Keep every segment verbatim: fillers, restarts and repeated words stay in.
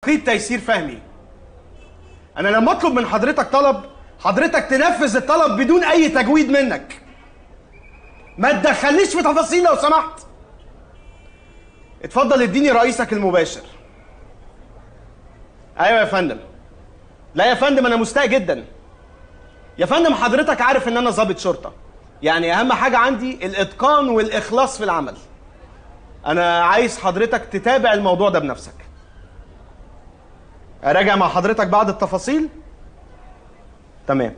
قيد تيسير فهمي. انا لما اطلب من حضرتك طلب حضرتك تنفذ الطلب بدون اي تجويد منك. ما تدخلنيش في تفاصيل لو سمحت. اتفضل اديني رئيسك المباشر. ايوه يا فندم. لا يا فندم انا مستاء جدا. يا فندم حضرتك عارف ان انا ضابط شرطه، يعني اهم حاجه عندي الاتقان والاخلاص في العمل. انا عايز حضرتك تتابع الموضوع ده بنفسك. اراجع مع حضرتك بعض التفاصيل. تمام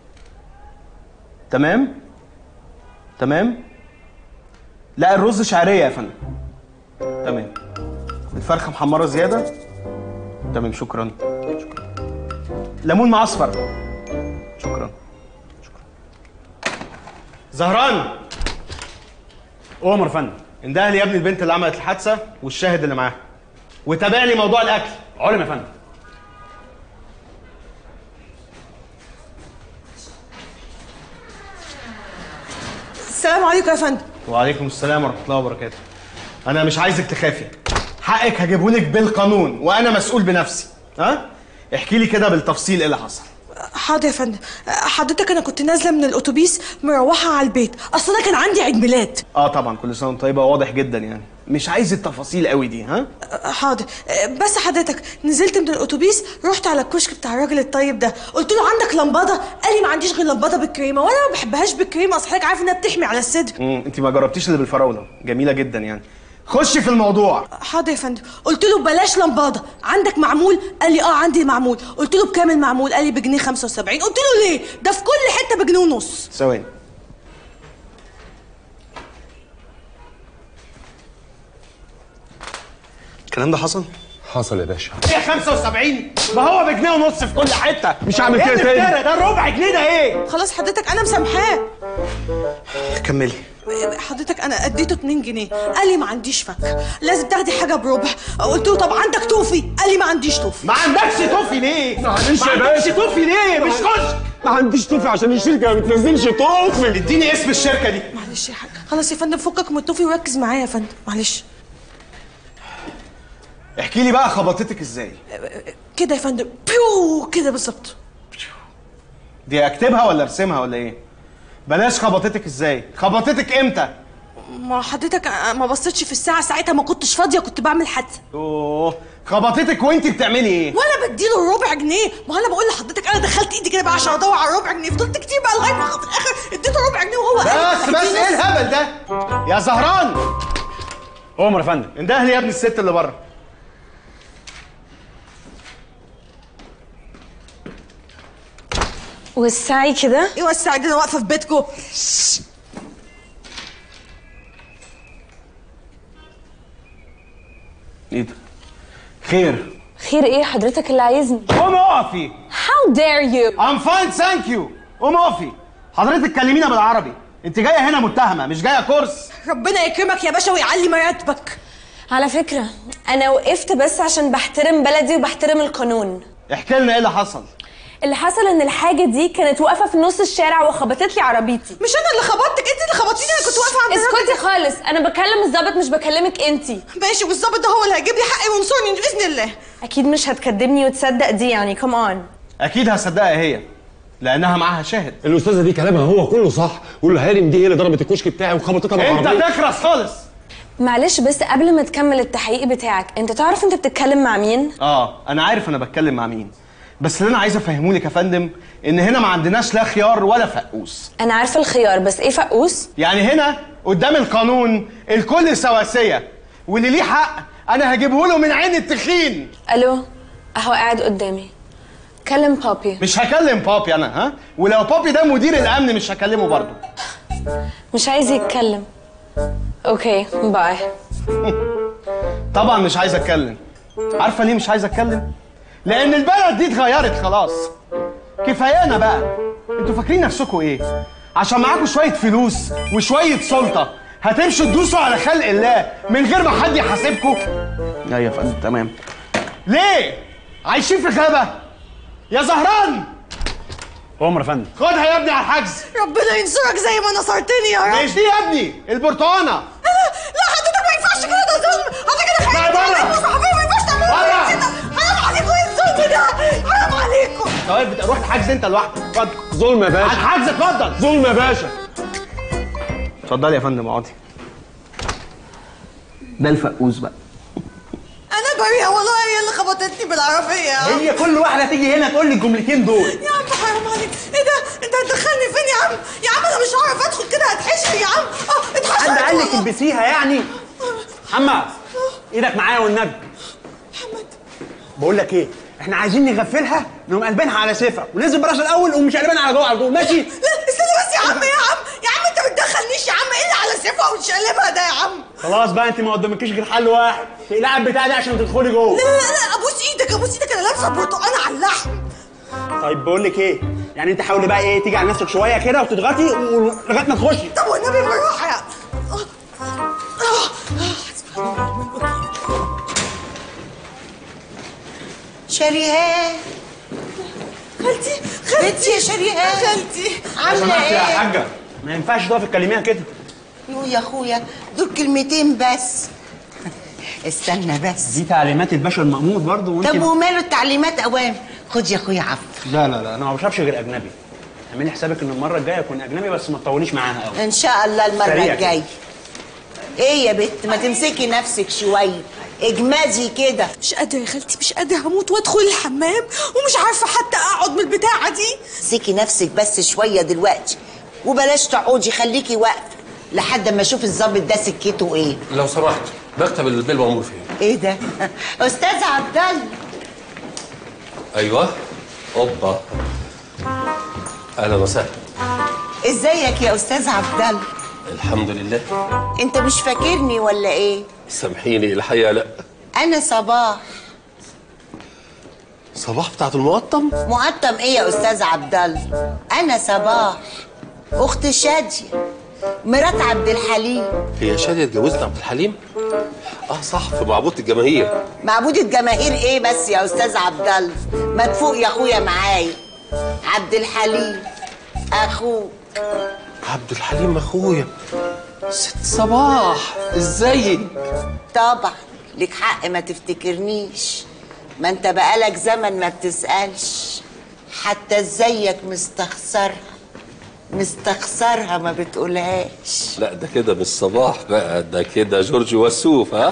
تمام تمام. لا الرز شعريه يا فندم. تمام. الفرخه محمره زياده. تمام شكرا شكرا. ليمون معصفر. شكرا شكرا. زهران. أؤمر يا فندم. انده لي يا ابني البنت اللي عملت الحادثه والشاهد اللي معاها، وتابع لي موضوع الاكل. علم يا فندم. السلام عليكم يا فندم. وعليكم السلام ورحمه الله وبركاته. انا مش عايزك تخافي، حقك هجيبهولك بالقانون وانا مسؤول بنفسي. ها احكي لي كده بالتفصيل ايه اللي حصل. حاضر يا فندم. حضرتك انا كنت نازله من الاتوبيس مروحه على البيت، اصل انا كان عندي عيد ميلاد. اه طبعا كل سنه وانت طيبه، واضح جدا يعني. مش عايز التفاصيل قوي دي. ها حاضر. بس حضرتك نزلت من الاتوبيس رحت على الكشك بتاع الراجل الطيب ده، قلت له عندك لمبادة؟ قال لي ما عنديش غير لمبادة بالكريمه، وانا ما بحبهاش بالكريمه، اصل حضرتك عارف انها بتحمي على الصدر. امم انت ما جربتيش اللي بالفراوله، جميله جدا يعني. خشي في الموضوع. حاضر يا فندم. قلت له بلاش لمبادة، عندك معمول؟ قال لي اه عندي معمول. قلت له بكام المعمول؟ قال لي بجنيه خمسة وسبعين. قلت له ليه؟ ده في كل حته بجنيه ونص. ثواني. الكلام ده حصل؟ حصل يا باشا. ايه خمسة وسبعين؟ ما هو بجنيه ونص في كل حته. مش هعمل كده تاني. ايه ده الربع جنيه ده ايه؟ خلاص حضرتك انا مسامحاه. كملي. حضرتك انا اديته اتنين جنيه، قال لي ما عنديش فك، لازم تاخدي حاجه بربع. قلت له طب عندك توفي؟ قال لي ما عنديش توفي. ما عندكش توفي ليه؟ معلش يا ما عندكش باشا. توفي ليه؟ مش خش. ما عنديش توفي عشان الشركه ما بتنزلش توفي. اديني اسم الشركه دي. معلش يا حاج. خلاص يا فندم فكك من التوفي وركز معايا يا فندم، معلش. احكي لي بقى خبطتك ازاي؟ كده يا فندم، بيو كده بالظبط. دي اكتبها ولا ارسمها ولا ايه؟ بلاش خبطتك ازاي، خبطتك امتى؟ ما حضرتك ما بصيتش في الساعه ساعتها، ما كنتش فاضيه، كنت بعمل حادثه. اوه خبطتك وانت بتعملي ايه؟ وانا بديله الربع جنيه. ما انا بقول لحضرتك انا دخلت ايدي كده بقى عشان ادور على الربع جنيه، فضلت كتير بقى لغايه ما في الاخر اديته ربع جنيه وهو بس بس ايه الهبل ده؟ يا زهران. أؤمر يا فندم. انده لي يا ابني الست اللي بره. وسعي كده. ايه وسعي ده؟ انا واقفه في بيتكم. ايه ده؟ خير. خير ايه حضرتك اللي عايزني؟ قومي اقفي. How dare you؟ I'm fine thank you. قومي اقفي. حضرتك كلمينا بالعربي، انت جايه هنا متهمه مش جايه كورس. ربنا يكرمك يا باشا ويعلي مراتبك. على فكرة أنا وقفت بس عشان بحترم بلدي وبحترم القانون. احكي لنا ايه اللي حصل. اللي حصل إن الحاجة دي كانت واقفة في نص الشارع وخبطت لي عربيتي. مش أنا اللي خبطتك، أنت اللي خبطتيني. أنا كنت واقفة عند اسكتي خالص، أنا بكلم الظابط مش بكلمك أنت. ماشي، والظابط ده هو اللي هيجيب لي حقي وينصرني بإذن الله. أكيد مش هتكدبني وتصدق دي يعني، كم أون. اكيد هصدقها هي لانها معاها شاهد. الاستاذه دي كلامها هو كله صح، والهارم دي هي اللي ضربت الكشك بتاعي وخبطتها بالعربيه. انت تخرس خالص. معلش بس قبل ما تكمل التحقيق بتاعك، انت تعرف انت بتتكلم مع مين؟ اه انا عارف انا بتكلم مع مين، بس اللي انا عايز افهمهولك يا فندم ان هنا ما عندناش لا خيار ولا فقوس. انا عارفه الخيار، بس ايه فقوس؟ يعني هنا قدام القانون الكل سواسيه، واللي ليه حق انا هجيبه له من عين التخين. الو، اهو قاعد قدامي. كلم بابي. مش هكلم بابي انا، ها؟ ولو بابي ده مدير الامن مش هكلمه برضه. مش عايز يتكلم. اوكي باي. طبعا مش عايز اتكلم. عارفه ليه مش عايز اتكلم؟ لان البلد دي اتغيرت خلاص. كفايانا بقى. انتوا فاكرين نفسكم ايه؟ عشان معاكم شويه فلوس وشويه سلطه هتمشوا تدوسوا على خلق الله من غير ما حد يحاسبكم؟ ايوه يا فندم تمام. ليه؟ عايشين في غابه؟ يا زهران. أؤمر يا فندم. خدها يا ابني على الحجز. ربنا ينصرك زي ما نصرتني يا رب. مش دي يا ابني البرتقانه. لا لا حضرتك ما ينفعش كده، ده ظلم. حضرتك كده لا بره. ما ينفعش تعمله. بره. حرام انت واقف بتروح الحجز انت لوحدك. اتفضل. ظلم يا على باشا، الحجز اتفضل. ظلم يا باشا. اتفضلي يا فندم اقعدي. ده الفقوس بقى. انا بريئه والله، هي اللي خبطتني بالعربيه. هي كل واحده تيجي هنا تقول لي الجملتين دول. يا عم حرام عليك، ايه ده؟ انت هتدخلني فين يا عم؟ يا عم انا مش هعرف ادخل كده، هتحشر يا عم. اه اتحشرت. حد قال لك والله. البسيها يعني؟ محمد ايدك معايا والنبي. محمد بقول لك ايه، احنا عايزين نغفلها نقوم قلبينها على سيفها وننزل براس الاول ومش قلبانها على جوه على طول، ماشي؟ لا استنى بس يا عم، يا عم يا عم انت ما تدخلنيش يا عم، ايه اللي على سيفها وتشقلبها ده يا عم؟ خلاص بقى انت ما قدامكيش غير حل واحد، تقلعي البتاع ده عشان تدخلي جوه. لا لا لا ابوس ايدك، ابوس ايدك، انا لابسه برتقانه على اللحم. طيب بقول لك ايه، يعني انت حاولي بقى ايه تيجي على نفسك شويه كده وتضغطي لغايه ما تخشي. طب والنبي بالراحه يا شريهان. خالتي بنتي يا شريهان، خالتي عامله سمحت يا ايه؟ حاجه، ما ينفعش تقفي تكلميها كده. يو يا اخويا دول كلمتين بس. استنى بس. دي تعليمات الباشا المأمور برضه وانت. طب وماله التعليمات اوام؟ خد يا اخويا عفو. لا لا لا انا ما بشربش غير اجنبي. اعملي حسابك ان المره الجايه اكون اجنبي بس ما تطوليش معاها قوي. ان شاء الله المره سريع كده. الجايه. ايه يا بت، ما تمسكي نفسك شويه، اجمدي كده. مش قادره يا خالتي، مش قادره، هموت وادخل الحمام ومش عارفه حتى اقعد من البتاعه دي. امسكي نفسك بس شويه دلوقتي، وبلاش تقعدي، خليكي واقفه لحد ما اشوف الظابط ده سكته ايه. لو سمحت، مكتب البيه المأمور فين؟ ايه ده؟ استاذ عبد الله. ايوه. اوبا. اهلا وسهلا. ازيك يا استاذ عبد الله؟ الحمد لله. انت مش فاكرني ولا ايه؟ سامحيني الحقيقه لا. انا صباح. صباح بتاعت المقطم؟ مقطم ايه يا استاذ عبد الله؟ انا صباح اخت شاديه مرات عبد الحليم. هي شاديه اتجوزت عبد الحليم؟ اه صح، في معبود الجماهير. معبود الجماهير ايه بس يا استاذ عبد الله؟ ما تفوق يا اخويا معايا. عبد الحليم اخوه. عبد الحليم اخويا. ست صباح ازيك؟ طبعا لك حق ما تفتكرنيش، ما انت بقالك زمن ما بتسألش، حتى ازيك مستخسرها مستخسرها ما بتقولهاش. لا ده كده مش صباح بقى، ده كده جورج وسوف. ها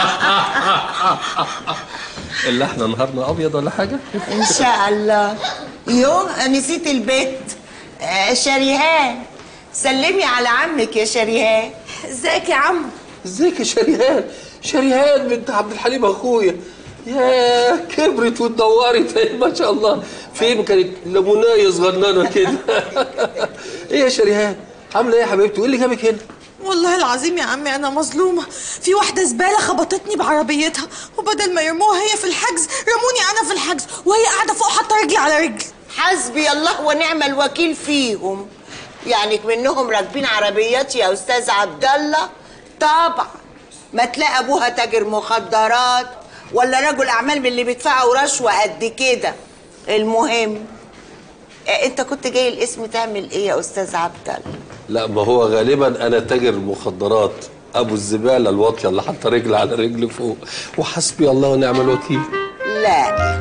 اللي احنا نهارنا ابيض ولا حاجه؟ ان شاء الله. يو نسيت البيت. آه شريهان، سلمي على عمك يا شريهان. ازيك يا عم؟ ازيك يا شريهان؟ شريهان بنت عبد الحليم اخويا. يا كبرت واتدورت ما شاء الله. فين كانت لمونايه صغننه كده. ايه يا شريهان عامله ايه يا حبيبتي؟ وايه اللي جابك هنا؟ والله العظيم يا عمي انا مظلومه، في واحده زباله خبطتني بعربيتها وبدل ما يرموها هي في الحجز رموني انا في الحجز، وهي قاعده فوق حاطه رجلي على رجل. حسبي الله ونعم الوكيل فيهم. يعني منهم راكبين عربيات يا استاذ عبد الله؟ طبعا ما تلاقي ابوها تاجر مخدرات ولا رجل اعمال من اللي بيدفعوا رشوه قد كده. المهم انت كنت جاي الاسم تعمل ايه يا استاذ عبد الله؟ لا ما هو غالبا انا تاجر مخدرات، ابو الزباله الواطيه اللي حاطه رجل على رجل فوق، وحسبي الله ونعم الوكيل. لا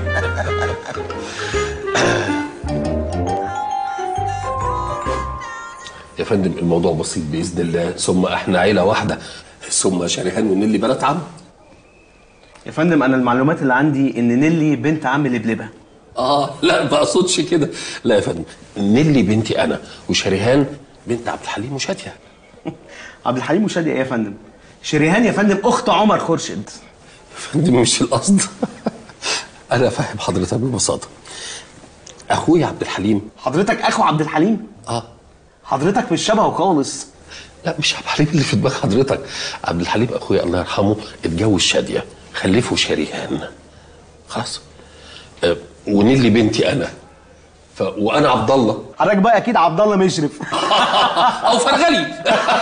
يا فندم الموضوع بسيط باذن الله، ثم احنا عيله واحده، ثم شريهان ونيلي بنات عم. يا فندم انا المعلومات اللي عندي ان نيلي بنت عم لبلبه. اه لا ما اقصدش كده، لا يا فندم، نيلي بنتي انا وشريهان بنت عبد الحليم وشاديه. عبد الحليم وشاديه ايه يا فندم؟ شريهان يا فندم اخت عمر خورشيد. يا فندم مش القصد. انا فاهم حضرتك ببساطه. اخويا عبد الحليم. حضرتك اخو عبد الحليم؟ اه. حضرتك مش شبهه خالص. لا مش عبد الحليم اللي في دماغ حضرتك، عبد الحليم اخويا الله يرحمه اتجوز شاديه خلفه شريهان. خلاص. أه ونيلي بنتي انا. ف... وانا عبد الله. حضرتك بقى اكيد عبد الله مشرف. او فرغلي.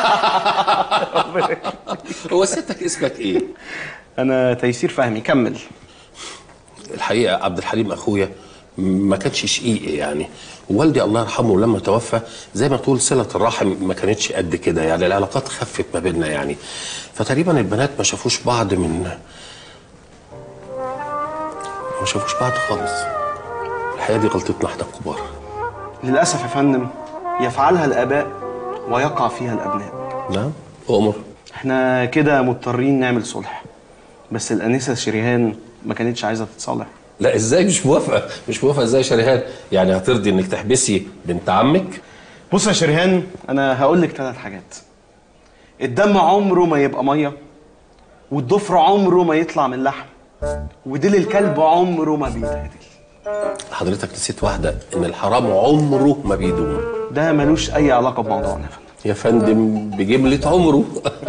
هو ستك اسمك ايه؟ انا تيسير فهمي. كمل. الحقيقه عبد الحليم اخويا ما كانش شقيقي يعني، والدي الله يرحمه لما توفى زي ما تقول صله الرحم ما كانتش قد كده يعني، العلاقات خفت ما بيننا يعني، فتقريبا البنات ما شافوش بعض من ما شافوش بعض خالص. الحقيقه دي غلطتنا احنا الكبار. للاسف يا فندم يفعلها الاباء ويقع فيها الابناء. نعم أؤمر. احنا كده مضطرين نعمل صلح، بس الانسه شريهان ما كانتش عايزه تتصالح. لا ازاي مش موافقه؟ مش موافقه ازاي يا شريهان؟ يعني هترضي انك تحبسي بنت عمك؟ بص يا شريهان، انا هقول لك ثلاث حاجات. الدم عمره ما يبقى ميه، والضفر عمره ما يطلع من لحم، وديل الكلب عمره ما بيتعدل. حضرتك نسيت واحده، ان الحرام عمره ما بيدوم. ده ملوش اي علاقه بموضوعنا يا فندم. يا فندم بجمله عمره.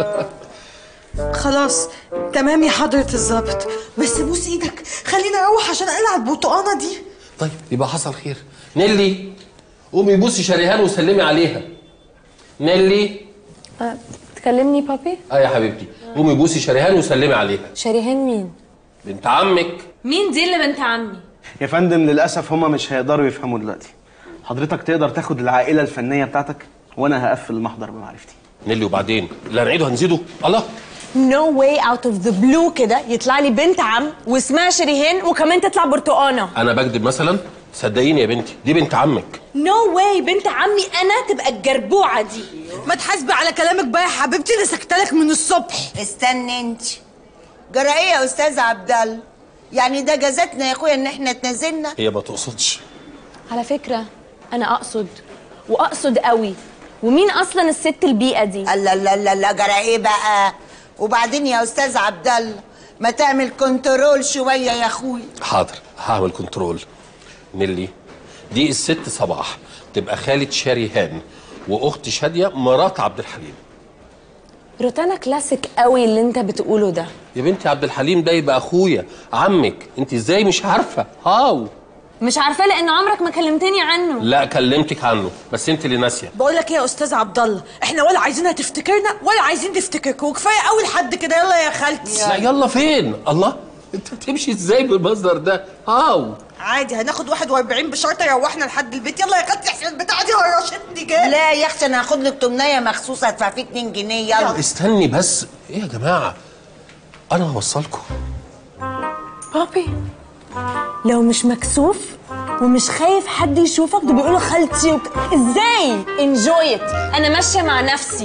خلاص تمام يا حضرة الظابط، بس بوس ايدك خلينا اروح عشان اقلع البرتقانه دي. طيب يبقى حصل خير. نيلي قومي بوسي شريهان وسلمي عليها. نيلي. أه تكلمني بابي؟ اه يا حبيبتي، قومي بوسي شريهان وسلمي عليها. شريهان مين؟ بنت عمك. مين دي اللي بنت عمي؟ يا فندم للاسف هما مش هيقدروا يفهموا دلوقتي. حضرتك تقدر تاخد العائله الفنيه بتاعتك وانا هقفل المحضر بمعرفتي. نيلي وبعدين اللي هنعيده هنزيده. الله. نو واي اوت اوف ذا بلو كده يطلع لي بنت عم واسمها شريهان وكمان تطلع برتقانه. انا بكذب مثلا؟ صدقيني يا بنتي دي بنت عمك. نو واي بنت عمي انا تبقى الجربوعه دي. ما تحاسبي على كلامك بقى يا حبيبتي، انا سكتلك من الصبح. استني انت. جرى ايه يا استاذ عبد الله؟ يعني ده جازتنا يا اخويا ان احنا اتنازلنا؟ هي ما تقصدش. على فكره انا اقصد واقصد قوي. ومين اصلا الست البيئه دي؟ لا لا لا لا جرى ايه بقى؟ وبعدين يا استاذ عبد الله ما تعمل كنترول شويه يا اخويا. حاضر هعمل كنترول. نيلي دي الست صباح تبقى خالة شريهان واخت شاديه مرات عبد الحليم. روتانا كلاسيك قوي اللي انت بتقوله ده. يا بنتي عبد الحليم ده يبقى اخويا عمك، انت ازاي مش عارفه؟ هاو مش عارفه لان عمرك ما كلمتني عنه. لا كلمتك عنه بس انت اللي ناسيه. بقول لك ايه يا استاذ عبد الله، احنا ولا عايزينها تفتكرنا ولا عايزين نفتكركم، وكفايه قوي لحد كده. يلا يا خالتي. لا يلا فين؟ الله انت بتمشي ازاي بالمصدر ده؟ هاو عادي هناخد واحد واربعين بشرطه يروحنا لحد البيت. يلا يا خالتي احسن البتاعه دي هرشتني جاي. لا يا اختي انا هاخد لك تمنيه مخصوصه هدفع فيه اتنين جنيه. يلا استني بس. ايه يا جماعه؟ انا هوصلكم. بابي لو مش مكسوف ومش خايف حد يشوفك، ده بيقولوا خالتي وك... ازاي؟ انجوي ات، انا ماشيه مع نفسي.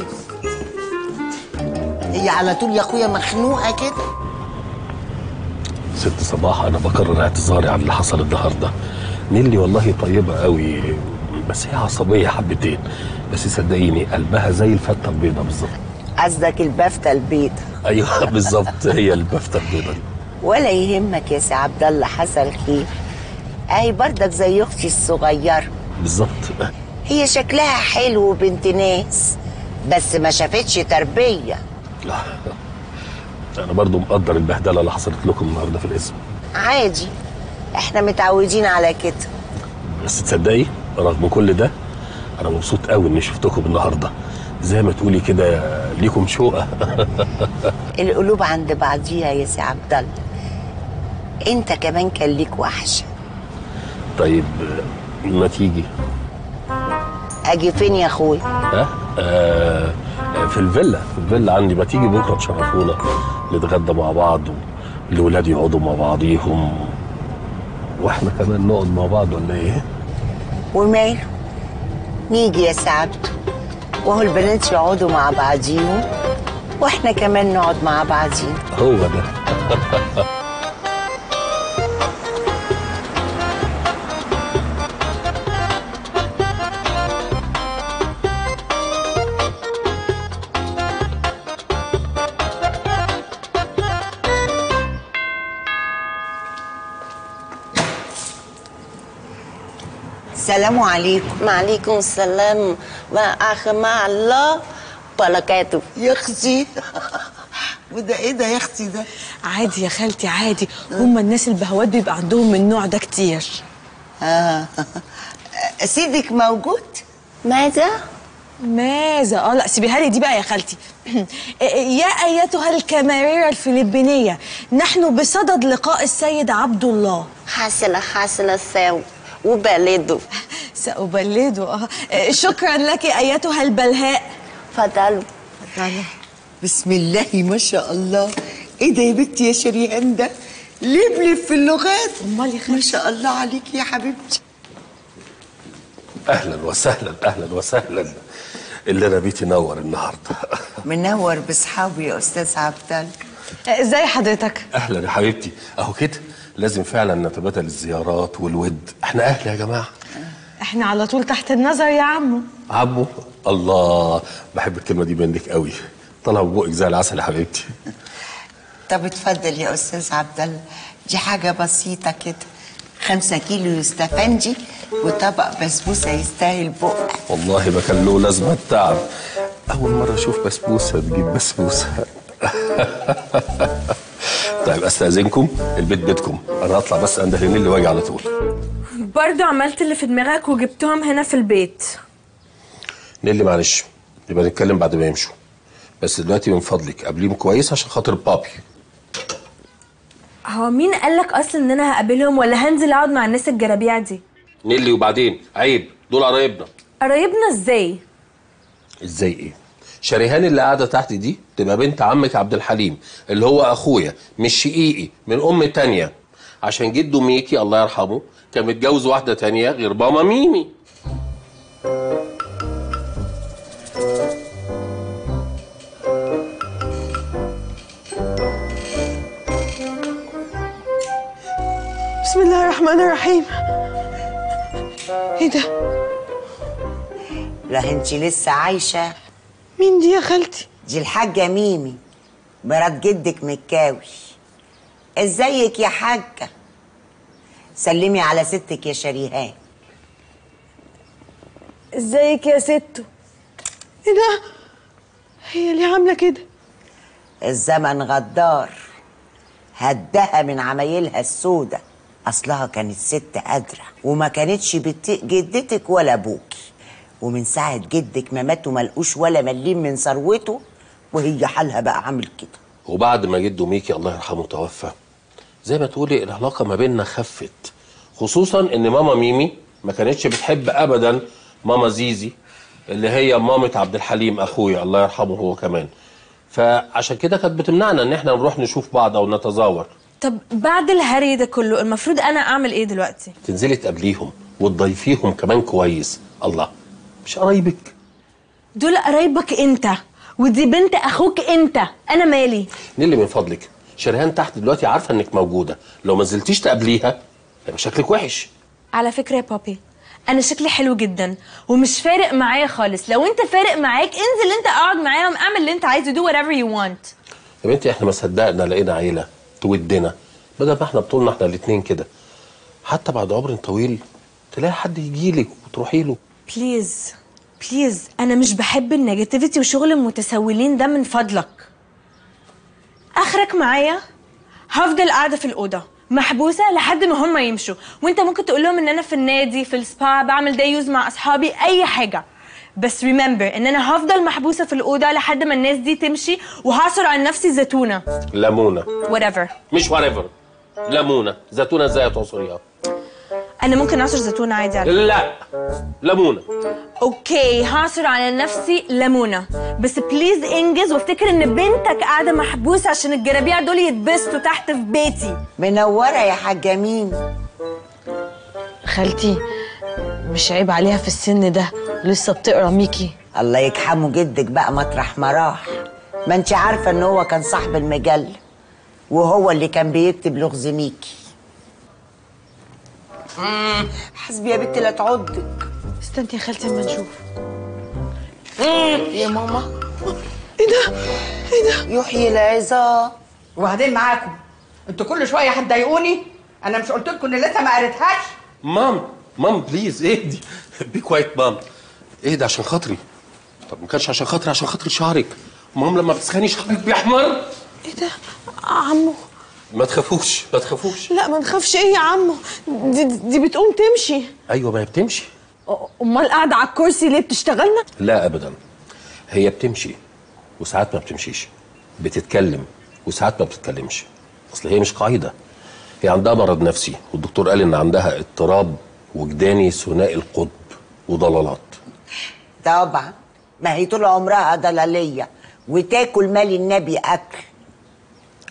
هي على طول يا اخويا مخنوقه كده. ست صباح انا بكرر اعتذاري عن اللي حصل النهارده. نيلي والله طيبه قوي بس هي عصبيه حبتين، بس صدقيني قلبها زي الفته البيضه بالظبط. قصدك البفته البيضه؟ ايوه بالظبط هي البفته البيضه دي. ولا يهمك يا سي عبد الله، حصل خير. اهي برضك زي اختي الصغيره بالظبط. هي شكلها حلو وبنت ناس بس ما شافتش تربيه. لا انا برضو مقدر البهدله اللي حصلت لكم النهارده في القسم. عادي احنا متعودين على كده. بس تصدقي رغم كل ده انا مبسوط قوي اني شفتكم النهارده، زي ما تقولي كده ليكم شوقه. القلوب عند بعضيها يا سي عبد الله. انت كمان كان ليك وحشه. طيب ما تيجي. اجي فين يا اخويا؟ ها آه في الفيلا، في الفيلا عندي. ما تيجي بكره تشرفونا نتغدى مع بعض والولاد يقعدوا مع بعضيهم واحنا كمان نقعد مع بعض ولا ايه؟ وماله نيجي يا سي عبده، وهو البنات يقعدوا مع بعضيهم واحنا كمان نقعد مع بعضينا. هو ده. السلام عليكم. وعليكم السلام ورحمة الله وبركاته. يا اختي وده ايه ده يا اختي ده؟ عادي يا خالتي عادي، هم الناس البهوات بيبقى عندهم من النوع ده كتير. اه سيدك موجود؟ ماذا؟ ماذا؟ اه لا سيبيها لي دي بقى يا خالتي. يا ايتها الكاميريرا الفلبينيه، نحن بصدد لقاء السيد عبد الله. حاصل حاصل ساو وبلده. سأبلده. اه شكرا لك ايتها البلهاء. فضلوا. بسم الله ما شاء الله. ايه ده يا بنتي يا شريهان ده؟ لبلب في اللغات. امال يا خالتي؟ ما شاء الله عليك يا حبيبتي. اهلا وسهلا اهلا وسهلا. اللي انا بيتي نور النهارده. منور باصحابي يا استاذ عبد الله. ازاي حضرتك؟ اهلا يا حبيبتي. اهو كده لازم فعلا نتبادل الزيارات والود، احنا اهل يا جماعه. احنا على طول تحت النظر يا عمو. عمو؟ الله، بحب الكلمه دي منك قوي، طالعه من بقك زي العسل يا حبيبتي. طب اتفضل يا استاذ عبد الله، دي حاجه بسيطه كده، خمسة كيلو يستفندي وطبق بسبوسه يستاهل بقك. والله ما كان له لازمه التعب، اول مره اشوف بسبوسه تجيب بسبوسه. طيب استاذنكم، البيت بيتكم، انا هطلع بس عند هنيل واجي على طول. برضو عملت اللي في دماغك وجبتهم هنا في البيت. نيلي معلش، يبقى نتكلم بعد ما يمشوا، بس دلوقتي من فضلك قابليهم كويس عشان خاطر بابي. هو مين قالك اصلا ان انا هقابلهم ولا هنزل اقعد مع الناس الجرابيع دي؟ نيلي وبعدين عيب، دول قرايبنا. قرايبنا ازاي؟ ازاي ايه؟ شريهان اللي قاعده تحت دي تبقى بنت عمك عبد الحليم اللي هو اخويا، مش شقيقي، من ام تانية، عشان جده ميكي الله يرحمه كان متجوز واحده تانية غير ماما ميمي. بسم الله الرحمن الرحيم. ايه ده؟ لا انت لسه عايشه؟ مين دي يا خالتي؟ دي الحاجه ميمي مرات جدك مكاوي. ازيك يا حاجه؟ سلمي على ستك يا شريهان. ازيك يا ستو؟ ايه ده؟ هي ليه عامله كده؟ الزمن غدار، هدها من عمايلها السودة. اصلها كانت ست قادره وما كانتش بتطيق جدتك ولا ابوكي، ومن ساعه جدك ما ماتوا ملقوش ولا مليم من ثروته، وهي حالها بقى عامل كده. وبعد ما جده ميكي الله يرحمه توفى، زي ما تقولي العلاقه ما بيننا خفت، خصوصا ان ماما ميمي ما كانتش بتحب ابدا ماما زيزي اللي هي مامة عبد الحليم اخويا الله يرحمه هو كمان، فعشان كده كانت بتمنعنا ان احنا نروح نشوف بعض او نتزاور. طب بعد الهري ده كله المفروض انا اعمل ايه دلوقتي؟ تنزلي تقابليهم وتضيفيهم كمان كويس. الله، مش قرايبك؟ دول قرايبك انت، ودي بنت اخوك انت، انا مالي؟ نيلي من فضلك، شريهان تحت دلوقتي عارفه انك موجوده، لو ما نزلتيش تقابليها هيبقى شكلك وحش. على فكره يا بابي، انا شكلي حلو جدا ومش فارق معايا خالص، لو انت فارق معاك انزل انت اقعد معاهم، اعمل اللي انت عايزه، do whatever you want. يا بنتي احنا ما صدقنا لقينا عيله تودنا، بدل ما احنا بطولنا احنا الاثنين كده، حتى بعد عمر طويل تلاقي حد يجيلك وتروحي له. بليز بليز، انا مش بحب النيجاتيفيتي وشغل المتسولين ده، من فضلك. اخرك معايا هفضل قاعده في الاوضه محبوسه لحد ما هم يمشوا، وانت ممكن تقول لهم ان انا في النادي، في السبا، بعمل داي يوز مع اصحابي، اي حاجه، بس ريمبر ان انا هفضل محبوسه في الاوضه لحد ما الناس دي تمشي، وهعصر عن نفسي زيتونه ليمونه whatever. مش whatever، ليمونه. زيتونه ازاي هتعصريها؟ انا ممكن اعصر زيتونه عادي على لا، ليمونه. اوكي هعصر على نفسي ليمونه، بس بليز انجز وافتكر ان بنتك قاعده محبوسه عشان الجرابيع دول يتبسطوا تحت في بيتي. منوره يا حاجه مين؟ خالتي مش عيب عليها في السن ده لسه بتقرا ميكي؟ الله يجحمه جدك بقى مطرح ما راح، ما انت عارفه ان هو كان صاحب المجله وهو اللي كان بيكتب لغز ميكي. امم حسبي يا بنتي لا تعضك. استني يا خالتي اما نشوف. يا ماما ايه ده؟ ايه ده؟ يحيي العظام. وبعدين معاكم انتوا كل شويه هتضايقوني، انا مش قلت لكم ان لسه ما قريتهاش؟ مام مام بليز اهدي، بي كوايت مام، اهدي عشان خاطري. طب ما كانش عشان خاطري، عشان خاطر شعرك. مام لما بتسخني شعرك بيحمر. ايه ده؟ عمو ما تخافوش ما تخافوش. لا ما نخافش. ايه يا عمو؟ دي, دي بتقوم تمشي. ايوه ما هي بتمشي. امال قاعده على الكرسي ليه؟ بتشتغلنا؟ لا ابدا، هي بتمشي وساعات ما بتمشيش، بتتكلم وساعات ما بتتكلمش، اصل هي مش قاعده، هي عندها مرض نفسي والدكتور قال ان عندها اضطراب وجداني ثنائي القطب وضلالات. طبعا، ما هي طول عمرها ضلاليه وتاكل مال النبي اكل.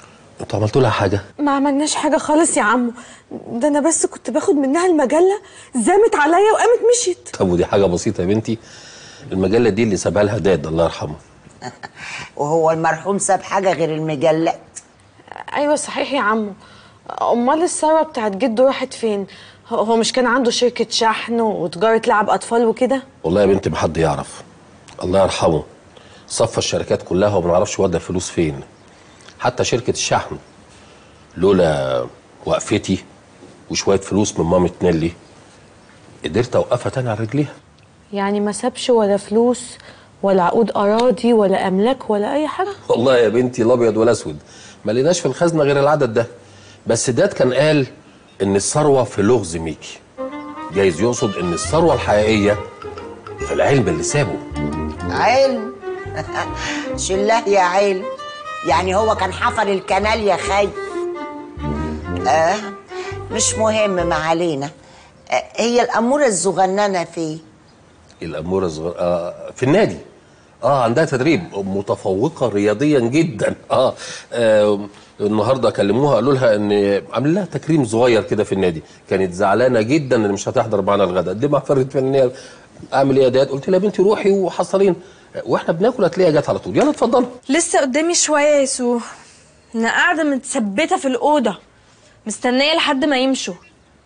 انتوا عملتوا لها حاجه؟ ما عملناش حاجه خالص يا عمو، ده انا بس كنت باخد منها المجله، زامت عليا وقامت مشيت. طب ودي حاجه بسيطه يا بنتي، المجله دي اللي سابها لها داد الله يرحمه. وهو المرحوم ساب حاجه غير المجلات؟ ايوه صحيح يا عمو. امال الثروه بتاعت جده راحت فين؟ هو مش كان عنده شركه شحن وتجاره لعب اطفال وكده؟ والله يا بنتي ما حد يعرف، الله يرحمه صفى الشركات كلها وما نعرفش ودى الفلوس فين. حتى شركه الشحن لولا وقفتي وشويه فلوس من مامة نيلي قدرت اوقفها تاني على رجليها. يعني ما سابش ولا فلوس ولا عقود اراضي ولا املاك ولا اي حاجه؟ والله يا بنتي الابيض والاسود ما لقيناش في الخزنه غير العدد ده. بس داد كان قال ان الثروه في لغز ميكي، جايز يقصد ان الثروه الحقيقيه في العلم اللي سابه. علم؟ شله يا علم، يعني هو كان حفر الكنال يا خي. آه مش مهم، ما علينا. آه هي الأمورة الصغننة فين؟ الأمورة الصغيرة آه في النادي. اه عندها تدريب، متفوقة رياضيا جدا. اه, آه النهارده كلموها قالوا لها ان عامل لها تكريم صغير كده في النادي، كانت زعلانة جدا ان مش هتحضر معانا الغداء، دي معفرت فنية. اعمل ايه يا داد؟ قلت لها يا بنتي روحي وحصلين واحنا بناكل هتلاقيها جت على طول. يلا اتفضلوا. لسه قدامي شويه يا سو، انا قاعده متثبته في الاوضه مستنيه لحد ما يمشوا.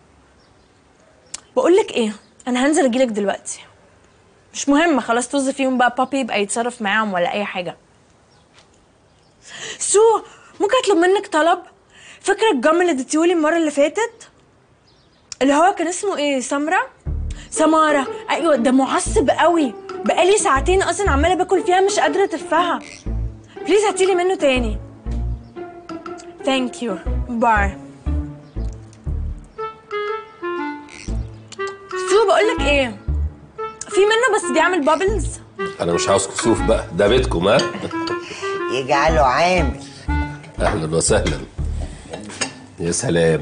بقولك ايه، انا هنزل اجيلك دلوقتي. مش مهم خلاص، طز فيهم بقى، بابي يبقى يتصرف معاهم ولا اي حاجه. سو ممكن اطلب منك طلب؟ فاكره الجم اللي اديتيهولي المره اللي فاتت اللي هو كان اسمه ايه؟ سمره سماره. ايوه ده معصب قوي، بقالي ساعتين اصلا عماله باكل فيها مش قادره اتفها. بليز هاتيلي منه تاني. ثانك يو، باي. سو بقولك ايه، في منه بس بيعمل بابلز. انا مش عاوز كسوف بقى، ده بيتكم. ها يجعله عامل. اهلا وسهلا. يا سلام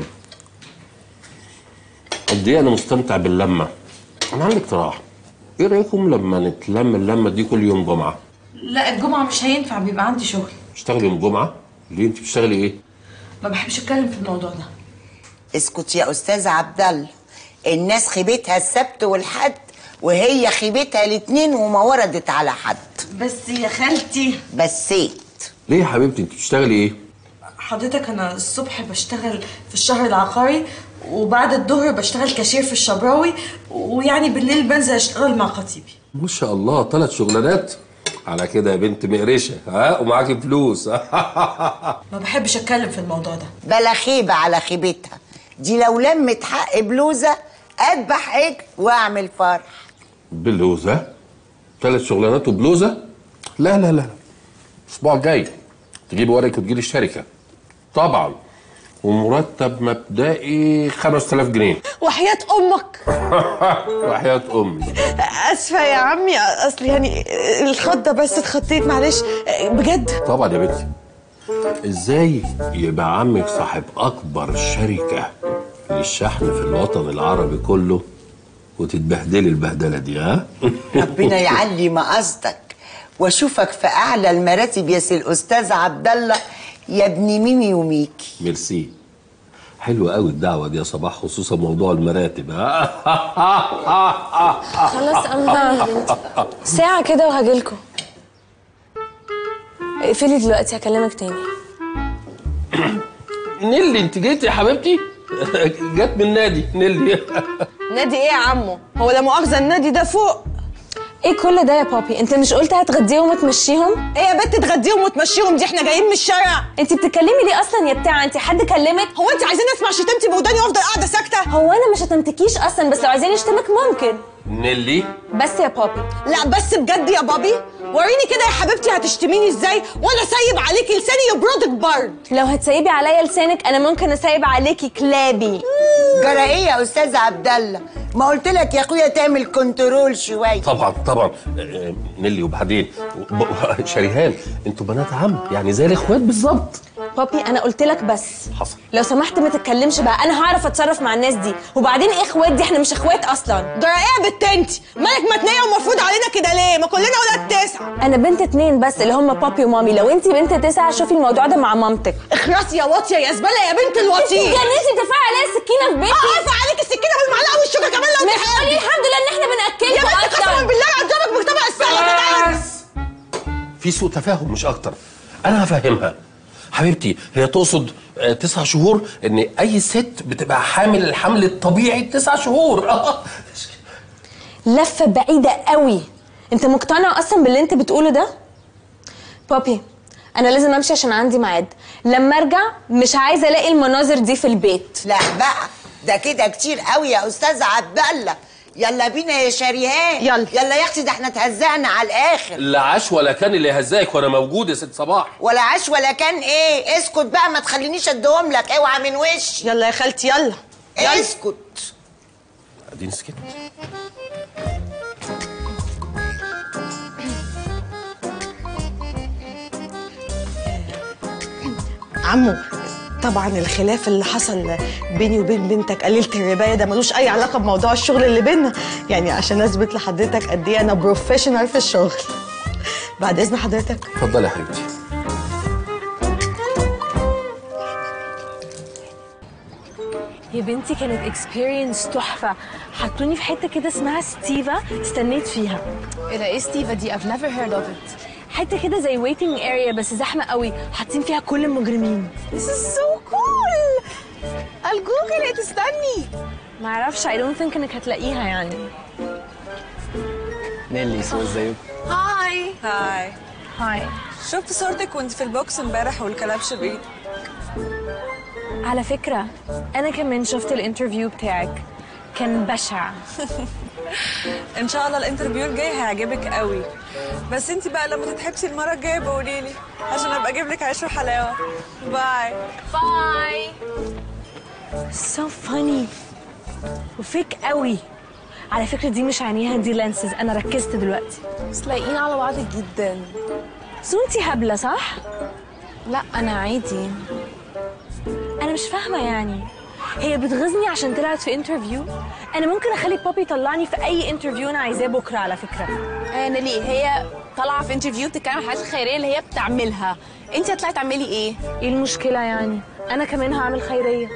قد ايه انا مستمتع باللمه. انا عندي اقتراح، ايه رايكم لما نتلم اللمه دي كل يوم جمعه؟ لا الجمعه مش هينفع، بيبقى عندي شغل. بتشتغلي يوم الجمعه؟ ليه انت بتشتغلي ايه؟ ما بحبش اتكلم في الموضوع ده. اسكت يا استاذ عبد الله، الناس خيبتها السبت والحد وهي خيبتها الاثنين وما وردت على حد. بس يا خالتي بسيت. ليه يا حبيبتي انت بتشتغلي ايه؟ حضرتك انا الصبح بشتغل في الشهر العقاري، وبعد الظهر بشتغل كاشير في الشبراوي، ويعني بالليل بنزل اشتغل مع خطيبي. ما شاء الله ثلاث شغلانات على كده يا بنت مقرشه. ها ومعاكي فلوس. ما بحبش اتكلم في الموضوع ده. بلا خيبه على خيبتها دي، لو لمت حق بلوزه اذبح عجل واعمل فرح. بلوزه؟ ثلاث شغلانات وبلوزه؟ لا لا لا، الاسبوع الجاي تجيبي ورقك وتجيلي الشركه طبعا، ومرتب مبدئي خمسة آلاف جنيه. وحياة امك. وحياة امي. اسفه يا عمي، اصل يعني الخضه بس اتخطيت، معلش بجد. طبعا يا بنتي، ازاي يبقى عمك صاحب اكبر شركه للشحن في الوطن العربي كله وتتبهدلي البهدله دي؟ ها ربنا يعلي مقصدك واشوفك في اعلى المراتب يا سي الاستاذ عبد الله يا ابن ميمي وميكي. ميرسي، حلوه قوي الدعوه دي يا صباح، خصوصا موضوع المراتب. خلاص انا يا بنتي ساعه كده وهجيلكوا. اقفلي دلوقتي هكلمك تاني. نيلي انت جيتي يا حبيبتي؟ جت من النادي نيلي. نادي ايه يا عمو؟ هو لا مؤاخذه النادي ده فوق. ايه كل ده يا بابي؟ انت مش قلت هتغديهم وتمشيهم؟ ايه يا بنت تغديهم وتمشيهم؟ دي احنا جايين من الشارع. انت بتتكلمي ليه اصلا يا بتاعه؟ انت حد كلمك؟ هو انت عايزين اسمع شتمتي بوداني وافضل قاعده ساكته؟ هو انا مش هتمتكيش اصلا، بس لو عايزين يشتمك ممكن. نيلي بس يا بابي. لا بس بجد يا بابي، وريني كده يا حبيبتي هتشتميني ازاي وانا سايب عليكي لساني يبردك برد. لو هتسيبي عليا لسانك انا ممكن اسيب عليكي كلابي. جرى ايه يا استاذ عبد الله؟ ما قلت لك يا اخويا تعمل كنترول شويه. طبعا طبعا. نيلي وبعدين شريهان انتوا بنات عم، يعني زي الاخوات بالظبط. بابي انا قلت لك بس حصل. لو سمحت ما تتكلمش بقى، انا هعرف اتصرف مع الناس دي. وبعدين ايه اخوات دي؟ احنا مش اخوات اصلا. جرى ايه يا بت انت؟ مالك متنيه ومفروض علينا كده ليه؟ ما كلنا ولاد تسعه. انا بنت اتنين بس اللي هم بابي ومامي، لو انت بنت تسعه شوفي الموضوع ده مع مامتك. اخرسي يا واطيه يا زباله يا بنت الوطيه. انت اتجننتي ترفعي عليا السكينه في بيتي؟ اه ارفع عليك السكينه بالمعلقه والشوكه كمان لو مش قولي الحمد لله ان احنا بناكلكم يا بنت قسما بالله قدامك بطبق السلطه. بس في سوء تفاهم مش اكتر. انا هفهمها حبيبتي، هي تقصد آه، تسع شهور، ان اي ست بتبقى حامل الحمل الطبيعي تسع شهور. لفه بعيده قوي. انت مقتنع اصلا باللي انت بتقوله ده؟ بابي انا لازم امشي عشان عندي ميعاد، لما ارجع مش عايزه الاقي المناظر دي في البيت. لا بقى ده كده كتير قوي يا استاذ عبد الله. يلا بينا يا شريهان. يلا يلا يا اختي، ده احنا اتهزقنا على الاخر. لا عاش ولا كان اللي يهزقك وانا موجود يا ست صباح. ولا عاش ولا كان ايه؟ اسكت بقى ما تخلينيش اديهم لك، اوعى من وشي. يلا يا خالتي يلا. يلا اسكت. اديني سكت. عمو طبعا الخلاف اللي حصل بيني وبين بنتك قليله الربايه ده ملوش اي علاقه بموضوع الشغل اللي بينا، يعني عشان اثبت لحضرتك قد ايه انا بروفيشنال في الشغل. بعد اذن حضرتك. اتفضلي يا حبيبتي. يا بنتي كانت اكسبيرينس تحفه، حطوني في حته كده اسمها ستيفا، استنيت فيها. ايه ده؟ ايه ستيفا دي؟ I've never heard of it. حته كده زي ويتنج اريا بس زحمه قوي، حاطين فيها كل المجرمين. This is so cool. الجوجل تستني. معرفش I don't think انك هتلاقيها يعني. نيلي سو ازيك؟ هاي هاي. هاي. شفت صورتك وانت في البوكس امبارح والكلبش بايدك. على فكره انا كمان شفت الانترفيو بتاعك، كان بشع. ان شاء الله الانترفيو الجاي هيعجبك قوي، بس انت بقى لما تتحبسي المره الجايه بقولي لي عشان ابقى اجيب لك عيش وحلاوه. باي باي. so funny وفيك قوي. على فكره دي مش عينيها، دي لانسز، انا ركزت دلوقتي. بس لايقين على بعض جدا. سو انتي هبله صح؟ لا انا عادي. انا مش فاهمه يعني، هي بتغيظني عشان طلعت في انترفيو؟ انا ممكن اخلي بابي يطلعني في اي انترفيو انا عايزاه بكره على فكره. انا ليه؟ هي طالعه في انترفيو بتتكلم عن الحاجات الخيريه اللي هي بتعملها، انت هتطلعي تعملي ايه؟ ايه المشكله يعني؟ انا كمان هعمل خيريه.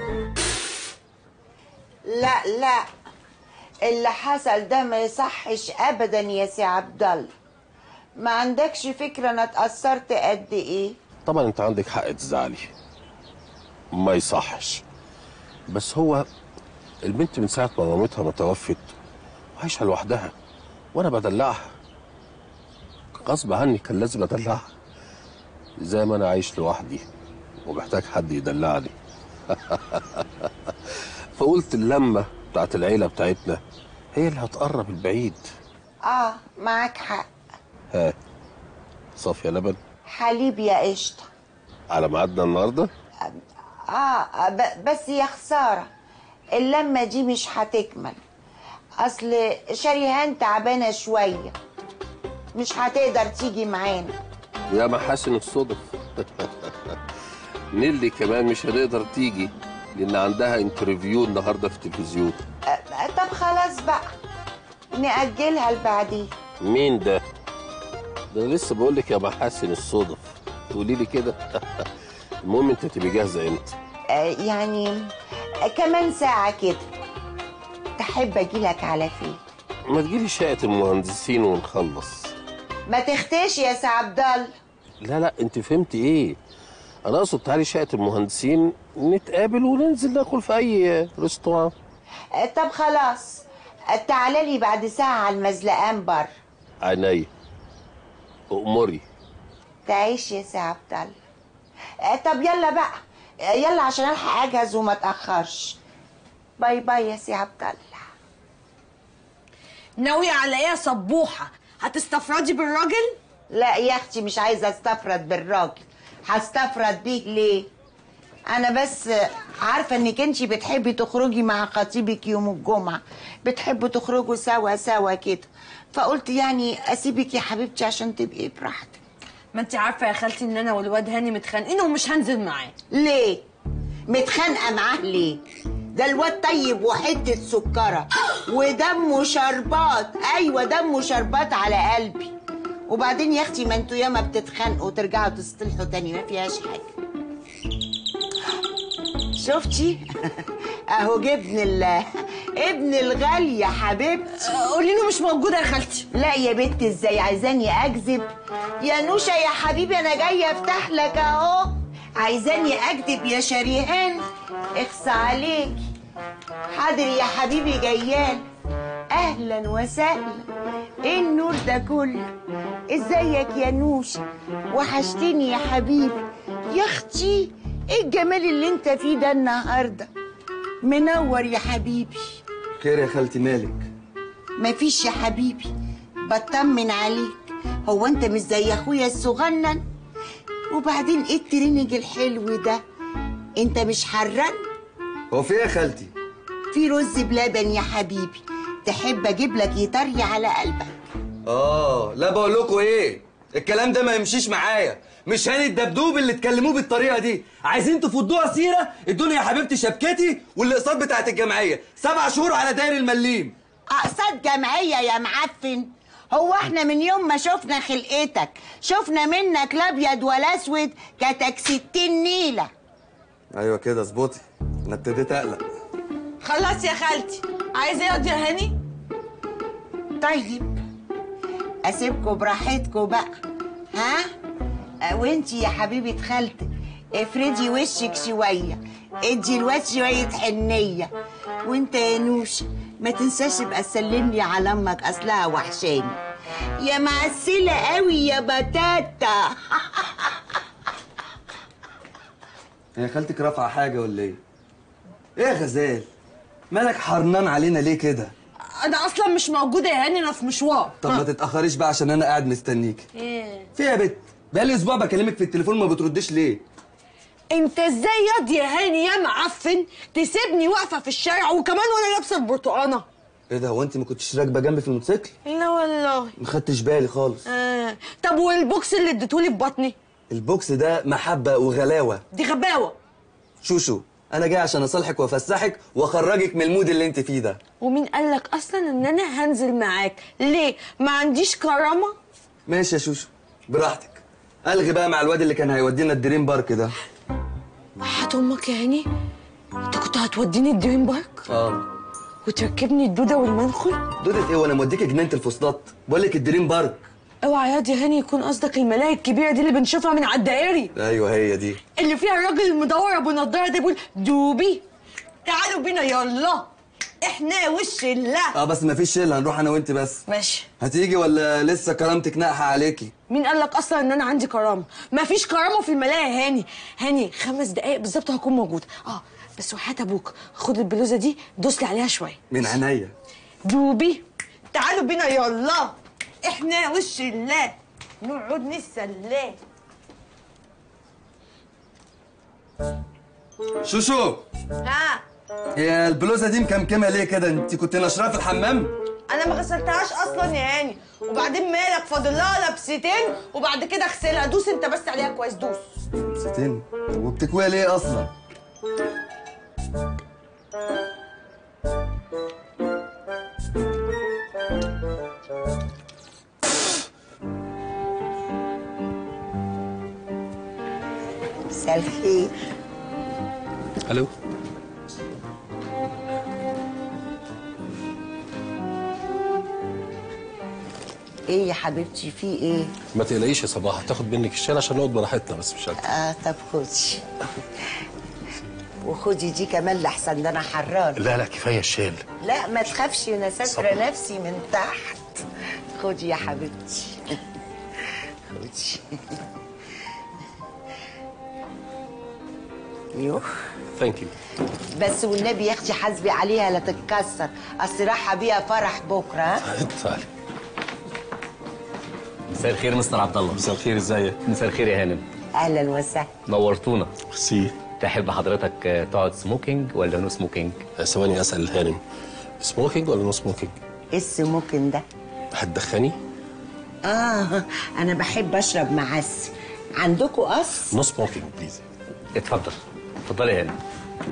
لا لا اللي حصل ده ما يصحش ابدا يا سي عبد الله. ما عندكش فكره انا اتاثرت قد ايه؟ طبعا انت عندك حق تزعلي، ما يصحش، بس هو البنت من ساعه ما مامتها ما توفت عايشه لوحدها وانا بدلعها غصب عني، كان لازم ادلعها زي ما انا عايش لوحدي ومحتاج حد يدلعني. فقلت اللمه بتاعت العيله بتاعتنا هي اللي هتقرب البعيد. اه معاك حق. ها صافيه لبن حليب يا قشطه. على ميعادنا النهارده؟ اه ب- بس يا خساره اللمه دي مش هتكمل، اصل شريهان تعبانه شويه مش هتقدر تيجي معانا. يا محاسن الصدف. نيلي كمان مش هتقدر تيجي لان عندها انترفيو النهارده في التلفزيون. آه طب خلاص بقى نأجلها لبعدين. مين ده؟ ده انا لسه بقول لك يا محاسن الصدف تقولي لي كده. المهم انت تبقي جاهزه امتى؟ آه يعني آه كمان ساعه كده. تحب اجيلك على فين؟ ما تجيلي شقه المهندسين ونخلص. ما تختش يا سي عبد الله. لا لا انت فهمتي ايه؟ انا اقصد تعالي شقه المهندسين نتقابل وننزل ناكل في اي ريستوران. آه طب خلاص آه تعالى لي بعد ساعه على المزلقان بره. عينيا أؤمري. تعيش يا سي عبد الله. آه طب يلا بقى آه يلا عشان الحق اجهز وما اتاخرش. باي باي يا سي عبد الله. ناوية على ايه يا صبوحة؟ هتستفردي بالراجل؟ لا يا اختي مش عايزه استفرد بالراجل. هستفرد بيه ليه؟ انا بس عارفه انك انتي بتحبي تخرجي مع خطيبك يوم الجمعه، بتحبوا تخرجوا سوا سوا كده، فقلت يعني اسيبك يا حبيبتي عشان تبقي براحتك. ما انت عارفه يا خالتي ان انا والواد هاني متخانقين ومش هنزل معاه. ليه؟ متخانقه معاه ليه؟ ده الواد طيب وحته سكره ودمه شربات. ايوه دمه شربات على قلبي. وبعدين يا اختي ما انتوا ياما بتتخانقوا وترجعوا تصطلحوا تاني، ما فيهاش حاجه. شفتي؟ اهو جبن ال ابن الغالي يا حبيبتي. قولي له مش موجوده يا خالتي. لا يا بنت ازاي عايزاني اكذب؟ يا نوشه يا حبيبي انا جايه افتح لك اهو. عايزاني اكذب يا شريهان؟ اخص عليكي. حاضر يا حبيبي جيال. اهلا وسهلا. ايه النور ده كله؟ ازيك يا نوشه؟ وحشتني يا حبيبي. يا اختي ايه الجمال اللي انت فيه ده النهارده؟ منور يا حبيبي. خير يا خالتي مالك؟ مفيش يا حبيبي، بطمن عليك. هو انت مش زي اخويا الصغنن؟ وبعدين ايه الترينج الحلو ده؟ انت مش حران؟ هو في ايه يا خالتي؟ في رز بلبن يا حبيبي، تحب اجيب لك يطري على قلبك؟ اه لا بقول لكم ايه، الكلام ده ما يمشيش معايا. مش هاني الدبدوب اللي تكلموه بالطريقه دي. عايزين تفضوها سيره، ادوني يا حبيبتي شبكتي والاقساط بتاعت الجمعيه، سبع شهور على داير المليم. اقساط جمعيه يا معفن؟ هو احنا من يوم ما شفنا خلقتك شفنا منك لا ابيض ولا اسود، كتك ستين نيله. ايوه كده اظبطي، انا ابتديت اقلق. خلاص يا خالتي، عايزه ايه يا هاني؟ طيب اسيبكوا براحتكوا بقى. ها؟ وانتي يا حبيبه خالتك افردي وشك شويه، ادي الواد شويه حنيه. وانت يا نوشه ما تنساش بقى تسلملي على امك، اصلها وحشاني. يا معسله قوي يا بتاتا. هي خالتك رافعه حاجه ولا ايه؟ ايه يا غزال؟ مالك حرنان علينا ليه كده؟ انا اصلا مش موجوده يا هاني، انا في مشوار. طب ما تتاخريش بقى عشان انا قاعد مستنيكي. ايه في يا بت؟ بقالي اسبوع بكلمك في التليفون ما بترديش ليه؟ انت ازاي ياض يا هاني يا معفن تسيبني واقفه في الشارع وكمان وانا لابسه البرتقانه؟ ايه ده، هو انت ما كنتش راكبه جنبي في الموتوسيكل؟ لا والله ما خدتش بالي خالص. آه. طب والبوكس اللي اديتهولي في بطني؟ البوكس ده محبه وغلاوه. دي غباوه. شوشو انا جاي عشان اصالحك وافسحك واخرجك من المود اللي انت فيه ده. ومين قالك اصلا ان انا هنزل معاك؟ ليه؟ ما عنديش كرامه؟ ماشي يا شوشو براحتك. الغي بقى مع الواد اللي كان هيودينا الدريم بارك ده. وحياة امك يا هاني انت كنت هتوديني الدريم بارك؟ اه. وتركبني الدوده والمنخل؟ دوده ايه وانا موديك جنينه الفسطاط؟ بقول لك الدريم بارك. اوعى ياض يا هاني يكون قصدك الملاهي الكبيره دي اللي بنشوفها من على الدائري. ايوه هي دي اللي فيها الراجل المدور ابو نضاره ده بيقول دوبي تعالوا بينا يلا احنا وش الله. اه بس مفيش شله، هنروح انا وانت بس. ماشي. هتيجي ولا لسه كرامتك ناقحه عليكي؟ مين قال لك اصلا ان انا عندي كرامه؟ مفيش كرامه في الملاهي يا هاني. هاني خمس دقايق بالظبط هكون موجوده. اه بس وحياة ابوك خد البلوزه دي دوس لي عليها شويه. من عينيا. دوبي تعالوا بينا يلا احنا وش الله نقعد نتسلى. شوشو ها هي البلوزه دي مكمكمه ليه كده؟ انت كنت نشرها في الحمام؟ انا ما غسلتهاش اصلا يا هاني. وبعدين مالك فاضل لها لبستين وبعد كده اغسلها. دوس انت بس عليها كويس دوس. لبستين؟ طب وبتكويها ليه اصلا؟ مساء الخير. الو. ايه يا حبيبتي في ايه؟ ما تقلقيش يا صباح، هتاخد منك الشال عشان نقعد براحتنا بس مش اكتر. اه طب خدي. وخدي دي كمان لحسن ده انا حران. لا لا كفايه الشال. لا ما تخافش انا ساتره نفسي من تحت. خدي يا حبيبتي. خدي. يوه ثانك يو. بس والنبي يا اختي حاسبي عليها لا تتكسر، اصل رايحه بيها فرح بكره. ها تعالي. مساء الخير مستر عبد الله. مساء الخير ازيك؟ مساء الخير يا هانم. اهلا وسهلا. نورتونا. ميرسي. تحب حضرتك تقعد سموكينج ولا نو سموكينج؟ ثواني اسال الهانم، سموكينج ولا نو سموكينج؟ ايه السموكينج ده؟ هتدخني؟ اه انا بحب اشرب معسل. عندكم قص؟ نو سموكينج بليز. اتفضل اتفضلي هنا.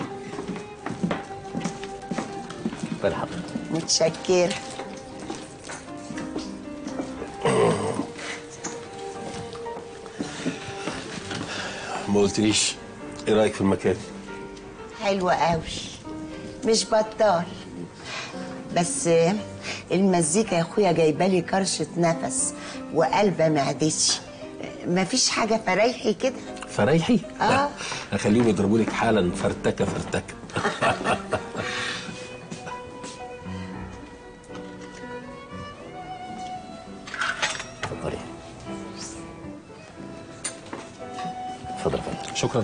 اتفضلي حضرتك. متشكرة. ما قلتليش ايه رايك في المكان؟ حلوة قوي، مش بطال، بس المزيكا يا اخويا جايبالي كرشة نفس وقلبة معدتي. مفيش حاجة فريحي كده؟ فريحي؟ اه هخليهم يضربوا لك حالا فرتكه فرتكه. اتفضلي. اتفضل يا فندم. شكرا.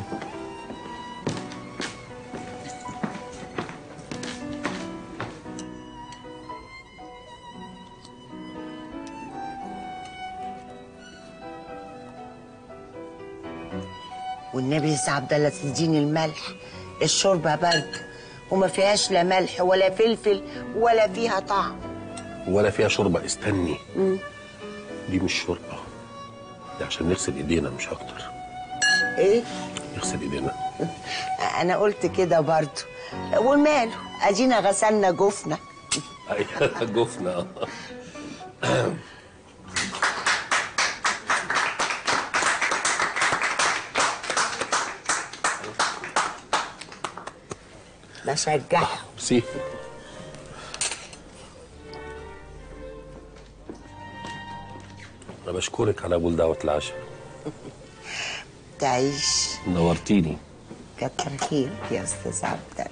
والنبي يا سي عبد الله تديني الملح، الشوربه بارده وما فيهاش لا ملح ولا فلفل ولا فيها طعم ولا فيها شوربه. استني، مم. دي مش شوربه، دي عشان نغسل ايدينا مش اكتر. ايه؟ نغسل ايدينا. انا قلت كده برضو، وماله ادينا غسلنا جفنا. ايوه جفنا. بشجعهم. سي انا بشكرك على قبول دعوه العشاء. تعيش. نورتيني. كتر خيرك يا استاذ عبد الله.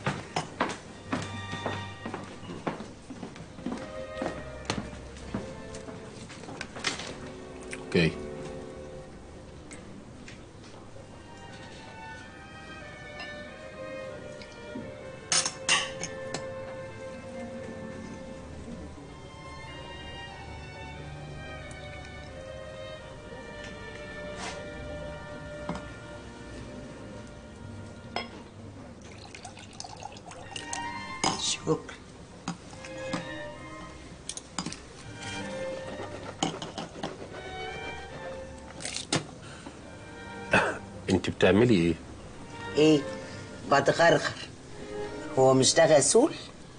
اوكي. شكرا. انت بتعملي ايه؟ ايه؟ بتغرغر. هو مش ده غسول؟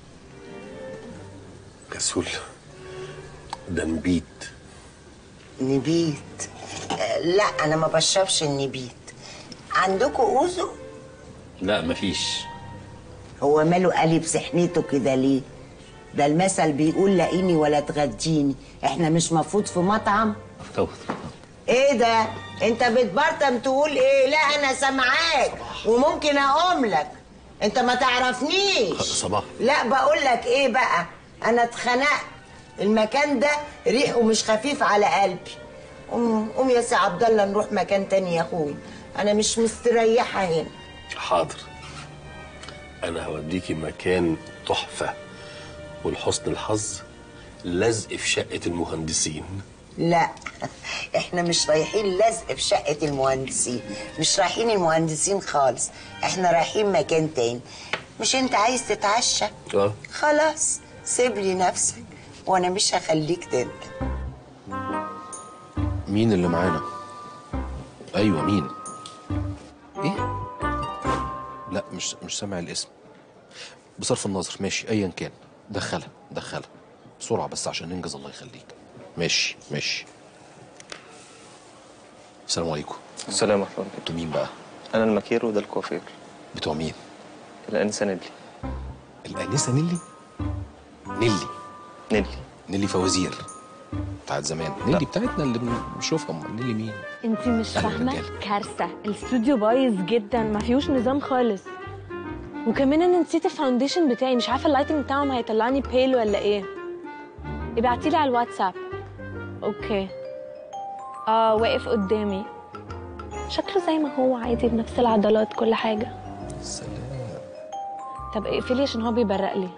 غسول؟ ده نبيت. نبيت؟ آه لا انا ما بشربش النبيت. عندكم اوزو؟ لا مفيش. هو ماله قلب سحنته كده ليه؟ ده المثل بيقول لاقيني ولا تغديني، احنا مش مفروض في مطعم؟ ايه ده؟ انت بتبرطم تقول ايه؟ لا انا سامعاك وممكن اقوم لك. انت ما تعرفنيش. صباح. لا بقول لك ايه بقى، انا اتخنقت. المكان ده ريحه مش خفيف على قلبي. قوم قوم يا سي عبد الله نروح مكان تاني يا اخوي، انا مش مستريحه هنا. حاضر، انا هوديكي مكان تحفه ولحسن الحظ لزق في شقه المهندسين. لا احنا مش رايحين لزق في شقه المهندسين، مش رايحين المهندسين خالص، احنا رايحين مكان تاني. مش انت عايز تتعشى؟ اه خلاص سيب لي نفسك وانا مش هخليك تندم. مين اللي معانا؟ ايوه مين؟ ايه؟ لا مش مش سامع الاسم. بصرف النظر ماشي ايا كان. دخلها دخلها بسرعه بس عشان ننجز. الله يخليك. ماشي ماشي. السلام عليكم. السلام ورحمه الله. انتوا مين بقى؟ انا المكير وده الكوافير. بتوع مين؟ الانسه نيلي. الانسه نيلي؟ نيلي نيلي نيلي فوازير بتاعت زمان. نيلي بتاعتنا اللي بنشوفها. امال نيلي مين؟ انت مش أهلا فاهمه؟ رجالة. كارثه، الاستوديو بايظ جدا، ما فيهوش نظام خالص. وكمان انا نسيت الفاونديشن بتاعي، مش عارفه اللايتنج بتاعهم هيطلعني بيل ولا ايه. ابعتيلي على الواتساب. اوكي. اه واقف قدامي، شكله زي ما هو عادي بنفس العضلات كل حاجه. سلام. طب اقفلي عشان هو بيبرق لي.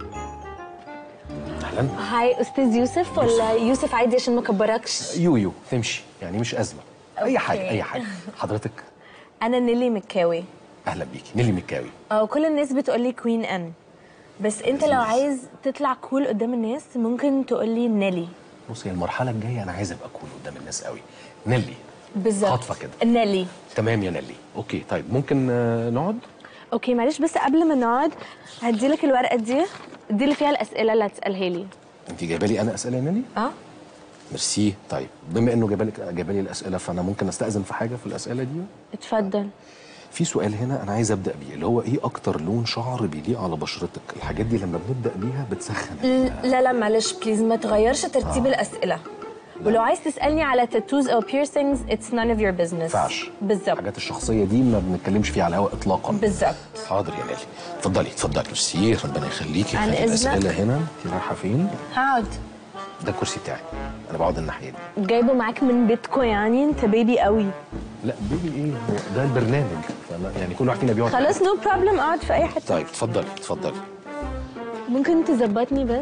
اهلا. هاي استاذ يوسف ولا يوسف عادي عشان ما كبركش؟ يويو تمشي يعني مش ازمه. اي حاجه اي حاجه. حضرتك؟ انا نيلي مكاوي. اهلا بيكي. نيلي مكاوي. اه كل الناس بتقولي كوين ان، بس انت لو عايز تطلع كول قدام الناس ممكن تقولي نيلي. بصي المرحله الجايه انا عايز ابقى كول قدام الناس قوي. نيلي بالظبط خاطفه كده. نيلي تمام يا نيلي. اوكي طيب ممكن آه، نقعد؟ اوكي معلش بس قبل ما نقعد هديلك الورقه دي، دي اللي فيها الاسئله اللي هتسالها لي. انت جايبه لي انا اسئله يا نيلي؟ اه ميرسي. طيب بما انه جايبه لك جايبه لي الاسئله فانا ممكن استاذن في حاجه في الاسئله دي؟ اتفضل. في سؤال هنا انا عايز ابدا بيه اللي هو ايه اكتر لون شعر بيليق على بشرتك؟ الحاجات دي لما بنبدا بيها بتسخن. لا لا معلش بليز ما تغيرش ترتيب آه. الاسئله. ولو عايز تسالني على تاتوز او بيرسينجز اتس none of your business. ما ينفعش. بالظبط. الحاجات الشخصيه دي ما بنتكلمش فيها على الهواء اطلاقا. بالظبط. حاضر يا نيلي. اتفضلي اتفضلي. ميرسي ربنا يخليكي. عن خلي إذنك. الاسئله هنا. انت رايحه فين؟ هقعد. ده الكرسي بتاعي انا بقعد الناحيه دي. جايبه معاك من بيتكو يعني انت بيبي قوي. لا بيبي ايه هو ده البرنامج فأنا يعني كل واحد فينا بيقعد. خلاص نو بروبلم اقعد في اي حته. طيب اتفضلي اتفضلي. ممكن تظبطني بس؟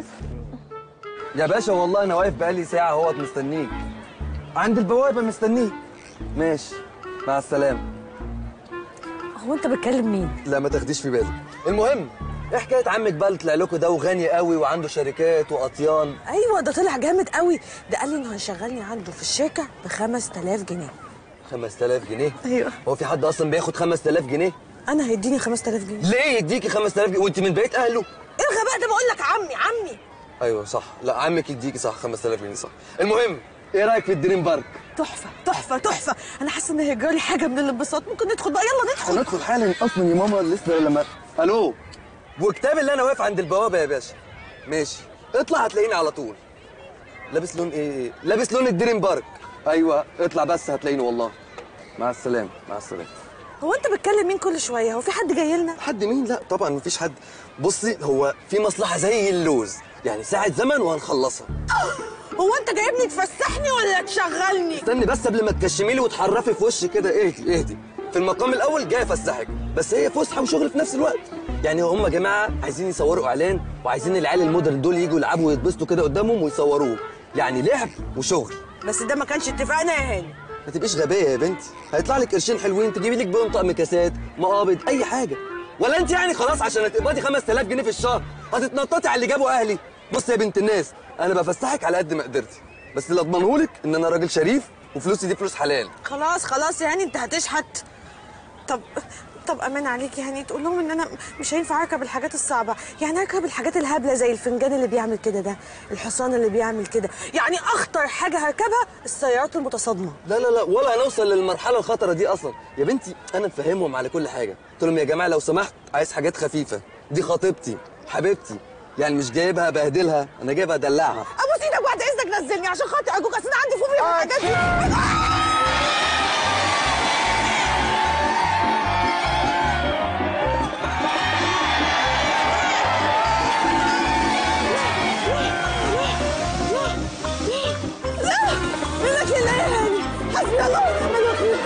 يا باشا والله انا واقف بقالي ساعه اهوت مستنيك عند البوابه مستنيك. ماشي مع السلامه. هو انت بتكلم مين؟ لا ما تاخديش في بالك. المهم ايه حكايه عمك بقى اللي طلع لكم ده وغني قوي وعنده شركات واطيان؟ ايوه ده طلع جامد قوي، ده قال لي انه هيشغلني عنده في الشركه ب خمس تلاف جنيه. خمس تلاف جنيه؟ ايوه. هو في حد اصلا بياخد خمس تلاف جنيه؟ انا هيديني خمس تلاف جنيه. ليه يديكي خمس تلاف جنيه وانت من بيت اهله؟ ايه الغباء ده؟ بقول لك عمي عمي. ايوه صح. لا عمك يديكي صح خمس تلاف جنيه صح. المهم ايه رايك في الدريم بارك؟ تحفه تحفه تحفه. انا حاسه ان هيجرالي حاجه من الانبساط. ممكن ندخل بقى؟ يلا ندخل. هندخل حالا اصلا يا ماما لسه لما الو وكتاب اللي انا واقف عند البوابه يا باشا. ماشي اطلع هتلاقيني على طول. لابس لون ايه؟ لابس لون الدريم بارك. ايوه اطلع بس هتلاقيني والله. مع السلامه مع السلامه. هو انت بتكلم مين كل شويه؟ هو في حد جاي لنا؟ حد مين؟ لا طبعا مفيش حد. بصي هو في مصلحه زي اللوز يعني ساعه زمن وهنخلصها. هو انت جايبني تفسحني ولا تشغلني؟ استني بس قبل ما تكشمي لي وتحرفي في وشي كده. اهدي اهدي. في المقام الاول جاي افسحك بس هي فسحه وشغل في نفس الوقت. يعني هم يا جماعه عايزين يصوروا اعلان وعايزين العيال المودرن دول يجوا يلعبوا ويتبسطوا كده قدامهم ويصوروه. يعني لعب وشغل. بس ده ما كانش اتفقنا يا هاني. ما تبقيش غبيه يا بنتي. هيطلع لك قرشين حلوين تجيبي لك بيهم طقم كاسات مقابض اي حاجه. ولا انت يعني خلاص عشان هتقبضي خمس تلاف جنيه في الشهر هتتنططي على اللي جابوا اهلي؟ بصي يا بنت الناس انا بفسحك على قد ما قدرتي بس اللي اضمنهولك ان انا راجل شريف وفلوسي دي فلوس حلال. خلاص خلاص يا هاني انت هتشحت. طب طب امان عليك يا هاني تقول لهم ان انا مش هينفع اركب الحاجات الصعبه، يعني اركب الحاجات الهبله زي الفنجان اللي بيعمل كده ده، الحصان اللي بيعمل كده، يعني اخطر حاجه هركبها السيارات المتصادمه. لا لا لا ولا هنوصل للمرحله الخطره دي اصلا يا بنتي. انا مفهمهم على كل حاجه. قلت لهم يا جماعه لو سمحت عايز حاجات خفيفه. دي خطيبتي حبيبتي يعني مش جايبها بهدلها انا جايبها ادلعها. ابوس ايدك بعد اذنك نزلني عشان خاطر ارجوك اصل انا عندي فوبيا من الحاجات دي. حسبي الله ونعم الوكيل.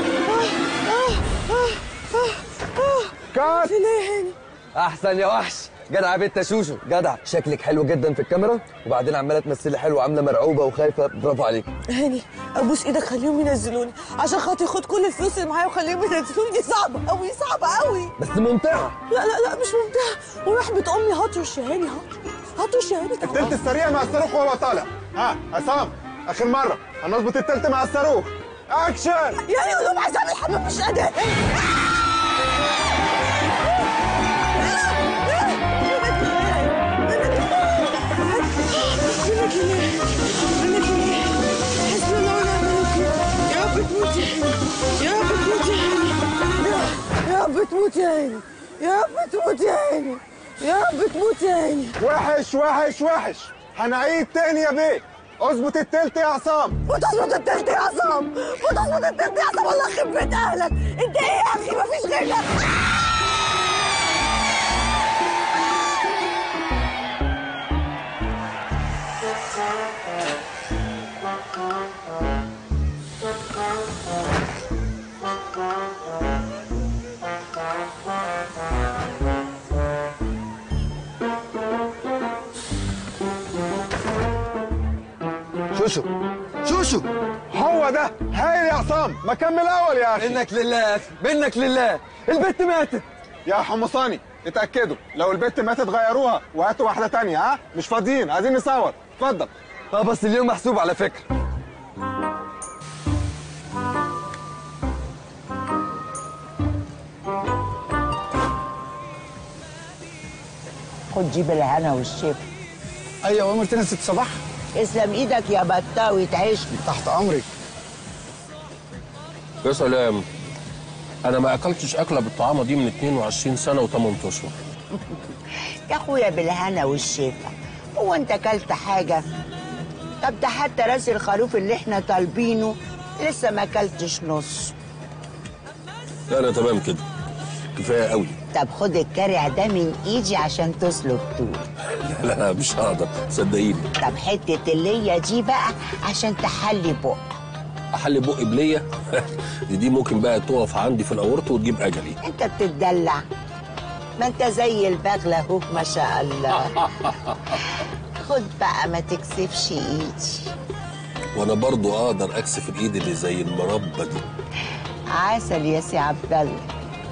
كات فين يا هاني؟ احسن يا وحش. جدع يا بنت شوشو جدع. شكلك حلو جدا في الكاميرا وبعدين عماله تمثلي حلو وعامله مرعوبه وخايفه. برافو عليك. هاني ابوس ايدك خليهم ينزلوني عشان خاطر خد كل الفلوس اللي معايا وخليهم ينزلوني. دي صعبه قوي صعبه قوي بس ممتعه. لا لا لا مش ممتعه. ورحمه امي هطرش يا هاني هطرش هطرش يا هاني. التلت السريع مع الصاروخ وهو طالع. ها عصام اخر مره هنظبط التلت مع الصاروخ. اكشن. يعني قول لهم عصام الحمام مش قادر. يا رب تموت يا عيني يا رب تموت يا عيني يا رب تموت يا عيني. وحش وحش وحش. هنعيد تاني يا بيه. اظبط التلت يا عصام. وتظبط التلت يا عصام وتظبط التلت يا عصام. والله يخرب بيت اهلك. انت ايه يا اخي مفيش غيرك. شوشو شوشو هو ده هايل يا عصام. ما كمل اول يا اخي. منك لله يا اخي منك لله. البت ماتت يا حمصاني. اتاكدوا لو البت ماتت غيروها وهاتوا واحده تانية. ها مش فاضيين عايزين نصور. اتفضل. اه بس اليوم محسوب على فكره. خد جيب الهنا والشفا. ايوه امرتنا ست صباح. اسلم ايدك يا بطاوي تعيشني. تحت امرك. يا سلام، انا ما اكلتش اكله بالطعامه دي من اتنين وعشرين سنه وثمانية اشهر. يا اخويا بالهنا والشفا، هو انت اكلت حاجه؟ طب ده حتى راس الخروف اللي احنا طالبينه لسه ما اكلتش نص. لا انا تمام كده، كفايه قوي. طب خد الكرع ده من ايدي عشان تسلق طول. لا لا لا مش هقدر صدقيني. طب حته الليه دي بقى عشان تحلي بق. احلي بقي بليه؟ دي, دي ممكن بقى تقف عندي في الاورط وتجيب اجلي. انت بتتدلع، ما انت زي البغله اهو ما شاء الله. خد بقى ما تكسفش ايدي. وانا برضو اقدر اكسف الايد اللي زي المربى دي. عسل يا سي عبد الله.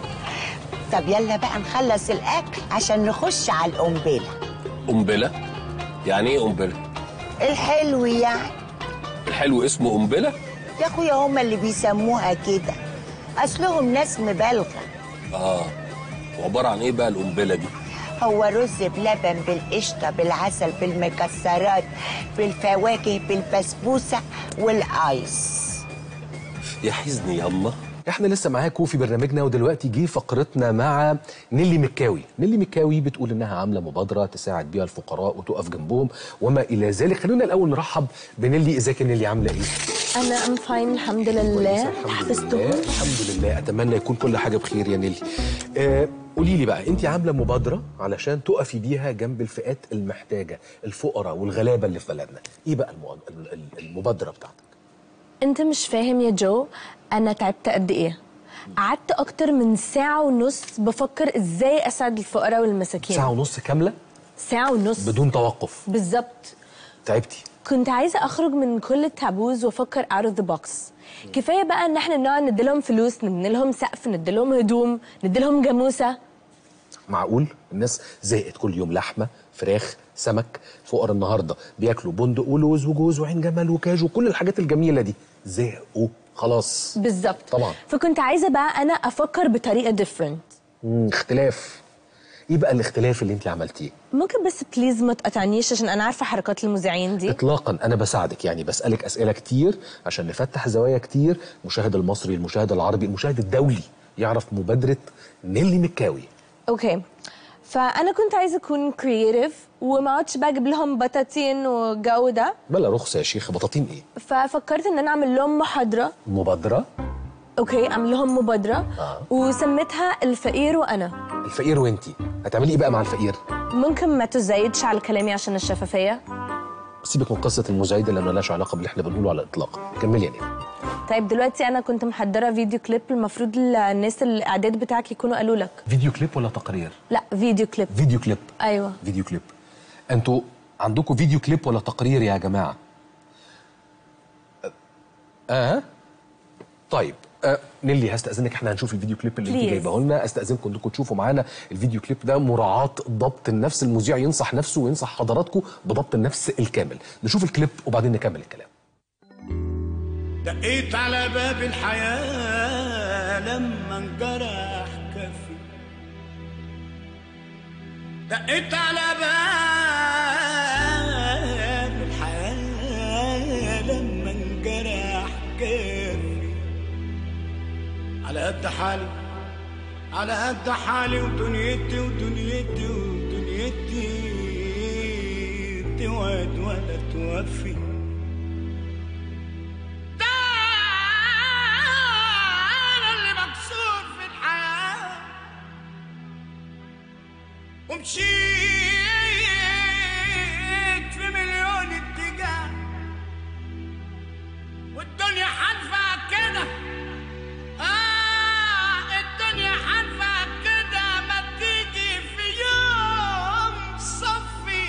طب يلا بقى نخلص الاكل عشان نخش على القنبله. قنبله؟ يعني ايه قنبله؟ الحلو يعني. الحلو اسمه قنبله؟ يا اخويا هما اللي بيسموها كده، اصلهم ناس مبالغه. اه وعباره عن ايه بقى القنبله دي؟ هو رز بلبن بالقشطه بالعسل بالمكسرات بالفواكه بالبسبوسه والايس. يا حزني ياما. احنا لسه معاكم في برنامجنا، ودلوقتي جه فقرتنا مع نيلي مكاوي. نيلي مكاوي بتقول انها عامله مبادره تساعد بيها الفقراء وتقف جنبهم وما الى ذلك. خلونا الاول نرحب بنيلي. ازيك يا نيلي، عامله ايه؟ انا ام فاين الحمد لله. الحمد لله الحمد لله. اتمنى يكون كل حاجه بخير يا نيلي. آه قولي لي بقى، انت عامله مبادره علشان تقفي بيها جنب الفئات المحتاجه، الفقراء والغلابه اللي في بلدنا. ايه بقى المبادره بتاعتك؟ انت مش فاهم يا جو، انا تعبت قد ايه. قعدت اكتر من ساعه ونص بفكر ازاي اساعد الفقراء والمساكين. ساعه ونص كامله؟ ساعه ونص بدون توقف؟ بالظبط. تعبتي؟ كنت عايزه اخرج من كل التابوز وافكر out of the box. كفايه بقى ان احنا نقعد نديلهم فلوس، نديلهم سقف، نديلهم هدوم، نديلهم جاموسه. معقول الناس زهقت كل يوم لحمه فراخ سمك؟ فقراء النهارده بياكلوا بندق ولوز وجوز وعين جمل وكاجو وكل الحاجات الجميله دي، زهقوا خلاص. بالظبط طبعا. فكنت عايزه بقى انا افكر بطريقه ديفرنت. امم اختلاف. ايه بقى الاختلاف اللي انت عملتيه؟ ممكن بس بليز ما تقطعنيش عشان انا عارفه حركات المذيعين دي. اطلاقا، انا بساعدك، يعني بسالك اسئله كتير عشان نفتح زوايا كتير. المشاهد المصري، المشاهد العربي، المشاهد الدولي يعرف مبادره نيلي مكاوي. اوكي، فانا كنت عايزه اكون كرييتيف وما اقعدش بقى اجيب لهم بطاطين والجو ده. بلا رخصه يا شيخ، بطاطين ايه؟ ففكرت ان انا اعمل لهم محاضره. مبادره؟ اوكي، اعمل لهم مبادره. آه. وسميتها الفقير وانا. الفقير وانتي؟ هتعملي ايه بقى مع الفقير؟ ممكن ما تزايدش على كلامي عشان الشفافيه. سيبك من قصه المزايده اللي مالهاش علاقه باللي احنا بنقوله على الاطلاق. كملي يا نيلي. طيب دلوقتي انا كنت محضره فيديو كليب، المفروض الناس الاعداد بتاعك يكونوا قالوا لك. فيديو كليب ولا تقرير؟ لا فيديو كليب. فيديو كليب. ايوه فيديو كليب. انتوا عندكم فيديو كليب ولا تقرير يا جماعه؟ اه طيب. آه نيلي هستأذنك، احنا هنشوف الفيديو كليب اللي انت جايبه لنا. استأذنكم انكم تشوفوا معانا الفيديو كليب ده، مراعاة ضبط النفس. المذيع ينصح نفسه وينصح حضراتكم بضبط النفس الكامل. نشوف الكليب وبعدين نكمل الكلام. دقيت على باب الحياة لما انجرح كفي، دقيت على باب الحياة لما انجرح كفي، على قد حالي على قد حالي ودنيتي ودنيتي ودنيتي توعد ولا توفي. ومشيت في مليون اتجاه والدنيا حالفة كده. آه الدنيا حالفة كده، ما تيجي في يوم صفي.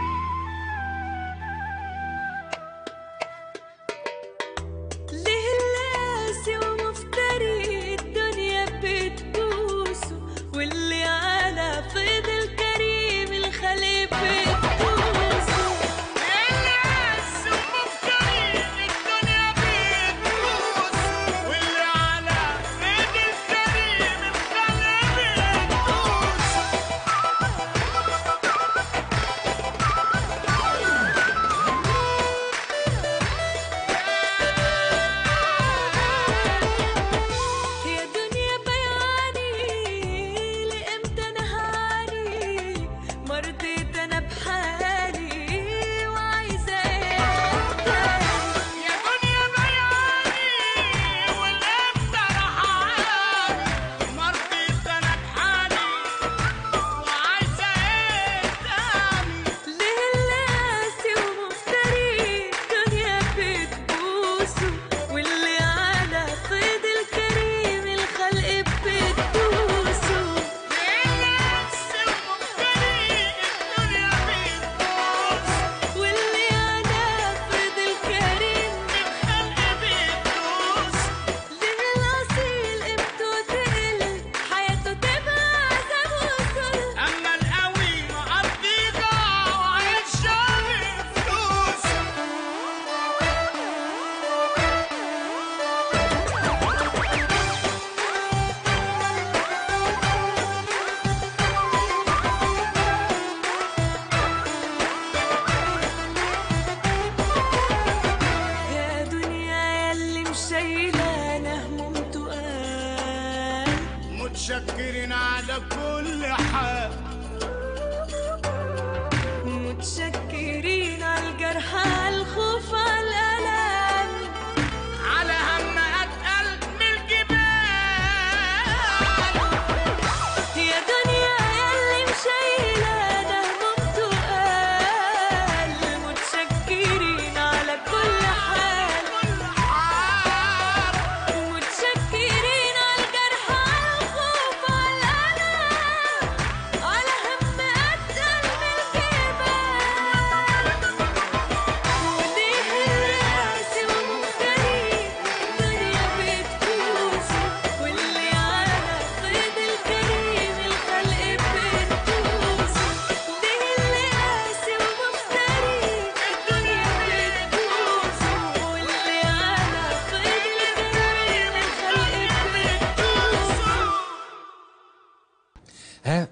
ليه اللاسي ومفتري الدنيا بتبوسه، واللي على فضل كريم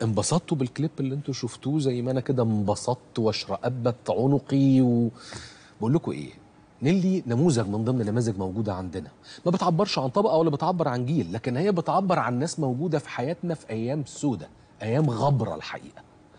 انبسطتوا بالكليب اللي انتوا شفتوه زي ما انا كده انبسطت واشرقبت عنقي؟ وبقول لكم ايه، نيلي نموذج من ضمن نماذج موجوده عندنا، ما بتعبرش عن طبقه ولا بتعبر عن جيل، لكن هي بتعبر عن ناس موجوده في حياتنا في ايام سودة، ايام غبره الحقيقه.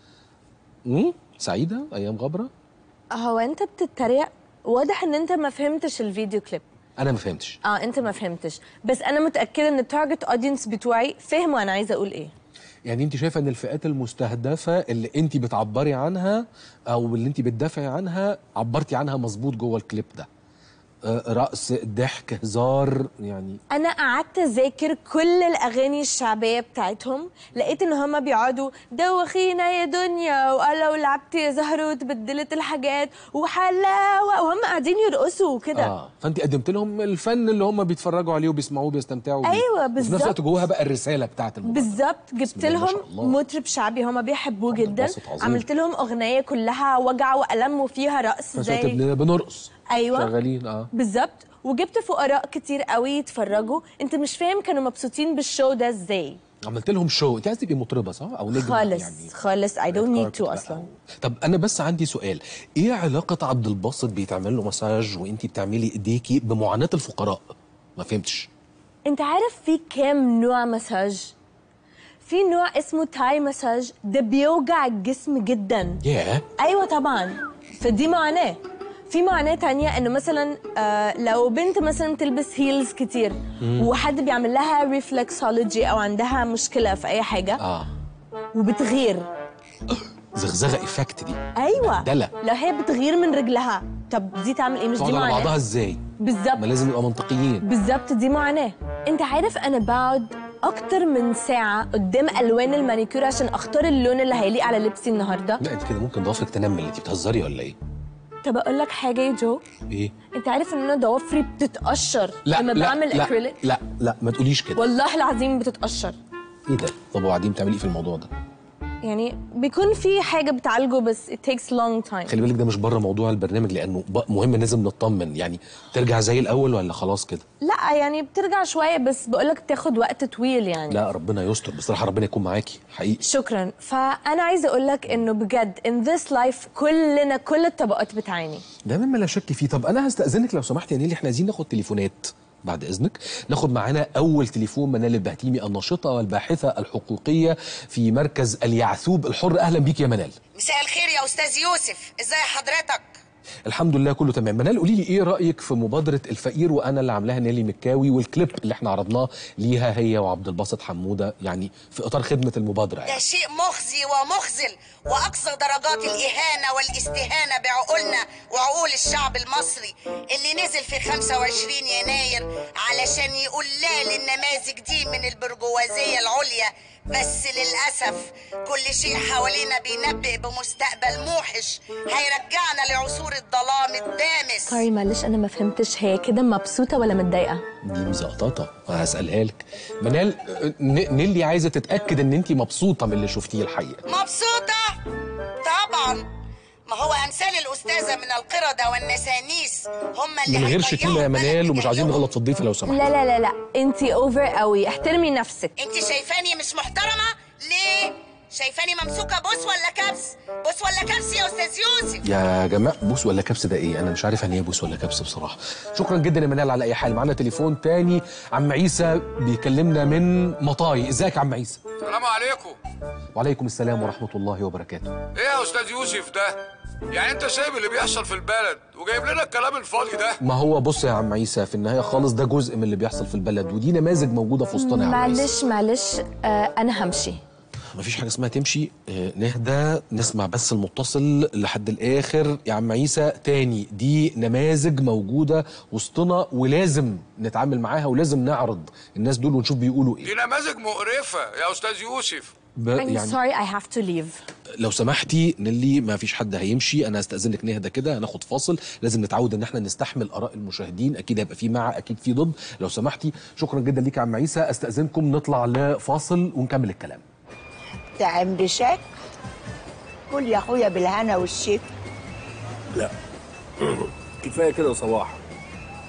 امم سعيده ايام غبره. هو انت بتتريق؟ واضح ان انت ما فهمتش الفيديو كليب. انا ما فهمتش. اه انت ما فهمتش، بس انا متاكده ان التارجت اودينس بتوعي فهموا انا عايزه اقول ايه. يعني انت شايفه ان الفئات المستهدفه اللي انت بتعبري عنها او اللي انت بتدافعي عنها عبرتي عنها مظبوط جوه الكليب ده؟ آه رقص، ضحك، هزار، يعني انا قعدت اذاكر كل الاغاني الشعبيه بتاعتهم، لقيت ان هما بيقعدوا دوخينا يا دنيا ولو لعبت يا زهر وتبدلت الحاجات وحلاوه، وهم قاعدين يرقصوا وكده. اه فانت قدمت لهم الفن اللي هم بيتفرجوا عليه وبيسمعوه وبيستمتعوا بيه. ايوه بالظبط، وفي نفس بالظبط. الوقت جواها بقى الرساله بتاعت المبادره. بالظبط، جبت لهم مطرب شعبي هما بيحبوه جدا، عملت لهم اغنيه كلها وجع والم وفيها رقص زي بنرقص. ايوه شغالين اه بالظبط، وجبت فقراء كتير قوي يتفرجوا. انت مش فاهم كانوا مبسوطين بالشو ده ازاي. عملت لهم شو. انت عايز تبقي مطربه صح او نجم خالص يعني؟ خالص I don't need to اصلا. طب انا بس عندي سؤال، ايه علاقه عبد الباسط بيتعمل له مساج وانت بتعملي ايديكي بمعاناه الفقراء؟ ما فهمتش. انت عارف في كام نوع مساج؟ في نوع اسمه تاي مساج، ده بيوجع الجسم جدا. ياه yeah. ايوه طبعا، فدي معاناه. في معاناه تانية انه مثلا آه لو بنت مثلا تلبس هيلز كتير مم. وحد بيعمل لها ريفلكسولوجي او عندها مشكله في اي حاجه اه وبتغير زغزغه افكت دي. ايوه دلع. لو هي بتغير من رجلها، طب دي تعمل ايه؟ مش دي معاناه؟ بعضها ازاي؟ بالظبط، ما لازم نبقى منطقيين. بالظبط دي معاناه. انت عارف انا بقعد اكتر من ساعه قدام الوان المانيكير عشان اختار اللون اللي هيليق على لبسي النهارده. لا انت كده ممكن ضوافرك تنمل، انت بتهزري ولا ايه؟ طب اقول لك حاجه يا جو. ايه؟ انت عارف ان انا ضوافري بتتقشر لا لما لا بعمل لا اكريليك؟ لا لا ما تقوليش كده. والله العظيم بتتقشر. ايه ده؟ طب وبعدين بتعملي ايه في الموضوع ده؟ يعني بيكون في حاجه بتعالجه بس it takes long time. خلي بالك ده مش بره موضوع البرنامج، لانه مهم لازم نطمن. يعني ترجع زي الاول ولا خلاص كده؟ لا يعني بترجع شويه، بس بقولك بتاخد وقت طويل يعني. لا ربنا يستر بصراحه، ربنا يكون معاكي حقيقي. شكرا. فانا عايزه اقولك انه بجد in this life كلنا كل الطبقات بتعاني. ده مما لا شك فيه. طب انا هستاذنك لو سمحت يا نيلي، احنا عايزين ناخد تليفونات بعد اذنك. ناخد معانا اول تليفون منال البهتيمي، الناشطه والباحثه الحقوقيه في مركز اليعثوب الحر. اهلا بيك يا منال. مساء الخير يا استاذ يوسف، ازاي حضرتك؟ الحمد لله كله تمام. منال قولي لي ايه رايك في مبادره الفقير وانا اللي عاملاها نيلي مكاوي، والكليب اللي احنا عرضناه ليها هي وعبد الباسط حموده، يعني في اطار خدمه المبادره يعني. ده شيء مخزي ومخزل واقصى درجات الاهانه والاستهانه بعقولنا وعقول الشعب المصري اللي نزل في خمسة وعشرين يناير علشان يقول لا للنماذج دي من البرجوازيه العليا. بس للأسف كل شيء حوالينا بينبئ بمستقبل موحش هيرجعنا لعصور الظلام الدامس. سوري معلش انا ما فهمتش، هي كده مبسوطه ولا متضايقه؟ دي مزقططه، هسالها لك. منال نيلي عايزه تتاكد ان انت مبسوطه من اللي شفتيه الحقيقه. مبسوطه طبعا، ما هو امثال الاستاذه من القرده والنسانيس هم اللي من غير شتيمه يا منال، ومش عايزين نغلط في الضيف لو سمحت. لا لا لا لا انت اوفر قوي، احترمي نفسك. انت شايفاني مش محترمه ليه؟ شايفاني ممسوكه بوس ولا كبس؟ بوس ولا كبس يا استاذ يوسف؟ يا جماعه بوس ولا كبس ده ايه؟ انا مش عارف يعني ايه بوس ولا كبس بصراحه. شكرا جدا يا منال على اي حال. معانا تليفون تاني، عم عيسى بيكلمنا من مطاي. ازيك يا عم عيسى؟ السلام عليكم. وعليكم السلام ورحمه الله وبركاته. ايه يا استاذ يوسف ده؟ يعني انت سايب اللي بيحصل في البلد وجايب لنا الكلام الفاضي ده؟ ما هو بص يا عم عيسى، في النهايه خالص ده جزء من اللي بيحصل في البلد، ودي نماذج موجوده في وسطنا يا عم عيسى. معلش معلش آه انا همشي. مفيش حاجه اسمها تمشي. آه نهدى نسمع بس المتصل لحد الاخر. يا عم عيسى تاني، دي نماذج موجوده وسطنا ولازم نتعامل معاها ولازم نعرض الناس دول ونشوف بيقولوا ايه. دي نماذج مقرفه يا استاذ يوسف. I'm يعني sorry I have to leave. لو سمحتي نيلي، ما فيش حد هيمشي، انا هستأذنك نهدى كده، هناخد فاصل. لازم نتعود ان احنا نستحمل اراء المشاهدين، اكيد هيبقى في مع اكيد في ضد. لو سمحتي شكرا جدا ليك يا عم عيسى، استأذنكم نطلع لفاصل ونكمل الكلام. تعم بشك كل يا اخويا بالهنا والشفا. لا كفايه كده صباح.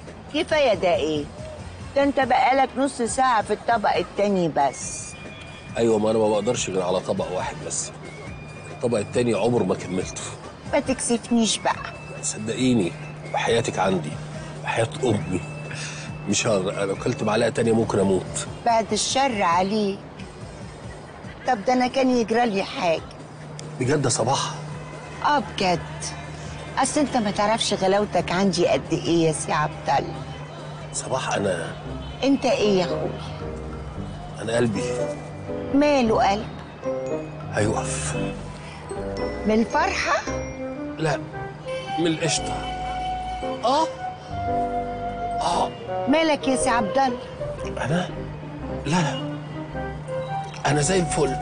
كفايه ده ايه؟ ده انت بقالك نص ساعه في الطبق التاني بس. ايوه، ما انا ما بقدرش غير على طبق واحد بس. الطبق التاني عمره ما كملته. ما تكسفنيش بقى. صدقيني وحياتك عندي وحياة امي مش هقدر، انا اكلت معلقه تانيه ممكن اموت. بعد الشر عليك. طب ده انا كان يجرى لي حاجه. بجد يا صباح؟ اه بجد. اصل انت ما تعرفش غلاوتك عندي قد ايه يا سي عبد الله. صباح انا انت ايه يا اخويا؟ انا قلبي ماله قلب؟ هيقف. من الفرحه؟ لا، من القشطه. اه اه مالك يا سي عبد الله؟ انا لا لا انا زي الفل.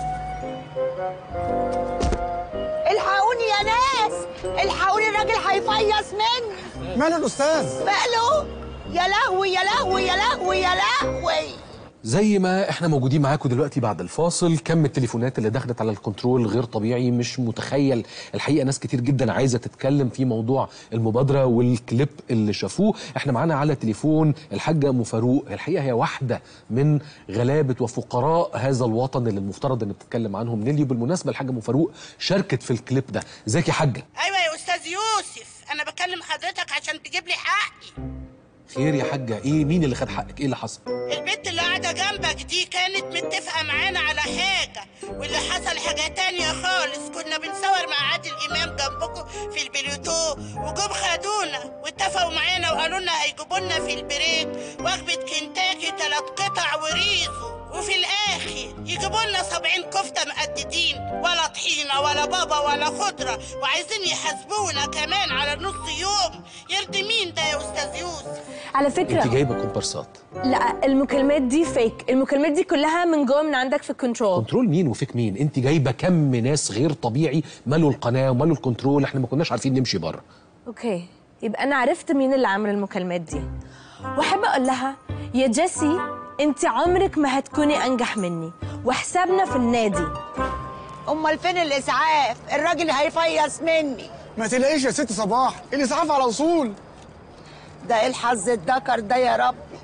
الحقوني يا ناس، الحقوني الراجل هيفيص مني. ماله الاستاذ؟ ماله؟ يا لهوي يا لهوي يا لهوي يا لهوي. زي ما احنا موجودين معاكم دلوقتي بعد الفاصل، كم التليفونات اللي دخلت على الكنترول غير طبيعي، مش متخيل. الحقيقه ناس كتير جدا عايزه تتكلم في موضوع المبادره والكليب اللي شافوه. احنا معانا على تليفون الحاجه ام فاروق، الحقيقه هي واحده من غلابه وفقراء هذا الوطن اللي المفترض ان بتتكلم عنهم نيلي. بالمناسبه الحاجه ام فاروق شاركت في الكليب ده. ازيك يا حاجه؟ ايوه يا استاذ يوسف، انا بكلم حضرتك عشان تجيب لي حقي. خير يا حاجه؟ ايه؟ مين اللي خد حقك؟ ايه اللي حصل؟ البنت اللي قاعده جنبك دي كانت متفقه معانا على حاجه، واللي حصل حاجه تانية خالص. كنا بنصور مع عادل امام جنبكم في البليوتو، وجم خدونا واتفقوا معانا وقالوا لنا هيجيبوا لنا في البريك وجبه كنتاكي ثلاث قطع وريزو، وفي الاخر يجيبوا لنا سبعين كفته مقددين، ولا طحينه ولا بابا ولا خضره، وعايزين يحاسبونا كمان على نص يوم. يرضي مين ده يا استاذ يوسف؟ على فكره انت جايبه كومبارسات؟ لا، المكالمات دي فيك، المكالمات دي كلها من جوه من عندك في الكنترول. كنترول مين وفيك مين؟ انت جايبه كم ناس غير طبيعي مالوا القناه ومالوا الكنترول، احنا ما كناش عارفين نمشي بره. اوكي، يبقى انا عرفت مين اللي عامل المكالمات دي، واحب اقول لها يا جيسي انت عمرك ما هتكوني انجح مني، وحسابنا في النادي. امال فين الاسعاف؟ الراجل هيفيص مني. ما تلاقيش يا ست صباح، الاسعاف على وصول. ده ايه الحظ الدكر ده يا ربي؟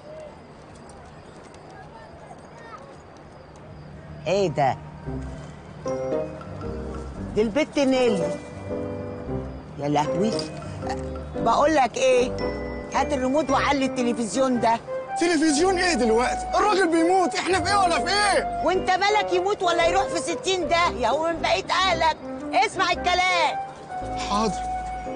ايه ده؟ دي البت نيلي. يا لهوي. بقول لك ايه، هات الريموت وعلي التلفزيون ده. تلفزيون ايه دلوقتي؟ الراجل بيموت، احنا في ايه ولا في ايه؟ وانت مالك يموت ولا يروح في ستين داهية؟ هو من بقية اهلك. اسمع الكلام. حاضر.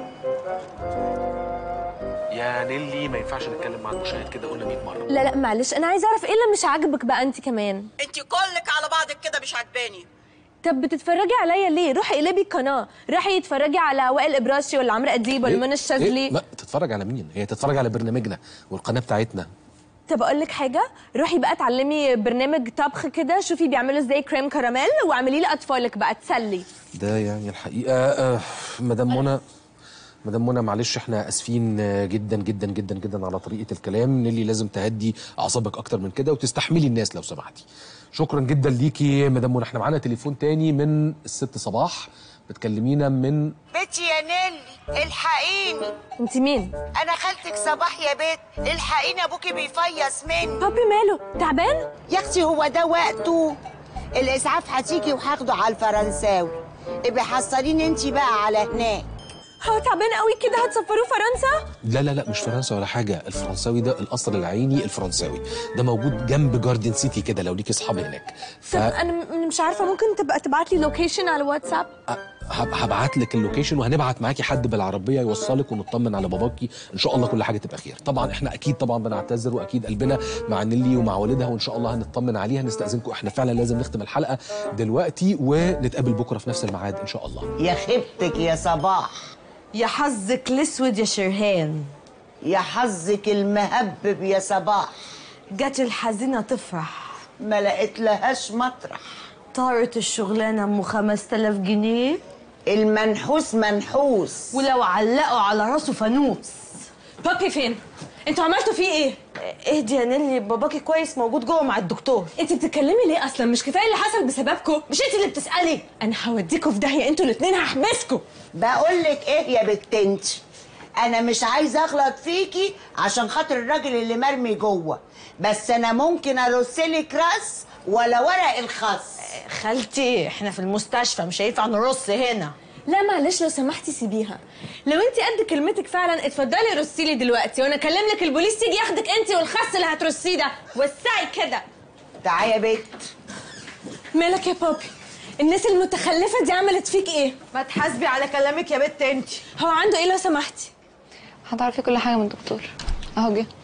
يا نيلي ما ينفعش نتكلم مع المشاهد كده، قلنا مية مره. لا لا معلش، انا عايزه اعرف ايه اللي مش عاجبك بقى انت كمان. انت كلك على بعضك كده مش عجباني. طب بتتفرجي عليا ليه؟ روحي اقلبي القناه، روحي اتفرجي على وائل ابراشي ولا عمرو اديب ولا منى الشاذلي. ما تتفرج على مين؟ هي تتفرج على برنامجنا والقناه بتاعتنا. طب اقول لك حاجه، روحي بقى اتعلمي برنامج طبخ كده، شوفي بيعملوا ازاي كريم كراميل واعملي لي اطفالك بقى تسلي. ده يعني الحقيقه آه مدام منى مدام منى معلش احنا اسفين جدا جدا جدا جدا على طريقه الكلام. نيلي لازم تهدي اعصابك اكتر من كده وتستحملي الناس لو سمحتي. شكرا جدا ليكي مدام منى. احنا معانا تليفون تاني من الست صباح بتكلمينا من بنتي يا نيلي، الحقيني. انت مين؟ انا خالتك صباح يا بت، الحقيني ابوكي بيفيص مني. بابي ماله؟ تعبان؟ يا اختي هو ده وقته. الاسعاف هتيجي وهاخده على الفرنساوي. ابقي حصليني انت بقى على هناك. هو تعبان قوي كده هتسفروه فرنسا؟ لا لا لا مش فرنسا ولا حاجه، الفرنساوي ده القصر العيني الفرنساوي ده موجود جنب جاردن سيتي كده لو ليكي اصحاب هناك. ف... طب انا مش عارفه، ممكن تبقى تبعت لي لوكيشن على الواتساب؟ هبعت لك اللوكيشن وهنبعت معاكي حد بالعربيه يوصلك ونطمن على باباكي ان شاء الله كل حاجه تبقى خير. طبعا احنا اكيد طبعا بنعتذر واكيد قلبنا مع نيلي ومع والدها وان شاء الله هنطمن عليها. نستاذنكم احنا فعلا لازم نختم الحلقه دلوقتي ونتقابل بكره في نفس الميعاد ان شاء الله. يا خيبتك يا صباح، يا حظك الاسود يا شرهان، يا حظك المهبب يا صباح. جت الحزينه تفرح ما لقيت لهاش مطرح. طارت الشغلانه ام خمسة آلاف جنيه، المنحوس منحوس ولو علقوا على راسه فانوس. بابي فين؟ انتوا عملتوا فيه ايه؟ اهدي يا نيلي، باباكي كويس موجود جوه مع الدكتور. انت بتتكلمي ليه اصلا؟ مش كفايه اللي حصل بسببكم؟ مش انت اللي بتسالي؟ انا هوديكوا في داهيه انتوا الاثنين، هحبسكوا. بقول لك ايه يا بنت انت، انا مش عايزه اغلط فيكي عشان خاطر الراجل اللي مرمي جوه، بس انا ممكن ارسلك راس ولا ورق الخس. خالتي احنا في المستشفى مش هينفع نرص هنا. لا معلش لو سمحتي سيبيها. لو انت قد كلمتك فعلا اتفضلي رصي لي دلوقتي وانا اكلم لك البوليس يجي ياخدك انت والخس اللي هترصيه ده. وسعي كده. تعالي يا بت. مالك يا بابي؟ الناس المتخلفه دي عملت فيك ايه؟ ما تحاسبي على كلامك يا بت انت. هو عنده ايه لو سمحتي؟ هتعرفي كل حاجه من الدكتور اهو جه.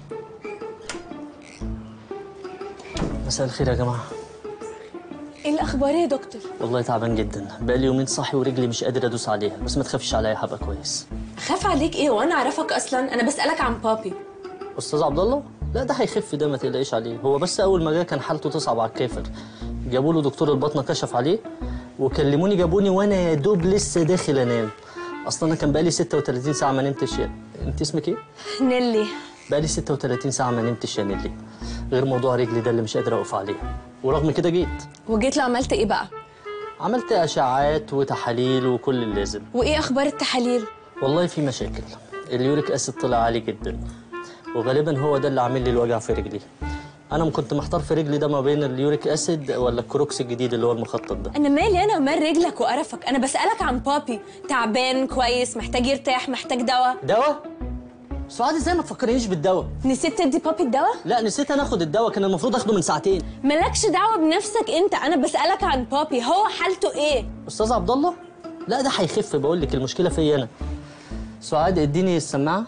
مساء الخير يا جماعه. ايه الاخبار يا دكتور؟ والله تعبان جدا، بقالي يومين صاحي ورجلي مش قادر ادوس عليها، بس ما تخافيش عليا هبقى كويس. خاف عليك ايه وانا اعرفك اصلا؟ انا بسالك عن بابي. استاذ عبد الله؟ لا ده هيخف، ده ما تقلقيش عليه، هو بس اول ما جه كان حالته تصعب على الكافر. جابوا له دكتور الباطنه كشف عليه وكلموني جابوني وانا يا دوب لسه داخل انام. اصلا انا كان بقالي ستة وتلاتين ساعه ما نمتش. انت اسمك ايه؟ نيلي. بقالي ستة وتلاتين ساعه ما نمتش يا نيلي، غير موضوع رجلي ده اللي مش قادر اقف عليه، ورغم كده جيت. وجيت له عملت ايه بقى؟ عملت اشعاعات وتحاليل وكل اللازم. وايه اخبار التحاليل؟ والله في مشاكل، اليوريك اسيد طلع عالي جدا وغالبا هو ده اللي عامل لي الوجع في رجلي. انا كنت محتار في رجلي ده ما بين اليوريك اسيد ولا الكروكس الجديد اللي هو المخطط ده. انا مالي انا ومال رجلك وقرفك؟ انا بسالك عن بابي، تعبان كويس محتاج يرتاح محتاج دواء. دواء؟ سعاد ازاي ما تفكرنيش بالدواء؟ نسيت تدي بابي الدواء؟ لا نسيت انا اخد الدواء، كان المفروض اخده من ساعتين. مالكش دعوه بنفسك انت، انا بسالك عن بابي، هو حالته ايه؟ استاذ عبد الله؟ لا ده هيخف، بقول لك المشكله فيا انا. سعاد اديني السماعه.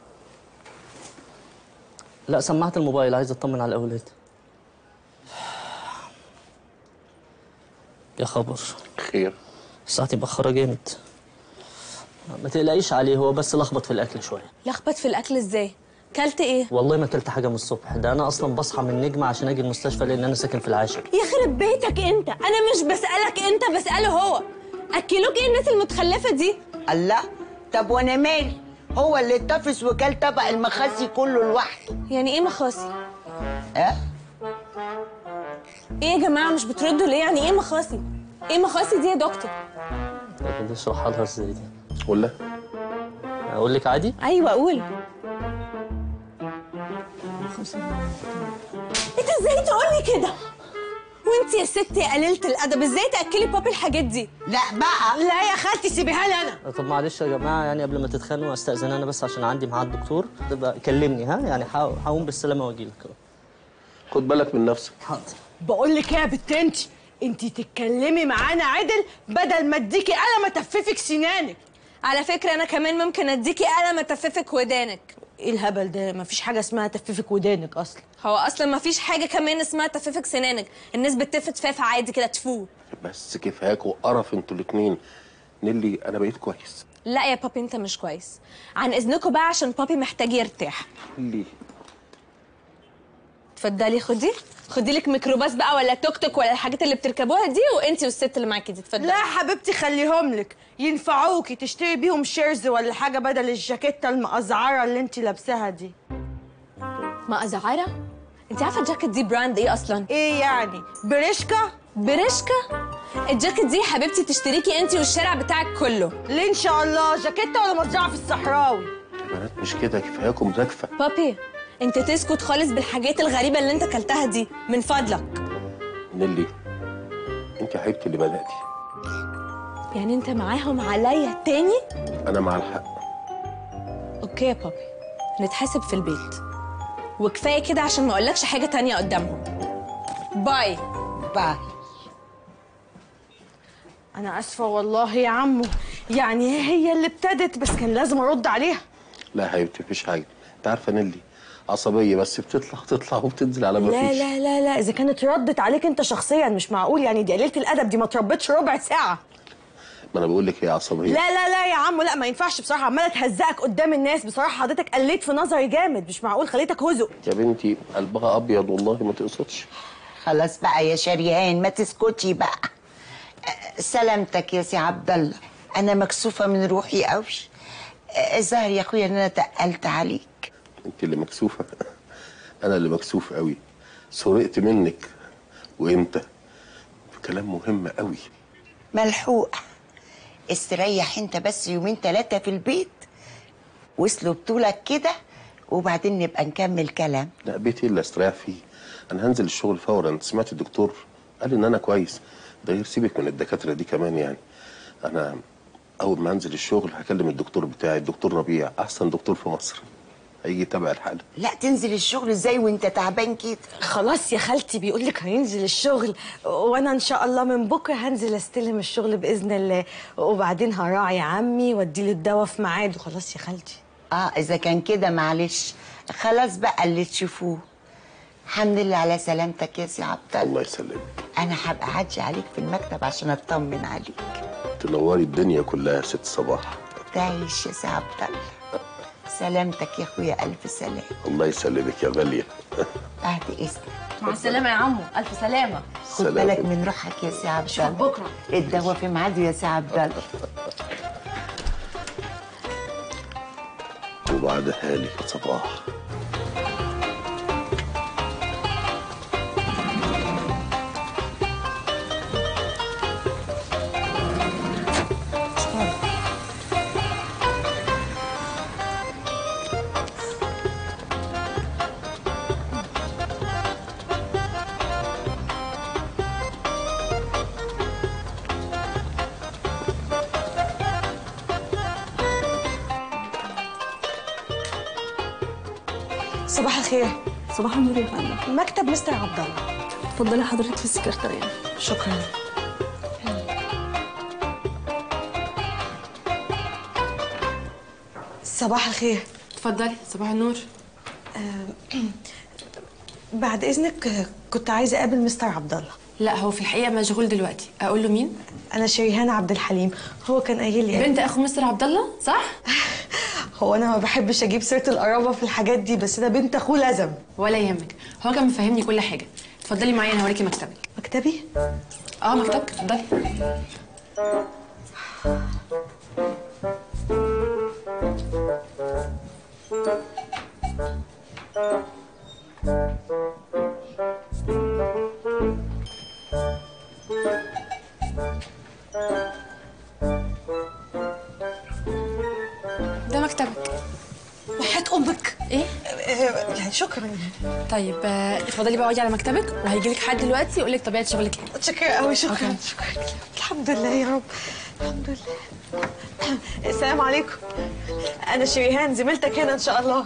لا سماعه الموبايل، عايز اطمن على الاولاد. يا خبر خير. ساعتي مأخرة جامد. ما تقلقيش عليه، هو بس لخبط في الاكل شويه. لخبط في الاكل ازاي؟ كلت ايه؟ والله ما كلت حاجه من الصبح، ده انا اصلا بصحى من نجمه عشان اجي المستشفى لان انا ساكن في العاشر. يخرب بيتك انت، انا مش بسالك انت بساله هو. اكلوك ايه الناس المتخلفه دي؟ الله، طب وانا مالي؟ هو اللي اتفس وكل طبق المخاسي كله لوحده. يعني ايه مخاصي؟ اه؟ ايه يا جماعه مش بتردوا ليه؟ يعني ايه مخاصي؟ ايه مخاصي دي يا دكتور؟ طب اشرحها لها ازاي دي؟ قول لها. اقول لك عادي؟ ايوه قول. انت ازاي تقولي كده؟ وانت يا ستي قليله الادب ازاي تاكلي بابي الحاجات دي؟ لا بقى. لا يا خالتي سيبيها لي انا. طب معلش يا جماعه، يعني قبل ما تتخانقوا استاذن انا بس عشان عندي ميعاد دكتور، تبقى كلمني ها، يعني هقوم بالسلامه واجي لك. خد بالك من نفسك. حاضر. بقول لك ايه يا بنت انت، انت تتكلمي معانا عدل بدل ما اديكي قلم اتففك سنانك. على فكره انا كمان ممكن اديكي قلم اتففك ودانك. ايه الهبل ده؟ مفيش حاجه اسمها تففك ودانك اصلا. هو اصلا مفيش حاجه كمان اسمها تففك سنانك، الناس بتفت فاف عادي كده تفو. بس كفاياكوا قرف انتوا الاتنين. نيلي انا بقيت كويس. لا يا بابي انت مش كويس، عن اذنكم بقى عشان بابي محتاج يرتاح. ليه؟ اتفضلي خدي خدي لك ميكروباص بقى ولا توك توك ولا الحاجات اللي بتركبوها دي، وانتي والست اللي معاكي دي اتفضلي. لا يا حبيبتي خليهم لك، ينفعوكي تشتري بيهم شيرز ولا حاجه بدل الجاكيته المقزعره اللي انت لابساها دي. مقزعره؟ انت عارفه الجاكيت دي براند ايه اصلا؟ ايه يعني؟ بريشكا؟ بريشكا؟ الجاكيت دي حبيبتي تشتريكي انتي والشارع بتاعك كله. ليه ان شاء الله؟ جاكيته ولا مزرعه في الصحراوي؟ يا بنات مش كده، كفاياكم زكفه. بابي انت تسكت خالص بالحاجات الغريبه اللي انت اكلتها دي من فضلك. نيلي انت يا حبيبتي اللي بداتي. يعني انت معاهم عليا تاني؟ انا مع الحق. اوكي يا بابي نتحاسب في البيت، وكفايه كده عشان ما اقولكش حاجه تانية قدامهم. باي باي. انا اسفه والله يا عمو، يعني هي اللي ابتدت بس كان لازم ارد عليها. لا يا حبيبتي مفيش حاجه، انت عارفه نيلي عصبيه بس بتطلع تطلع وبتنزل على ما لا فيش. لا لا لا اذا كانت ردت عليك انت شخصيا مش معقول، يعني دي قليله الادب، دي ما تربتش ربع ساعه. ما انا بقول لك هي عصبيه. لا لا لا يا عمو لا ما ينفعش بصراحه، عماله تهزقك قدام الناس، بصراحه حضرتك قليت في نظري جامد، مش معقول خليتك هزق. يا بنتي قلبها ابيض والله ما تقصدش. خلاص بقى يا شريهان ما تسكتي بقى. سلامتك يا سي عبد الله، انا مكسوفه من روحي قوي. الظاهر يا اخويا ان انا تقلت عليك. انت اللي مكسوفه. انا اللي مكسوف قوي، سرقت منك. وامتى؟ في كلام مهم قوي. ملحوق، استريح انت بس يومين ثلاثه في البيت واسلوا بطولك كده وبعدين نبقى نكمل كلام. لا بيتي اللي استريح فيه، انا هنزل الشغل فورا. انت سمعت الدكتور قال ان انا كويس. ده غير سيبك من الدكاتره دي كمان يعني. انا اول ما انزل الشغل هكلم الدكتور بتاعي، الدكتور ربيع، احسن دكتور في مصر، هيجي يتابع الحاله. لا تنزل الشغل ازاي وانت تعبان كده؟ خلاص يا خالتي بيقول لك هينزل الشغل، وانا ان شاء الله من بكره هنزل استلم الشغل باذن الله، وبعدين هراعي عمي واديله الدواء في ميعاده. خلاص يا خالتي. اه اذا كان كده معلش، خلاص بقى اللي تشوفوه. الحمد لله على سلامتك يا سي عبد الله. الله يسلمك. انا هبقى اعدي عليك في المكتب عشان اطمن عليك. تنوري الدنيا كلها يا ست صباح. تعيش يا سي عبد الله. سلامتك يا اخويا، الف سلام. الله يسلمك يا غاليه. بعد اذنك. مع السلامه يا عمو، الف سلامه. خد بالك من روحك يا سي عبد الله. بكره الدواء في ميعاده يا سي عبد الله. وبعدها لك يا صباح. صباح الخير. صباح النور يا فندم. مكتب مستر عبد الله. اتفضلي حضرتك في السكرتاريه. شكرا. صباح الخير. اتفضلي. صباح النور. آه بعد اذنك كنت عايزه اقابل مستر عبد الله. لا هو في الحقيقه مشغول دلوقتي. اقول له مين؟ انا شريهان عبد الحليم. هو كان قايل لي بنت اخو مستر عبد الله صح؟ هو انا ما بحبش اجيب سيره القرابه في الحاجات دي، بس ده بنت اخوه لازم. ولا يهمك، هو كان مفهمني كل حاجه. اتفضلي معايا انا هوريكي مكتبك. مكتبي؟ اه مكتبك، اتفضلي. ده مكتبك. وحياة امك. ايه؟ يعني شكرا. طيب اتفضلي بقى اقعدي على مكتبك، وهيجي لك حد دلوقتي يقول لك طبيعه شغلك ايه. شكرا قوي. شكرا شكرا. الحمد لله يا رب. الحمد لله. السلام عليكم. انا شريهان زميلتك هنا ان شاء الله.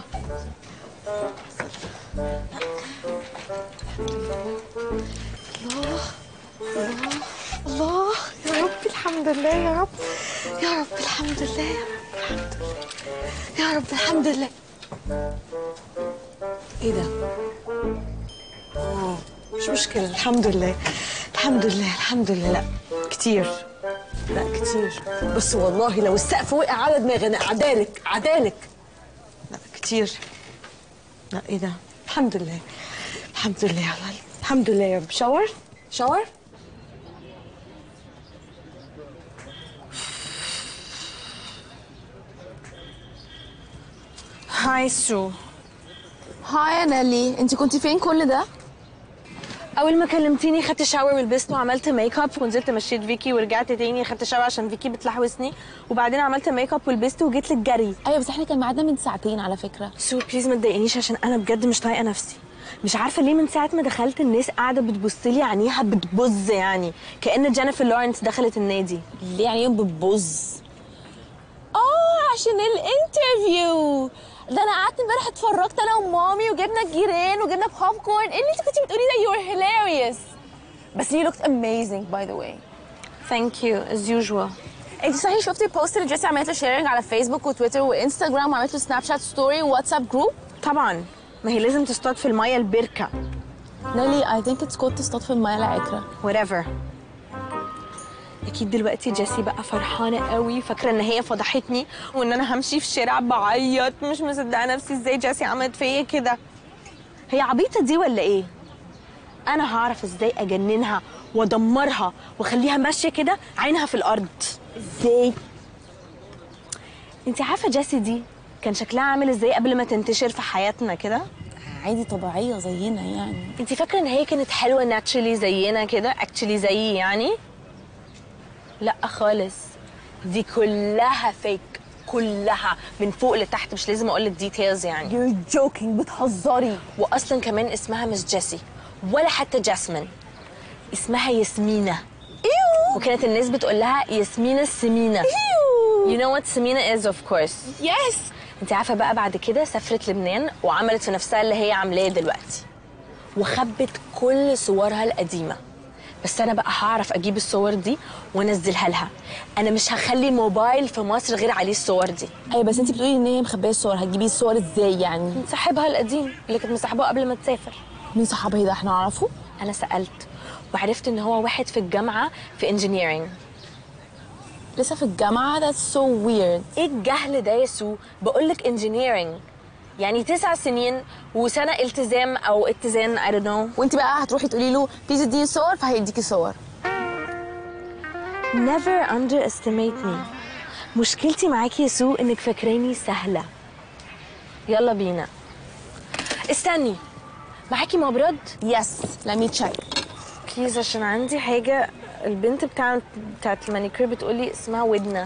الله الله الله يا رب. الحمد لله يا رب. يا رب الحمد لله يا رب. الحمد لله يا رب. الحمد لله. ايه ده؟ اه مش مشكلة. الحمد لله الحمد لله الحمد لله. لا كتير، لا كتير، بس والله لو السقف وقع على دماغي انا عدالك عدالك. لا كتير. لا ايه ده؟ الحمد لله الحمد لله يا الله. الحمد لله يا رب. شاور شاور. هاي سو. هاي يا نيلي، انت كنتي فين كل ده؟ اول ما كلمتيني خدت شاور ولبست وعملت ميك اب ونزلت مشيت فيكي ورجعت تاني خدت شاور عشان فيكي بتلحوسني، وبعدين عملت ميك اب ولبست وجيت لك جري. ايوه بس احنا كان ميعادنا من ساعتين على فكره. سو بليز ما تضايقنيش عشان انا بجد مش طايقه نفسي. مش عارفه ليه من ساعه ما دخلت الناس قاعده بتبص لي عينيها بتبز، يعني كأن جينيفر لورنس دخلت النادي. ليه يعني يوم بتبز؟ اه عشان الانترفيو ده. انا قعدت امبارح اتفرجت انا ومامي وجبنا الجيران وجبنا بوب كورن. ايه اللي انت كنتي بتقولي ده؟ يو ار هيلاريوس. بس you looked amazing by the way. Thank you as usual. انت صحيح شفتي البوست اللي جيسي عملت له شيرنج على فيسبوك وتويتر وانستغرام وعملت له سناب شات ستوري وواتساب جروب؟ طبعا، ما هي لازم تصطاد في الميه البركه. نيلي I think it's good تصطاد في الميه العكره. whatever. اكيد دلوقتي جيسي بقى فرحانه قوي، فاكره ان هي فضحتني وان انا همشي في الشارع بعيط، مش مصدقه نفسي ازاي جيسي عملت فيا كده. هي عبيطه دي ولا ايه؟ انا هعرف ازاي اجننها وادمرها واخليها ماشيه كده عينها في الارض. ازاي؟ انت عارفه جيسي دي كان شكلها عامل ازاي قبل ما تنتشر في حياتنا كده؟ عادي طبيعيه زينا يعني. انت فاكره ان هي كانت حلوه ناتشرالي زينا كده، اكشلي زيي يعني؟ لا خالص، دي كلها فيك، كلها من فوق لتحت، مش لازم اقول لك ديتيلز يعني. You're joking، بتهزري. واصلا كمان اسمها مش جيسي، ولا حتى جاسمين، اسمها ياسمينة. ايوه. وكانت الناس بتقول لها ياسمينة السمينة. ايوه. You know what سمينة is of course. Yes. انت عارفة بقى بعد كده سافرت لبنان وعملت في نفسها اللي هي عاملاه دلوقتي، وخبت كل صورها القديمة. بس انا بقى هعرف اجيب الصور دي وانزلها لها. انا مش هخلي موبايل في مصر غير عليه الصور دي. ايوه بس انت بتقولي ان هي مخبيه الصور، هتجيبي الصور ازاي يعني؟ من صاحبها القديم اللي كانت مصاحباه قبل ما تسافر. مين صاحبها ده؟ احنا نعرفه؟ انا سالت وعرفت ان هو واحد في الجامعه في انجينيرنج. لسه في الجامعه؟ that's so weird. ايه الجهل ده يا سو؟ بقولك انجينيرنج يعني تسع سنين وسنه التزام او اتزان I don't know. وانت بقى هتروحي تقولي له بليز اديني صور فهيديكي صور. never underestimate me. مشكلتي معاكي يا سو انك فاكراني سهله. يلا بينا. استني، معاكي مبرد؟ يس let me check. بليز عشان عندي حاجه. البنت بتاعت بتاعت المانيكير بتقولي اسمها ودنا.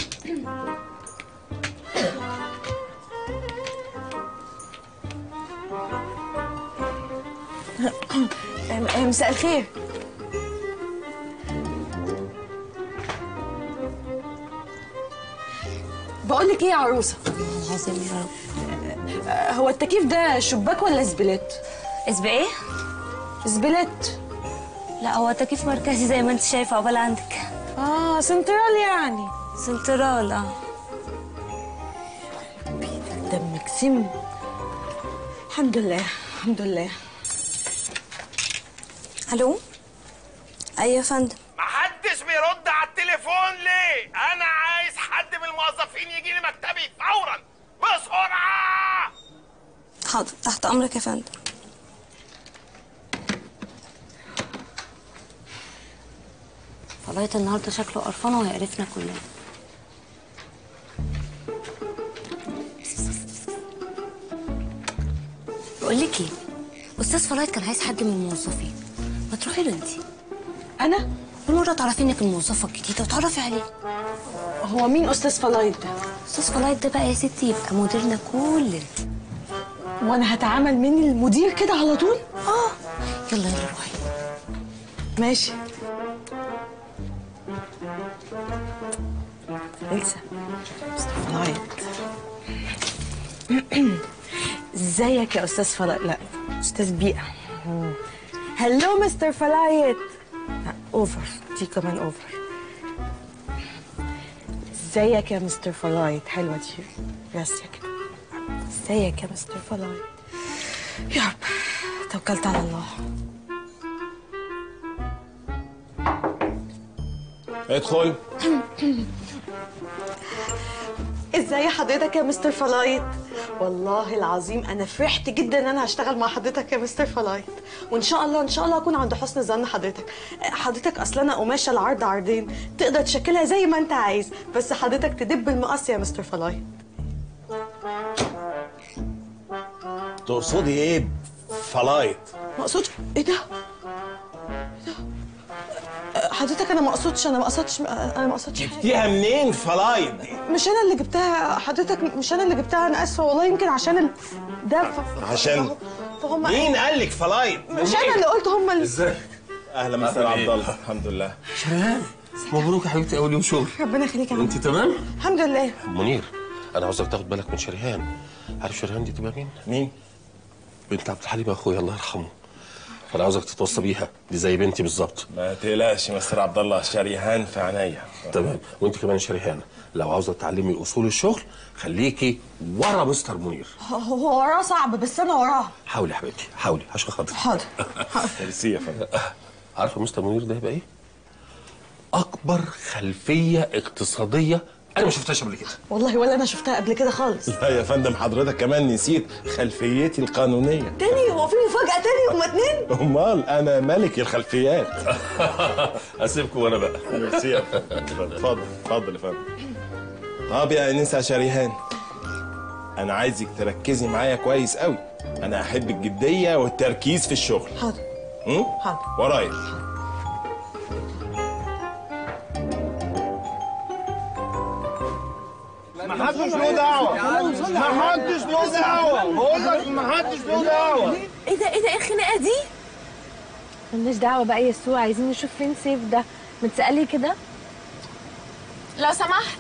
مساء الخير. بقول لك ايه يا عروسه؟ عظيم يا رب. هو التكييف ده شباك ولا زبلت؟ اسم ايه؟ زبلت. لا هو تكييف مركزي زي ما انت شايفه عقبال عندك. اه سنترال يعني. سنترال اه. دمك سم. الحمد لله الحمد لله. الو. ايوه يا فندم. محدش بيرد على التليفون ليه؟ انا عايز حد من الموظفين يجي لي مكتبي فورا بسرعه. حاضر تحت امرك يا فندم. فلايت النهارده شكله قرفان وهيقرفنا كلنا. بقول لك ايه؟ استاذ فلايت كان عايز حد من الموظفين، ما تروحي له انت. انا؟ بالمره تعرفي انك الموظفه الجديده وتعرفي عليه. هو مين استاذ فلايت ده؟ استاذ فلايت ده بقى يا ستي يبقى مديرنا كلنا. وانا هتعامل مني المدير كده على طول؟ اه. يلا يلا روحي. ماشي. إلسا مستر فلايت. ازيك يا استاذ فلايت؟ لا استاذ بيئة. هلو مستر فلايت. لا اوفر، دي كمان اوفر. ازيك يا مستر فلايت؟ حلوة دي راسية كده. ازيك يا مستر فلايت؟ يا رب توكلت على الله. ادخل. ازاي حضرتك يا مستر فلايت؟ والله العظيم انا فرحت جدا ان انا هشتغل مع حضرتك يا مستر فلايت، وان شاء الله ان شاء الله اكون عند حسن ظن حضرتك. حضرتك اصلا انا قماشه العرض عرضين، تقدر تشكلها زي ما انت عايز، بس حضرتك تدب المقص يا مستر فلايت. تقصدي ايه فلايت؟ ما اقصدش. ايه ده؟ حضرتك انا ما اقصدش انا ما اقصدش انا ما اقصدش حاجه. جبتيها منين فلايت؟ مش انا اللي جبتها حضرتك، مش انا اللي جبتها، انا اسفه والله. يمكن عشان ال... ده ف... عشان فهم مين قال لك فلايت؟ مش انا اللي قلت هم اللي... ازيك؟ اهلا مستر عبد الله. الحمد لله. شريهان مبروك يا حبيبتي اول يوم شغل. ربنا يخليك يا عم. انت تمام؟ الحمد لله. منير انا عاوزك تاخد بالك من شريهان. عارف شريهان دي تبقى مين؟ مين؟ بنت عبد الحليم اخويا الله يرحمه. فانا عاوزك تتوصى بيها، دي زي بنتي بالظبط. ما تقلقش مستر عبد الله، شريهان في عينيا. تمام. وانت كمان شريهان لو عاوزه تتعلمي اصول الشغل خليكي ورا مستر منير. هو وراه صعب بس انا وراه. حاولي يا حبيبتي حاولي عشان خاطري. حاضر. ميرسي يا فندم. عارفه مستر منير ده هيبقى ايه؟ اكبر خلفيه اقتصاديه انا ما شفتهاش قبل كده. والله ولا انا شفتها قبل كده خالص. لا يا فندم حضرتك كمان نسيت خلفيتي القانونيه. تاني؟ هو في مفاجاه تاني؟ هما اتنين؟ امال انا ملك الخلفيات. اسيبكم وانا بقى. ميرسي يا فندم. اتفضل اتفضل يا فندم. طب يا انسه شريهان، انا عايزك تركزي معايا كويس قوي. انا احب الجديه والتركيز في الشغل. حاضر. امم حاضر. ورايا. ما حدش له دعوة، ما حدش له دعوة، بقول لك ما حدش له دعوة. ايه ده ايه ده ايه الخناقة دي؟ مالناش دعوه بقى يا سو، عايزين نشوف فين سيف ده. متسألي كده؟ لو سمحت.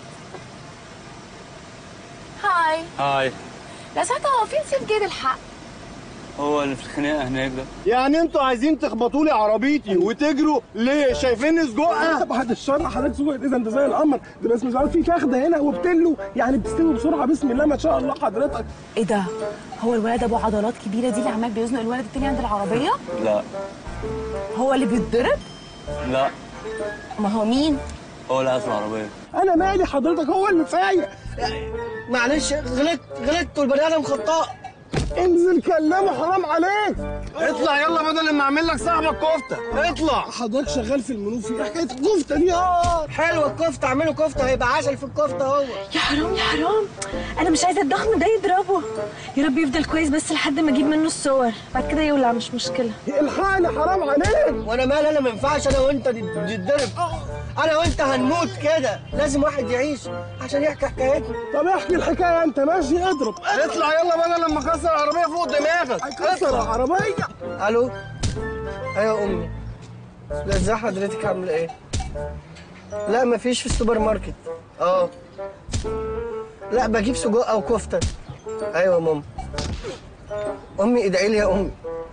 هاي. هاي. لو سمحت هو فين سيف جيد الحق؟ هو اللي في الخناقه هناك ده. يعني انتوا عايزين تخبطوا لي عربيتي وتجروا ليه؟ شايفيني سجقه؟ بعد الشر حضرتك سجق اذا انت زي القمر ده، بس مش عارف في فخده هنا وبتلو، يعني بتستوي بسرعه بسم الله ما شاء الله حضرتك. ايه ده؟ هو الولد ابو عضلات كبيره دي اللي عمال بيزنق الولد التاني عند العربيه؟ لا. هو اللي بيتضرب؟ لا. ما هو مين؟ هو اللي قاعد في العربيه. انا مالي حضرتك، هو اللي فايق. معلش غلطت غلطت والبني ادم خطاء. انزل كلمه حرام عليك. اطلع يلا بدل ما اعمل لك صاحبك كفته. اطلع. حضرتك شغال في المنوفي، ايه حكايه الكفته دي؟ اه حلوه الكفته، اعمله كفته هيبقى عسل في الكفته هو. يا حرام يا حرام، انا مش عايزه الضخم ده يضربه. يا رب يفضل كويس بس لحد ما اجيب منه الصور، بعد كده يولع مش مشكله. الحقني حرام عليك. وانا مالي، انا ما ينفعش انا وانت نتضرب. انا وانت هنموت كده، لازم واحد يعيش عشان يحكي حكايتنا. طب احكي الحكايه انت، ماشي اضرب. اطلع يلا بدل لما اكسر العربيه فوق دماغك. هيكسر العربيه. الو. ايوه يا امي. لا ازاي حضرتك عامله ايه؟ لا مفيش في السوبر ماركت. اه لا بجيب سجق او كفته. ايوه يا ماما. امي ادعي لي يا امي.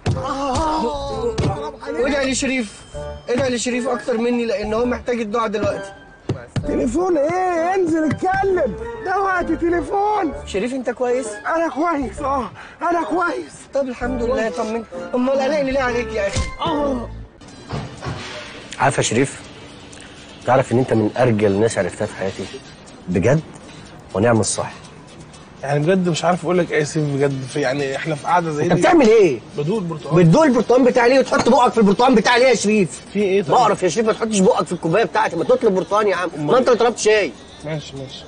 وادعي لشريف، ادعي لشريف اكتر مني لان هو محتاج الدعاء دلوقتي. تليفون ايه؟ انزل اتكلم، ده وقت تليفون. شريف انت كويس؟ انا كويس. اه انا كويس. طب الحمد لله. طمنت. امال قلقني ليه عليك يا اخي؟ اه عارف يا شريف، تعرف ان انت من ارجل الناس عرفتها في حياتي بجد، ونعم الصح. يعني بجد مش عارف اقول لك اسف بجد، في يعني احنا في قعده زي دي. انت بتعمل ايه؟ بدوق البرتقال. بتدوق البرتقال بتاعي ليه وتحط بقك في البرتقال بتاعي ليه يا شريف؟ في ايه طيب؟ بعرف يا شريف ما تحطش بقك في الكوبايه بتاعتي، ما تطلب برتقال يا عم، ما انت اللي طلبت شاي. ماشي ماشي.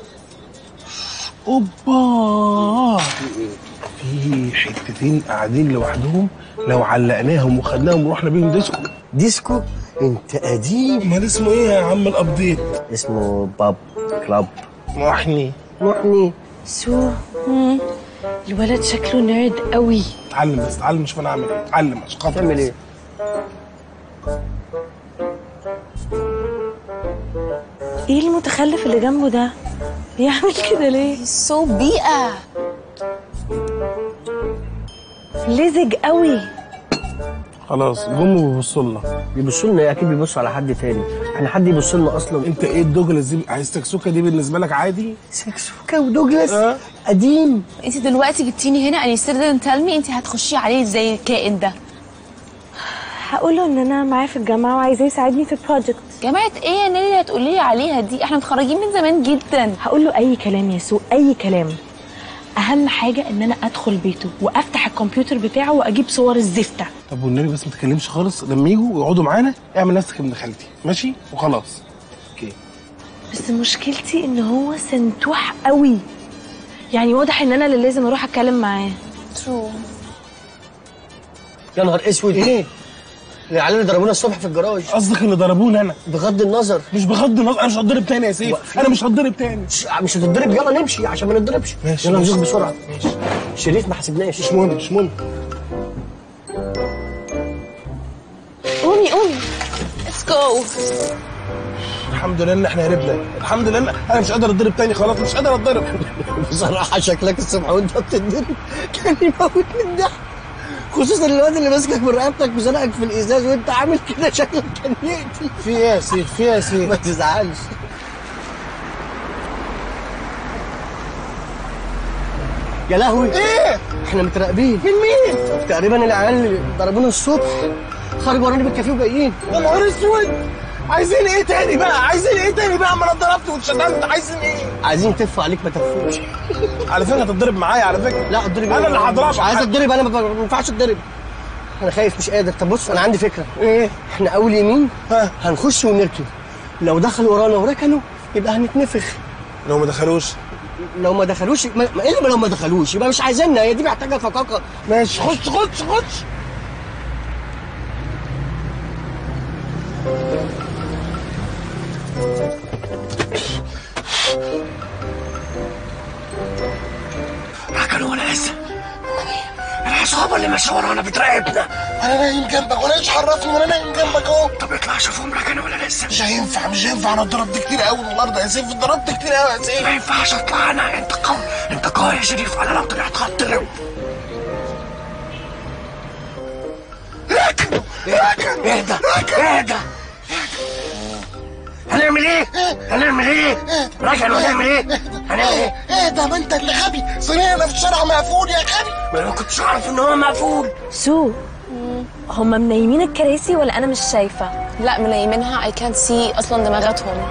اوبا، في حتتين قاعدين لوحدهم لو علقناهم وخدناهم ورحنا بيهم ديسكو. ديسكو؟ انت قديم. امال اسمه ايه يا عم الابديت؟ اسمه باب كلاب. محني محني. سو مم. الولد شكله نيرد قوي. اتعلم بس، اتعلم شوف انا اعمل ايه. اتعلم عشان خاطر. تعمل ايه؟ ايه المتخلف اللي جنبه ده؟ بيعمل كده ليه؟ سو بيئة لزج قوي. خلاص جم بيبصوا لنا. بيبصوا لنا ايه؟ اكيد بيبصوا على حد تاني. احنا حد يبص لنا اصلا؟ انت ايه الدوجلاس دي؟ عايز سكسوكه دي بالنسبه لك عادي؟ سكسوكه ودوجلاس؟ أه؟ قديم. انت دلوقتي جبتيني هنا and you still didn't tell me انت هتخشي عليه زي الكائن ده. هقوله ان انا معاه في الجامعه وعايزاه يساعدني في البروجكت. جامعه ايه يا نيلي اللي هتقولي لي عليها دي؟ احنا متخرجين من زمان جدا. هقول له اي كلام يا سو، اي كلام. اهم حاجه ان انا ادخل بيته وافتح الكمبيوتر بتاعه واجيب صور الزفته. طب والنبي بس ما تتكلمش خالص، لما يجوا ويقعدوا معانا اعمل نفسك ابن خالتي، ماشي؟ وخلاص. اوكي. بس مشكلتي ان هو سنتوح قوي، يعني واضح ان انا اللي لازم اروح اتكلم معاه. ترو. يا نهار اسود. ايه؟ العيال اللي ضربونا الصبح في الجراج. قصدك اللي ضربونا انا؟ بغض النظر. مش بغض النظر، انا مش هتضرب تاني يا سيف، انا مش هتضرب تاني. مش هتتضرب، يلا نمشي عشان ما نتضربش. ماشي يلا ماشي. نزوق بسرعه. ماشي. شريف ما حسبناش. مش مهم مش مهم. قومي قومي. ليتس جو. الحمد لله ان احنا هربنا، الحمد لله. انا مش قادر اتضرب تاني خلاص، مش قادر اتضرب. بصراحه شكلك الصبح وانت بتتضرب كان يموت من الضحك، خصوصا الواد اللي ماسكك من رقبتك وزنقك في الازاز وانت عامل كده شكلك كان يقتل. في ايه يا سيف؟ في ايه يا سيف؟ ما تزعلش. يا لهوي. ايه؟ احنا متراقبين. من مين؟ تقريبا العيال اللي ضربونا الصبح خرجوا ورانا بالكافيه وجايين. يا نهار اسود. عايزين ايه تاني بقى؟ عايزين ايه تاني بقى؟ ما انا اتضربت واتشتمت، عايزين ايه؟ عايزين تفوا عليك ما تفوش. على فكره هتتضرب معايا على فكره. لا اتضرب انا اللي هضربك. مش عايز اتضرب، انا ما ينفعش اتضرب. انا خايف مش قادر. طب بص انا عندي فكره. ايه؟ احنا اول يمين ها هنخش ونركن، لو دخلوا ورانا وركنوا يبقى هنتنفخ. لو ما دخلوش لو ما دخلوش ما ما- ايه اللي لو ما دخلوش يبقى مش عايزيننا، هي دي محتاجه فقاقه. ماشي. خش خش خش. ركنوا ولا لسه؟ العصابه اللي ماشيه ورانا بتراقبنا. انا نايم جنبك وانا ايش عرفني وانا نايم جنبك اهو. طب اطلع شوفهم لك انا ولا لسه؟ مش هينفع مش هينفع، انا اتضربت كتير قوي النهارده يا سيف، اتضربت كتير قوي يا سيف. ما ينفعش اطلع انا، انت قوي انت قوي يا شريف، انا لو طلعت هتضرب. ركن ركن اهدى اهدى. هنعمل ايه؟ هنعمل ايه؟ ركن وهنعمل ايه؟ هنعمل ايه؟ اهدى، ما انت اللي غبي، صينينا في الشارع مقفول يا غبي. ما انا ما كنتش اعرف ان هو مقفول. سو هم منيمين الكراسي ولا انا مش شايفه؟ لا منيمينها، اي كانت سي اصلا دماغاتهم.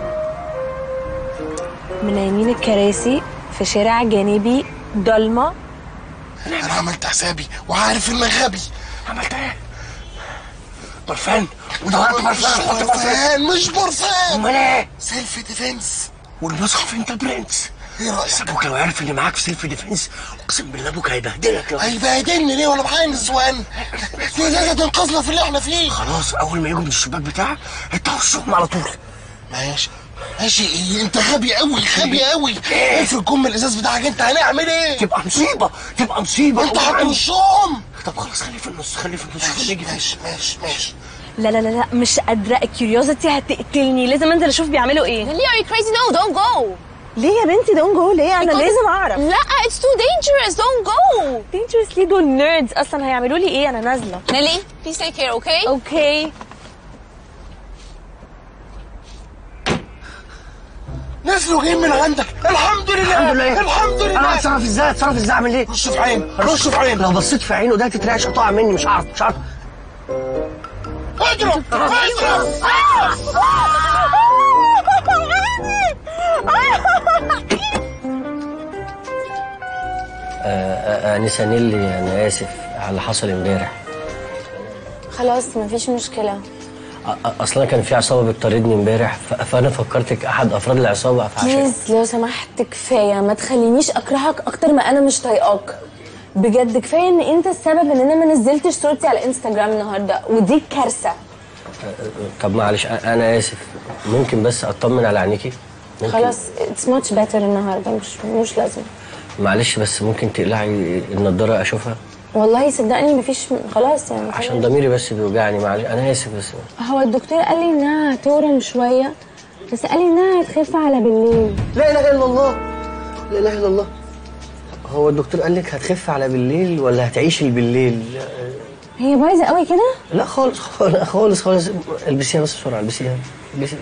منيمين الكراسي في شارع جانبي ضلمه. انا عملت حسابي وعارف انك غبي. عملت ايه؟ برفان ودورت برفان. حط برفان. مش برفان. امال ايه؟ سيلف ديفنس. والمصحف انت برنس. ايه رايك؟ ابوك لو عرف ان معاك سيلف ديفنس اقسم بالله ابوك هيبهدلك. هيبهدلني ليه وانا معايا نسوان؟ دي لازم تنقذنا في اللي احنا فيه. خلاص اول ما يجوا من الشباك بتاعك انت وشهم على طول. ماشي ماشي. ايه انت غبي قوي غبي قوي. افرض كم الازاز بتاعك انت هنعمل ايه؟ تبقى مصيبه تبقى مصيبه. انت هترشهم. طب خلاص خليه في النص خليه في النص. ماشي ماشي ماشي ماشي. لا لا لا لا مش قادره، الكيوريوزيتي هتقتلني، لازم انزل اشوف بيعملوا ايه. ليه are you crazy? No don't go. ليه يا بنتي دون جو؟ ليه؟ انا لازم اعرف. لا it's too dangerous don't go. dangerous ليه؟ دول نيردز اصلا، هيعملوا لي ايه؟ انا نازله. نيلي please take care okay. اوكي. نزلوا جايين من عندك. الحمد لله الحمد لله الحمد لله. انا اتصرف ازاي؟ اتصرف ازاي؟ اعمل ايه؟ رش في عين رش في عين. لو بصيت في عينه ده تترعش هتقع مني. مش عارف مش عارف. اضرب اضرب. انسه نيلي انا اسف على اللي حصل امبارح. خلاص مفيش مشكله. اصلا كان في عصابه بتطاردني امبارح فانا فكرتك احد افراد العصابه فعشان بليز لو سمحت كفايه، ما تخلينيش اكرهك اكتر ما انا مش طايقاك. بجد كفايه ان انت السبب ان انا ما نزلتش صورتي على انستغرام النهارده، ودي كارثه. طب معلش انا اسف، ممكن بس اطمن على عينيكي؟ خلاص اتس ماتش بيتر النهارده، مش مش لازم. معلش بس ممكن تقلعي النضاره اشوفها؟ والله صدقني مفيش خلاص يعني خلاص. عشان ضميري بس بيوجعني. معلش انا اسف بس. هو الدكتور قال لي انها هتورم شويه، بس قال لي انها هتخف على بالليل. لا اله الا الله لا اله الا الله. هو الدكتور قال لك هتخف على بالليل ولا هتعيشي بالليل؟ هي بايظه قوي كده؟ لا خالص خالص خالص خالص. البسيها بس بسرعه البسيها البسيها.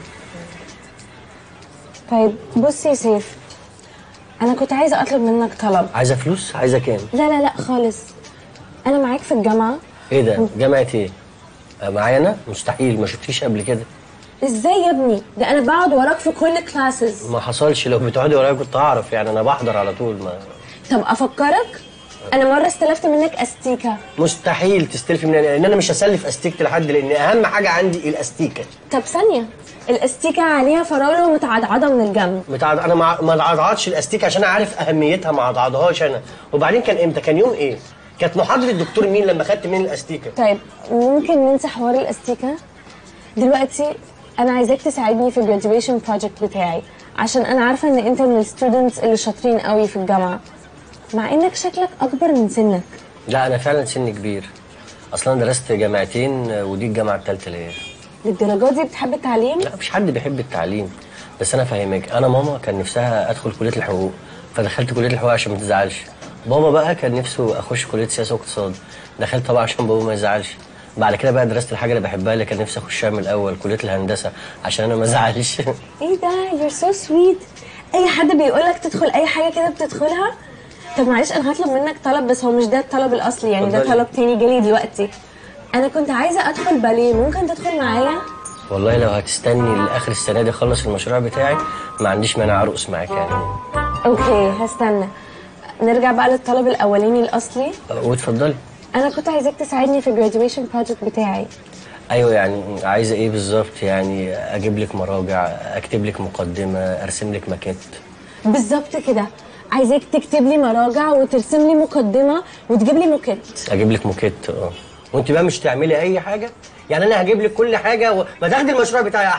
طيب بصي يا سيف، انا كنت عايزه اطلب منك طلب. عايزه فلوس؟ عايزه كام؟ لا لا لا خالص، انا معاك في الجامعه. ايه ده؟ جامعه ايه؟ معايا انا؟ مستحيل، ما شفتيش قبل كده. ازاي يا ابني؟ ده انا بقعد وراك في كل كلاسز. ما حصلش، لو بتقعدي ورايا كنت اعرف، يعني انا بحضر على طول. ما طب افكرك، انا مره استلفت منك استيكه. مستحيل تستلفي مني، لان انا مش هسلف استيكه لحد، لان اهم حاجه عندي الاستيكه. طب ثانيه، الاستيكه عليها فراوله ومتعضعضه من الجنب. متعض... انا ما ما اتعضعضش الاستيكه عشان اعرف اهميتها، ما اتعضعضهاش انا. وبعدين كان امتى؟ كان يوم ايه؟ كانت محاضره الدكتور مين لما خدت مني الاستيكه؟ طيب ممكن ننسى حوار الاستيكه دلوقتي. انا عايزاك تساعدني في الجراديويشن بروجكت بتاعي، عشان انا عارفه ان انت من الستودنتس اللي شاطرين قوي في الجامعه، مع انك شكلك اكبر من سنك. لا انا فعلا سني كبير، اصلا درست جامعتين ودي الجامعه الثالثه ليا. للدرجه دي بتحب التعليم؟ لا مفيش حد بيحب التعليم، بس انا فاهمك. انا ماما كان نفسها ادخل كليه الحقوق فدخلت كليه الحقوق عشان ما تزعلش. بابا بقى كان نفسه اخش كليه سياسه واقتصاد، دخلت طبعا عشان بابا ما يزعلش. بعد كده بقى درست الحاجه اللي بحبها اللي كان نفسي اخشها من الاول، كليه الهندسه، عشان انا ما ازعلش. ايه ده؟ يور سو سويت. اي حد بيقول لك تدخل اي حاجه كده بتدخلها. طب معلش انا هطلب منك طلب، بس هو مش ده الطلب الاصلي، يعني ده طلب تاني جالي دلوقتي. انا كنت عايزه ادخل باليه، ممكن تدخل معايا؟ والله لو هتستني لاخر السنه دي اخلص المشروع بتاعي ما عنديش مانع ارقص معاك يعني. اوكي هستنى. نرجع بقى للطلب الاولاني الاصلي. واتفضلي. انا كنت عايزاك تساعدني في الجراديويشن بروجكت بتاعي. ايوه يعني عايزه ايه بالظبط؟ يعني اجيب لك مراجع، اكتب لك مقدمه، ارسم لك ماكيت؟ بالظبط كده، عايزاك تكتب لي مراجع وترسم لي مقدمه وتجيب لي موكيت. اجيب لك موكيت اه. وانت بقى مش تعملي اي حاجه؟ يعني انا هجيب لك كل حاجه وما تاخدي المشروع بتاعي احسن.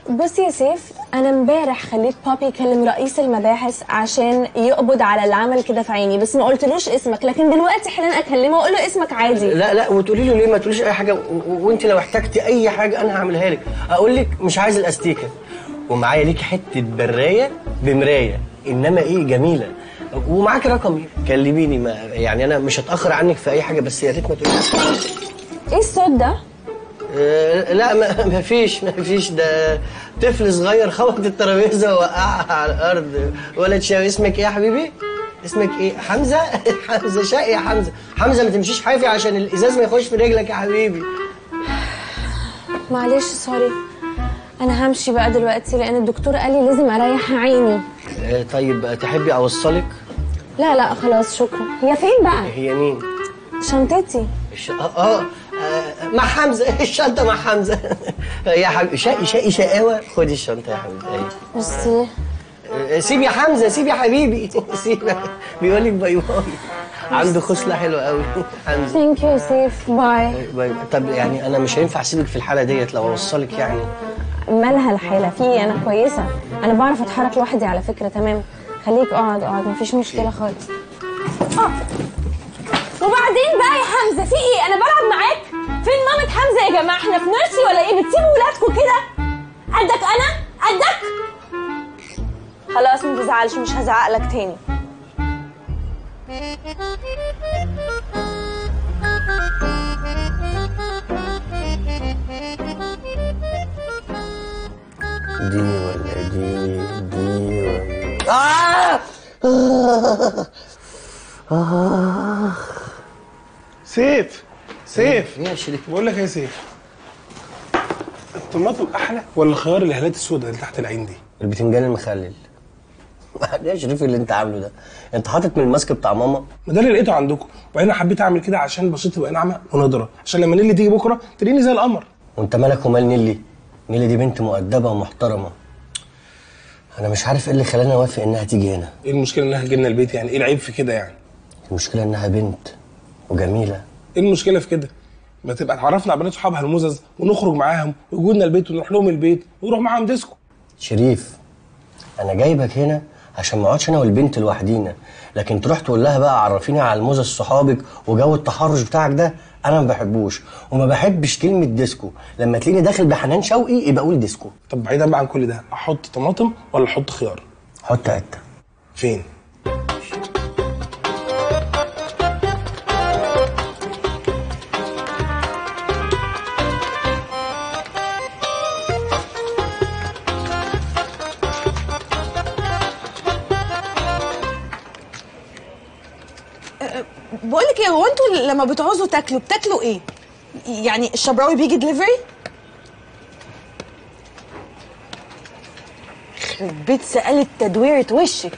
بصي يا سيف، انا امبارح خليت بابي يكلم رئيس المباحث عشان يقبض على اللي عمل كده في عيني، بس ما قلتلوش اسمك، لكن دلوقتي حالا اكلمه واقول له اسمك عادي. لا لا وتقولي له ليه ما تقوليش اي حاجه، وانت لو احتجتي اي حاجه انا هعملها لك. اقول لك مش عايز الاستيكه، ومعايا ليكي حته برايه بمرايه، انما ايه جميله، ومعاكي رقمي كلميني. ما يعني انا مش هتاخر عنك في اي حاجه، بس يا ريت ما تقوليش. ايه الصوت ده؟ أه لا ما, ما فيش ما فيش ده طفل صغير خبط الترابيزه ووقعها على الارض. ولد شاوي. اسمك ايه يا حبيبي؟ اسمك ايه؟ حمزه؟ حمزه شقي يا حمزه. حمزه ما تمشيش حافي عشان الازاز ما يخش في رجلك يا حبيبي. معلش سوري، انا همشي بقى دلوقتي لان الدكتور قال لي لازم اريح عيني. أه طيب تحبي اوصلك؟ لا لا خلاص شكرا. هي فين بقى؟ هي مين؟ شنطتي. الش... آه, اه اه مع حمزه. الشنطه مع حمزه. يا حبيبي شقي شقي شقاوه. خدي الشنطه يا حبيبي. ايوه ميرسي. سيب يا حمزه، سيب يا حبيبي. سيب. بيقول لك باي باي. عنده خصله حلوه قوي حمزه. ثانك يو سيف. باي باي. طب يعني انا مش هينفع اسيبك في الحاله ديت لو اوصلك يعني. مالها الحاله؟ في انا كويسه، انا بعرف اتحرك لوحدي على فكره. تمام خليك اقعد اقعد مفيش مشكله خالص. اه وبعدين بقى يا حمزه في ايه؟ انا بلعب معاك؟ فين مامة حمزه يا جماعه؟ احنا في نيرسي ولا ايه؟ بتسيبوا ولادكم كده؟ قدك انا؟ قدك؟ خلاص ما تزعلش، مش هزعق لك تاني. دي ولا دي دي ولا آه آه آه سيف سيف يا شريك، بقول لك يا سيف، الطماطم احلى ولا الخيار الهالات السوداء اللي تحت العين دي؟ البتنجان المخلل. يا شريف اللي انت عامله ده، انت حاطط من الماسك بتاع ماما؟ ما ده اللي لقيته عندكم، وبعدين حبيت اعمل كده عشان بشرتي تبقى ناعمه ونضره، عشان لما نيلي تيجي بكره تلاقيني زي القمر. وانت مالك ومال نيلي؟ نيلي دي بنت مؤدبه ومحترمه. انا مش عارف ايه اللي خلاني اوافق انها تيجي هنا. ايه المشكله انها تجي لنا البيت يعني؟ ايه العيب في كده يعني؟ المشكله انها بنت وجميله. ايه المشكله في كده؟ ما تبقى اتعرفنا على بنات صحابها المزز ونخرج معاهم ويجوا لنا البيت ونروح لهم البيت ونروح معاهم ديسكو. شريف انا جايبك هنا عشان ما اقعدش انا والبنت لوحدينا، لكن تروح تقول لها بقى عرفيني على المزز صحابك وجو التحرش بتاعك ده انا ما بحبوش، وما بحبش كلمه ديسكو. لما تلاقيني داخل بحنان شوقي يبقى قول ديسكو. طب بعيدا بقى عن كل ده، احط طماطم ولا احط خيار؟ حط عته. فين؟ بقول لك ايه، هو انتوا لما بتعوزوا تاكلوا بتاكلوا ايه؟ يعني الشبراوي بيجي دليفري؟ يخرب بيت سألت تدويرة وشك.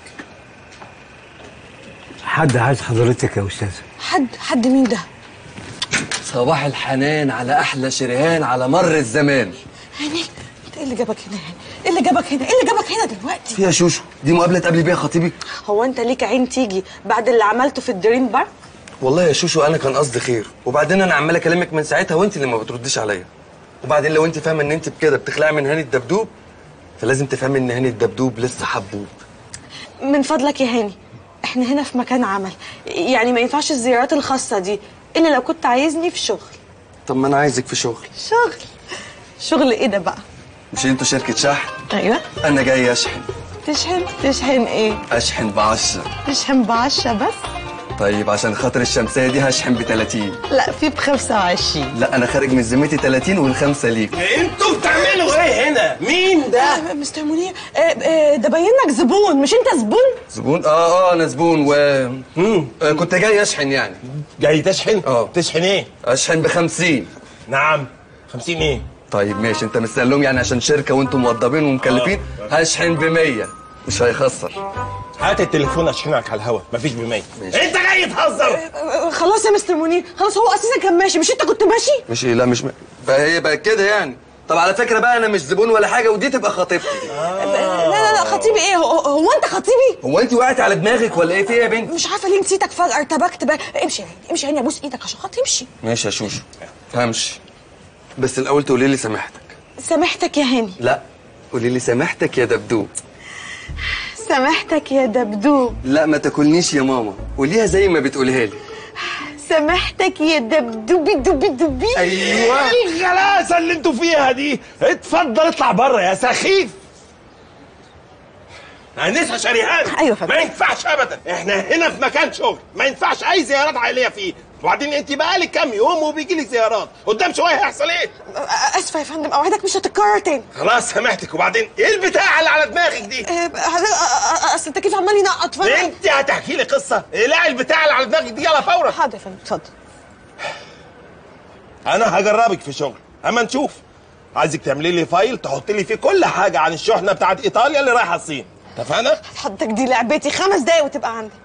حد عايز حضرتك يا استاذه. حد حد مين ده؟ صباح الحنان على احلى شريهان على مر الزمان. هاني انت ايه اللي جابك هنا؟ ايه اللي جابك هنا؟ ايه اللي جابك هنا دلوقتي؟ فيها شوشو، دي مقابله تقابلي بيها خطيبي؟ هو انت ليك عين تيجي بعد اللي عملته في الدريم بارك؟ والله يا شوشو انا كان قصدي خير، وبعدين انا عمال اكلمك من ساعتها وانت اللي ما بترديش عليا. وبعدين لو انت فاهمه ان انت بكده بتخلعي من هاني الدبدوب، فلازم تفهمي ان هاني الدبدوب لسه حبوب. من فضلك يا هاني، احنا هنا في مكان عمل، يعني ما ينفعش الزيارات الخاصه دي الا لو كنت عايزني في شغل. طب ما انا عايزك في شغل. شغل؟ شغل ايه ده بقى؟ مش انتوا شركه شحن؟ ايوه. انا جاي اشحن. تشحن؟ تشحن ايه؟ اشحن بعشرة. تشحن بعشرة بس؟ طيب عشان خاطر الشمسيه دي هشحن ب تلاتين. لا في ب خمسة وعشرين. لا انا خارج من ذمتي تلاتين والخمسه ليك. انتوا بتعملوا ايه هنا؟ مين ده؟ آه مستر منير، آه آه ده باين لك زبون، مش انت زبون؟ زبون؟ اه اه انا زبون و امم آه كنت جاي اشحن يعني. جاي تشحن؟ اه. تشحن ايه؟ اشحن ب خمسين. نعم. خمسين ايه؟ طيب ماشي، انت مستقلهم يعني عشان شركه وانتم موظفين ومكلفين. آه. هشحن ب مية مش هيخسر. هات التليفون اشحنك على الهوا، مفيش ب مية. انت جاي تهزر؟ آه خلاص يا مستر منير، خلاص هو اساسا كان ماشي، مش انت كنت ماشي؟ مش ايه؟ لا مش م... بقى هي بقى كده يعني. طب على فكره بقى انا مش زبون ولا حاجه، ودي تبقى خطيبتي. آه. لا لا لا خطيبي ايه؟ هو, هو انت خطيبي؟ هو انت وقعتي على دماغك ولا ايه؟ في ايه يا بنت؟ مش عارفه ليه نسيتك فجاه، ارتبكت بقى. امشي يا هاني، امشي يا هاني، ابوس ايدك عشان خاطر امشي. ماشي يا شوشو همشي، بس الاول تقولي لي سامحتك. سامحتك يا هاني؟ لا قولي لي سامحتك يا دبدوب. سامحتك يا دبدوب. لا ما تاكلنيش يا ماما، قوليها زي ما بتقولها لي. سامحتك يا دبدوبي دوبي دوبي. ايوه الغلاسه اللي انتوا فيها دي. اتفضل اطلع بره يا سخيف. انسه شريهان. ايوه فندم. ما ينفعش ابدا، احنا هنا في مكان شغل، ما ينفعش اي زيارات عائليه فيه. وبعدين انت بقالك كام يوم وبيجي لك زيارات، قدام شويه هيحصل ايه؟ اسفه يا فندم، اوعدك مش هتتكرر تاني. خلاص سامحتك. وبعدين ايه البتاع اللي على دماغك دي؟ اصل التكييف عمال ينقط. انت هتحكي لي قصه؟ اقلعي البتاع اللي على دماغك دي يلا فورا. حاضر يا فندم اتفضل. انا هجربك في شغل اما نشوف. عايزك تعملي لي فايل تحطي لي فيه كل حاجه عن الشحنه بتاعت ايطاليا اللي رايحه الصين، اتفقنا؟ حضرتك دي لعبتي، خمس دقايق وتبقى عندك.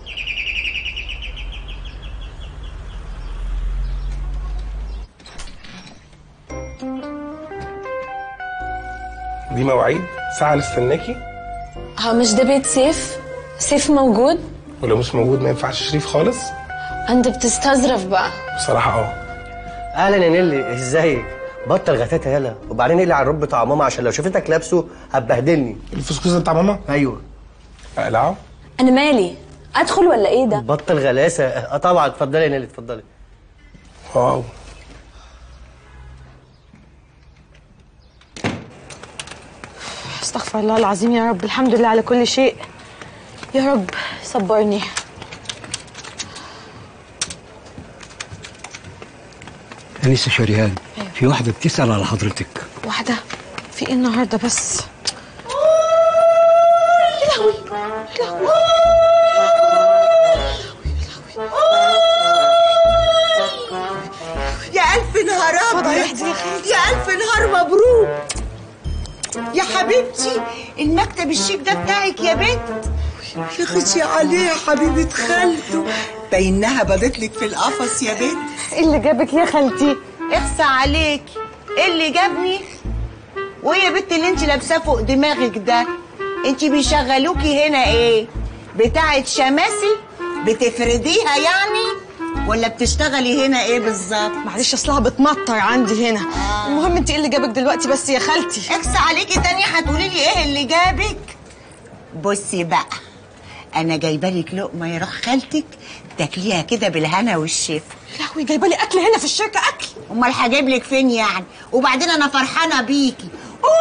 دي مواعيد ساعة نستناكي. هو مش ده بيت سيف؟ سيف موجود؟ ولو مش موجود ما ينفعش شريف خالص. انت بتستظرف بقى. بصراحة اه. اهلا يا نيلي، ازيك؟ بطل غتاتة يلا، وبعدين اقلع الروب بتاع ماما عشان لو شفتك لابسه هتبهدلني. الفسكوسة بتاع ماما؟ ايوه. اقلعه؟ انا مالي؟ ادخل ولا ايه ده؟ بطل غلاسة. اه طبعا اتفضلي يا نيلي اتفضلي. واو. استغفر الله العظيم يا رب، الحمد لله على كل شيء. يا رب صبرني. أنسة شريهان، في واحدة بتسأل على حضرتك. واحدة؟ في ايه النهارده بس؟ يا لهوي يا لهوي يا ألف نهار أبيض، يا ألف نهار مبروك يا حبيبتي. المكتب الشيك ده بتاعك يا بنت. يا خشي عليه يا حبيبة خالته، بينها بدت لك في القفص يا بنت. ايه اللي جابك يا خالتي؟ اخسى عليكي، ايه اللي جابني؟ وايه يا بنت اللي انت لابساه فوق دماغك ده؟ انت بيشغلوكي هنا ايه؟ بتاعة شماسي؟ بتفرديها يعني؟ ولا بتشتغلي هنا ايه بالظبط؟ معلش اصلها بتمطر عندي هنا. آه. المهم انت ايه اللي جابك دلوقتي بس يا خالتي؟ اخسى عليكي تاني هتقولي لي ايه اللي جابك؟ بصي بقى، انا جايبه لك لقمه يا روح خالتك تاكليها كده بالهنا والشفا. يا لهوي جايبه لي اكل هنا في الشركه؟ اكل؟ امال هجيب لك فين يعني؟ وبعدين انا فرحانه بيكي.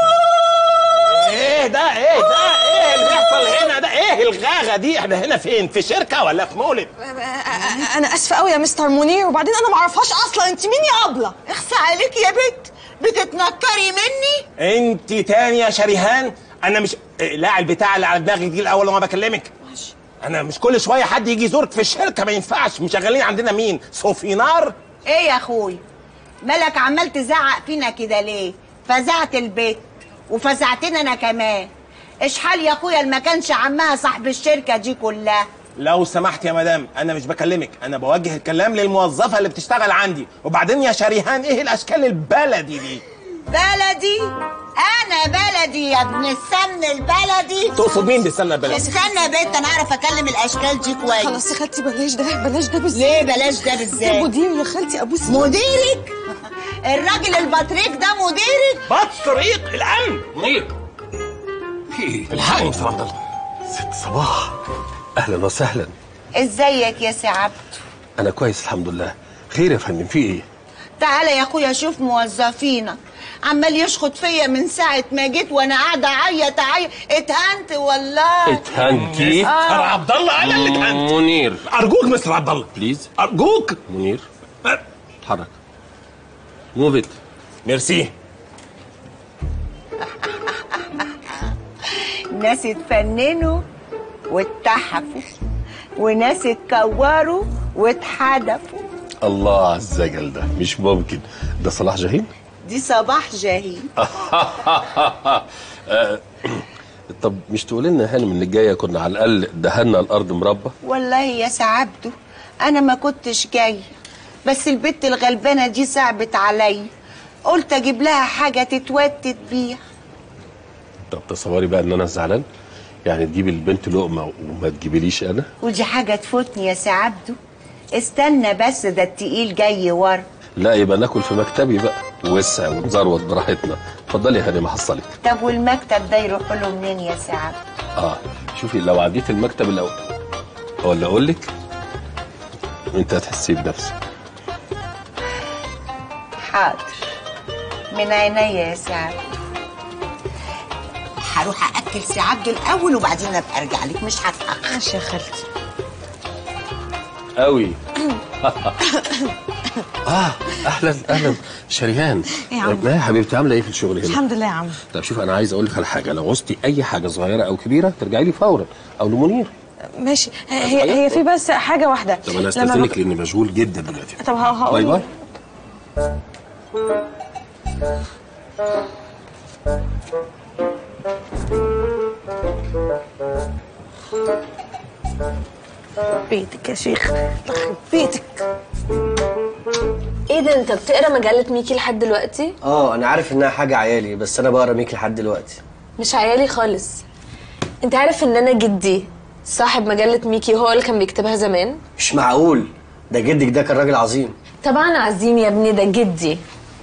ايه ده ايه ده ايه اللي بيحصل هنا ده؟ ايه الغاغه دي؟ احنا هنا فين؟ في شركه ولا في مولد؟ انا اسفه قوي يا مستر منير، وبعدين انا ما اعرفهاش اصلا. انت مين يا ابله؟ اخسى عليكي يا بنت، بتتنكري مني؟ انت تاني يا شريهان؟ انا مش لا البتاع اللي على دماغك دي الاول وما بكلمك. ماشي. انا مش كل شويه حد يجي يزورك في الشركه، ما ينفعش. مشغلين عندنا مين؟ صوفينار؟ ايه يا اخوي مالك عمال تزعق فينا كده ليه؟ فزعت البيت وفزعتني انا كمان. اشحال يا اخويا اللي ما كانش عمها صاحب الشركه دي كلها. لو سمحت يا مدام، انا مش بكلمك، انا بوجه الكلام للموظفه اللي بتشتغل عندي. وبعدين يا شريهان ايه الاشكال البلدي دي؟ بلدي؟ انا بلدي يا ابن السمن البلدي. تقصد مين بالسمنه البلدي؟ استنى يا بنت انا اعرف اكلم الاشكال دي كويس. خلاص يا خالتي بلاش ده، بلاش ده بالذات. ليه بلاش ده بالذات؟ ده مدير يا خالتي، ابوس. مديرك؟ الراجل البطريق ده مديرك؟ بطريق الامن منير. في ايه؟ الحقني مستر عبد الله. ست صباح، اهلا وسهلا. ازيك يا سي عبد؟ انا كويس الحمد لله. خير يا فندم، في ايه؟ تعالى يا اخويا شوف موظفينك، عمال يشخط فيا من ساعه ما جيت وانا قاعده اعيط اعيط. اتهنت والله. اتهنتي؟ آه. مستر عبد الله انا اللي اتهنت. منير ارجوك مستر عبد الله بليز، ارجوك. منير اتحرك. موف ات. ميرسي. ناس اتفننوا واتحفوا وناس اتكوروا واتحدفوا. الله على الزجل ده، مش ممكن. ده صلاح جاهين؟ دي صباح جاهين. طب مش تقولي لنا يا هانم ان الجايه كنا على الاقل دهنا الارض مربى؟ والله يا سعبده انا ما كنتش جايه، بس البت الغلبانه دي صعبت عليا، قلت اجيب لها حاجه تتوتت بيها. طب تصوري بقى ان انا زعلان؟ يعني تجيبي البنت لقمه وما تجيبيليش انا؟ ودي حاجه تفوتني يا سعبده. استنى بس، ده التقيل جاي ورا. لا يبقى ناكل في مكتبي بقى، وسع ونزروت براحتنا، اتفضلي يا هاني محصلك. طب والمكتب ده يروح له منين يا سعد؟ اه شوفي لو عديت المكتب الاول ولا اقول لك انت هتحسي بنفسك. حاضر من عينيا يا سعد. هروح اكل سي عبده الاول وبعدين ابقى ارجع لك، مش هتاخر. ماشي يا خالتي. قوي. اه اهلا اهلا شريهان. إيه يا عم؟ ما يا حبيبتي عامله ايه في الشغل هنا؟ الحمد لله يا عم. طب شوف انا عايز اقول لك على حاجه، لو عوزتي اي حاجه صغيره او كبيره ترجعي لي فورا او لمنير. ماشي. هي هي في بس حاجه واحده. طب انا استاذنك بك... لاني مشغول جدا دلوقتي. طب هقول. باي باي. بيتك يا شيخ، يخرب بيتك. ايه ده، انت بتقرا مجله ميكي لحد دلوقتي؟ اه انا عارف انها حاجه عيالي، بس انا بقرا ميكي لحد دلوقتي. مش عيالي خالص. انت عارف ان انا جدي صاحب مجله ميكي، هو اللي كان بيكتبها زمان؟ مش معقول، ده جدك ده كان راجل عظيم. طبعا عظيم يا ابني، ده جدي.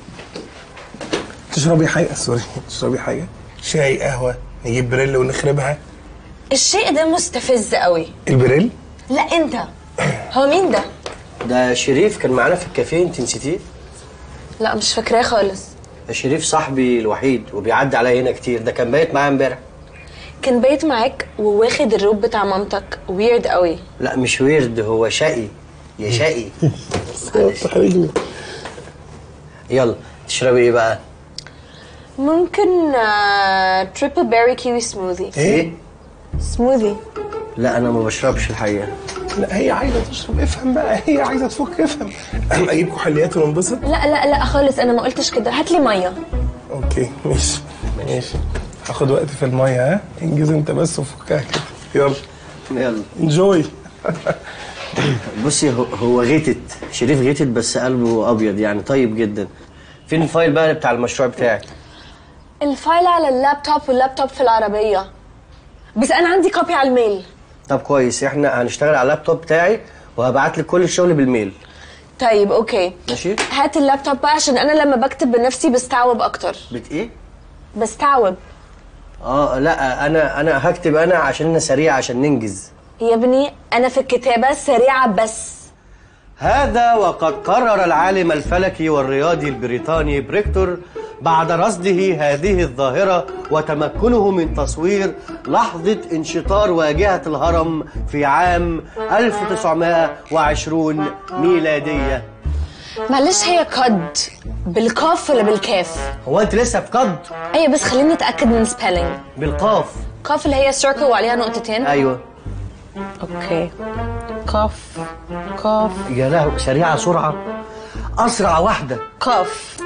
تشربي حاجه؟ سوري، تشربي حاجه؟ شاي، قهوه، نجيب بريل ونخربها؟ الشيء ده مستفز قوي. البريل؟ لا انت. هو مين ده؟ ده شريف كان معانا في الكافيه، انت نسيتيه؟ لا مش فاكراه خالص. ده شريف صاحبي الوحيد وبيعدي عليا هنا كتير، ده كان بايت معايا امبارح. كان بايت معاك وواخد الروب بتاع مامتك؟ ويرد قوي. لا مش ويرد، هو شقي يا شقي. يلا تشربي ايه بقى؟ ممكن آه... تريبل بيري كيوي سموذي. ايه؟ سموذي. لا انا ما بشربش الحقيقه. لا هي عايزه تشرب، افهم بقى، هي عايزه تفك، افهم. اجيب كحوليات وننبسط؟ لا لا لا خالص، انا ما قلتش كده. هات لي ميه. اوكي ماشي ماشي، هاخد وقت في الميه. ها انجز انت بس وفكها كده. يلا يلا انجوي. بصي هو غيتت، شريف غيتت بس قلبه ابيض يعني، طيب جدا. فين الفايل بقى بتاع المشروع بتاعك؟ الفايل على اللابتوب واللابتوب في العربيه، بس انا عندي كوبي على الميل. طب كويس، احنا هنشتغل على اللابتوب بتاعي وهبعت لك كل الشغل بالميل. طيب اوكي ماشي. هات اللابتوب بقى عشان انا لما بكتب بنفسي بستعوب اكتر. بت ايه؟ بستعوب. اه لا انا انا هكتب انا عشان انا سريع عشان ننجز. يا ابني انا في الكتابه سريعه بس. هذا وقد قرر العالم الفلكي والرياضي البريطاني بريكتور بعد رصده هذه الظاهرة وتمكنه من تصوير لحظة انشطار واجهة الهرم في عام ألف وتسعمائة وعشرين ميلادية. معلش هي قد بالقاف ولا بالكاف؟ هو انت لسه في قد؟ ايوه بس خليني اتاكد من سبيلنج. بالقاف. قاف اللي هي سيركل وعليها نقطتين؟ ايوه. اوكي. قاف قاف. يا لهوي، سريعة سرعة، أسرع واحدة. قاف.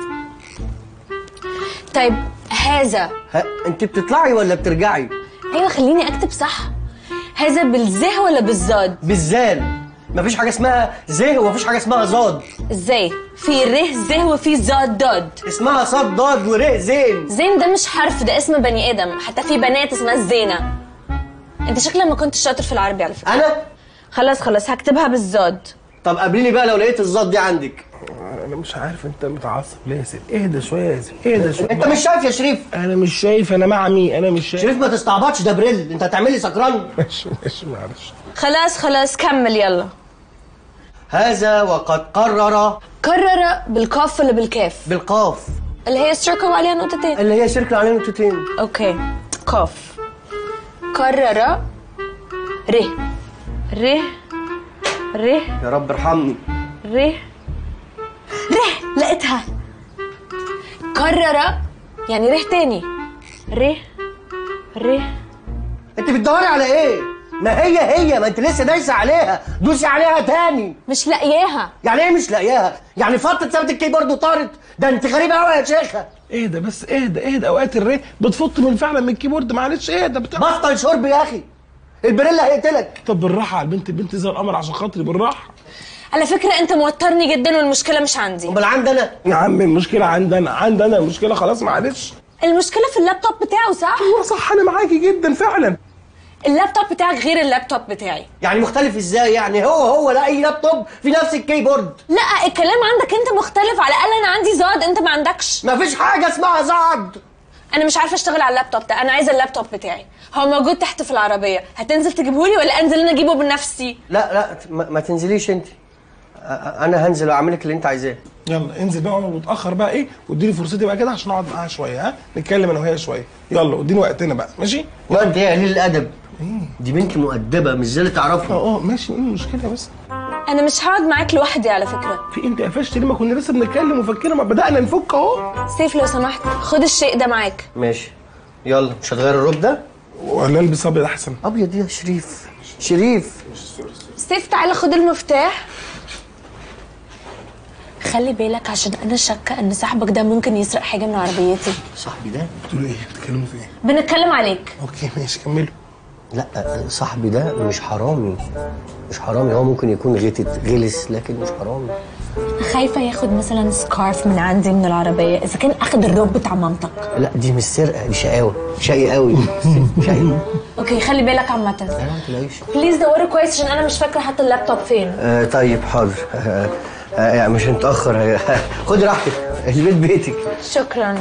طيب هذا. ها انت بتطلعي ولا بترجعي؟ ايوه خليني اكتب صح. هذا بالزه ولا بالزاد؟ بالزال. مفيش حاجة اسمها زه ومفيش حاجة اسمها زاد. ازاي؟ في ره زه وفي زاد داد. اسمها صاد ضاد وره زين. زين ده مش حرف، ده اسم بني ادم، حتى في بنات اسمها الزينة. انت شكلك ما كنتش شاطر في العربي على فكرة. انا؟ خلاص خلاص هكتبها بالزاد. طب قابليني بقى لو لقيت الزاد دي عندك. انا مش عارف انت متعصب ليه يا سيدي؟ اهدى شويه يا سيدي، اهدى شويه. انت مش شايف يا شريف؟ انا مش شايف، انا مع مين؟ انا مش شايف. شريف ما تستعبطش، ده بريل، انت هتعمل لي سكران. ماشي ماشي معلش. خلاص خلاص كمل يلا. هذا وقد قرر. قرر بالقاف ولا بالكاف؟ بالقاف. اللي هي سيركل وعليها نقطتين. اللي هي سيركل عليها نقطتين. اوكي. قاف. قرر ر ر ر. يا رب ارحمني. ر ر لقيتها. قرر يعني ره تاني. ر ر. انت بتدوري على ايه؟ ما هي هي، ما انت لسه دايسه عليها، دوسي عليها تاني. مش لاقياها. يعني ايه مش لاقياها؟ يعني فتره ثبت الكيبورد وطارت؟ ده انت غريبه قوي يا شيخه. اهدى بس، اهدى اهدى، اوقات الري بتفط من فعلا من الكيبورد، معلش اهدى. بتاع بطل شرب يا اخي، البريلا هيقتلك. طب بالراحه على البنت، البنت زي القمر عشان خاطري، بالراحه. على فكره انت موترني جدا والمشكله مش عندي. امال عندي انا؟ يا عم المشكله عندي انا، عندي انا المشكله، خلاص معلش. المشكله في اللابتوب بتاعه صح؟ ايوه صح، انا معاكي جدا فعلا. اللابتوب بتاعك غير اللابتوب بتاعي. يعني مختلف ازاي يعني؟ هو هو لا اي لابتوب في نفس الكيبورد. لا الكلام عندك انت مختلف، على الاقل انا عندي زاد انت ما عندكش. مفيش حاجه اسمها زاد. انا مش عارفه اشتغل على اللابتوب ده، انا عايزه اللابتوب بتاعي. هو موجود تحت في العربيه، هتنزل تجيبهولي ولا انزل انا اجيبه بنفسي؟ لا لا ما, ما تنزليش انت، انا هنزل واعمل لك اللي انت عايزاه. يلا انزل بقى وانا متاخر بقى ايه، واديني فرصتي بقى كده عشان اقعد معاها شويه، ها نتكلم انا وهي شويه. يلا واديني وقتنا بقى، ماشي؟ لا انت ايه قليل الادب؟ دي بنت مؤدبه مش زي اللي تعرفها. اه اه ماشي، ايه المشكله بس؟ انا مش هقعد معاك لوحدي على فكره. في انت قفشت ليه؟ ما كنا لسه بنتكلم وفكنا ما بدانا نفك اهو. سيف لو سمحت خد الشيء ده معاك. ماشي يلا، مش هتغير الروب ده؟ ولا البس ابيض احسن؟ ابيض يا شريف. شريف سيف تعالى خد المفتاح. خلي بالك عشان انا شاكه ان صاحبك ده ممكن يسرق حاجه من عربيتي. صاحبي ده؟ بتقولوا ايه؟ بتتكلموا في ايه؟ بنتكلم عليك. اوكي ماشي كملوا. لا صاحبي ده مش حرامي، مش حرامي، هو ممكن يكون غتت غلس لكن مش حرامي. خايفه ياخد مثلا سكارف من عندي من العربيه اذا كان اخد الروب بتاع مامتك. لا دي مش سرقه، دي شقاوه، شقي قوي. شقي. اوكي خلي بالك عامه. لا ما تلاقيش. بليز دوري كويس عشان انا مش فاكره حتى اللابتوب فين. آه طيب حاضر. آه آه يعني مش هنتاخر. خدي راحتك، البيت بيتك. شكرا.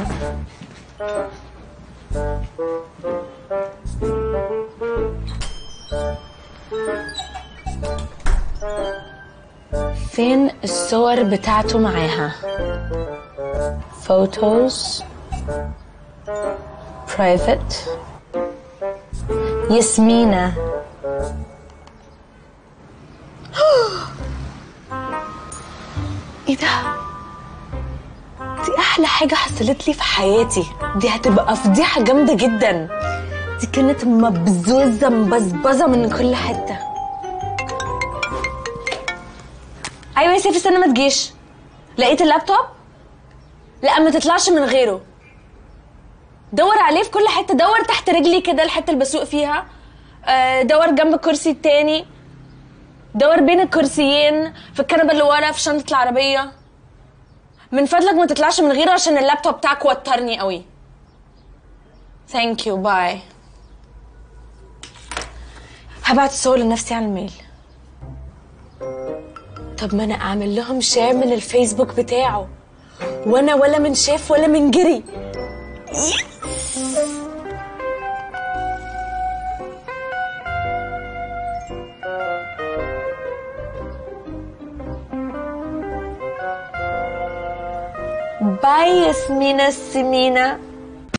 فين الصور بتاعته معاها؟ فوتوز برايفت. ياسمينة. ايه ده؟ دي احلى حاجة حصلت لي في حياتي، دي هتبقى فضيحة جامدة جدا. دي كانت مبزوزة مبزبزة من كل حتة. ايوه يا سيف استنى ما تجيش. لقيت اللابتوب؟ لا ما تطلعش من غيره. دور عليه في كل حته، دور تحت رجلي كده الحته اللي بسوق فيها، دور جنب الكرسي التاني، دور بين الكرسيين، في الكنبه اللي ورا، في شنطه العربيه. من فضلك ما تطلعش من غيره عشان اللابتوب بتاعك وترني قوي. ثانك يو باي. هبعت الصور لنفسي على الميل. طب ما انا اعمل لهم شير من الفيسبوك بتاعه وانا ولا من شاف ولا من جري. باي ياسمينة السمينة.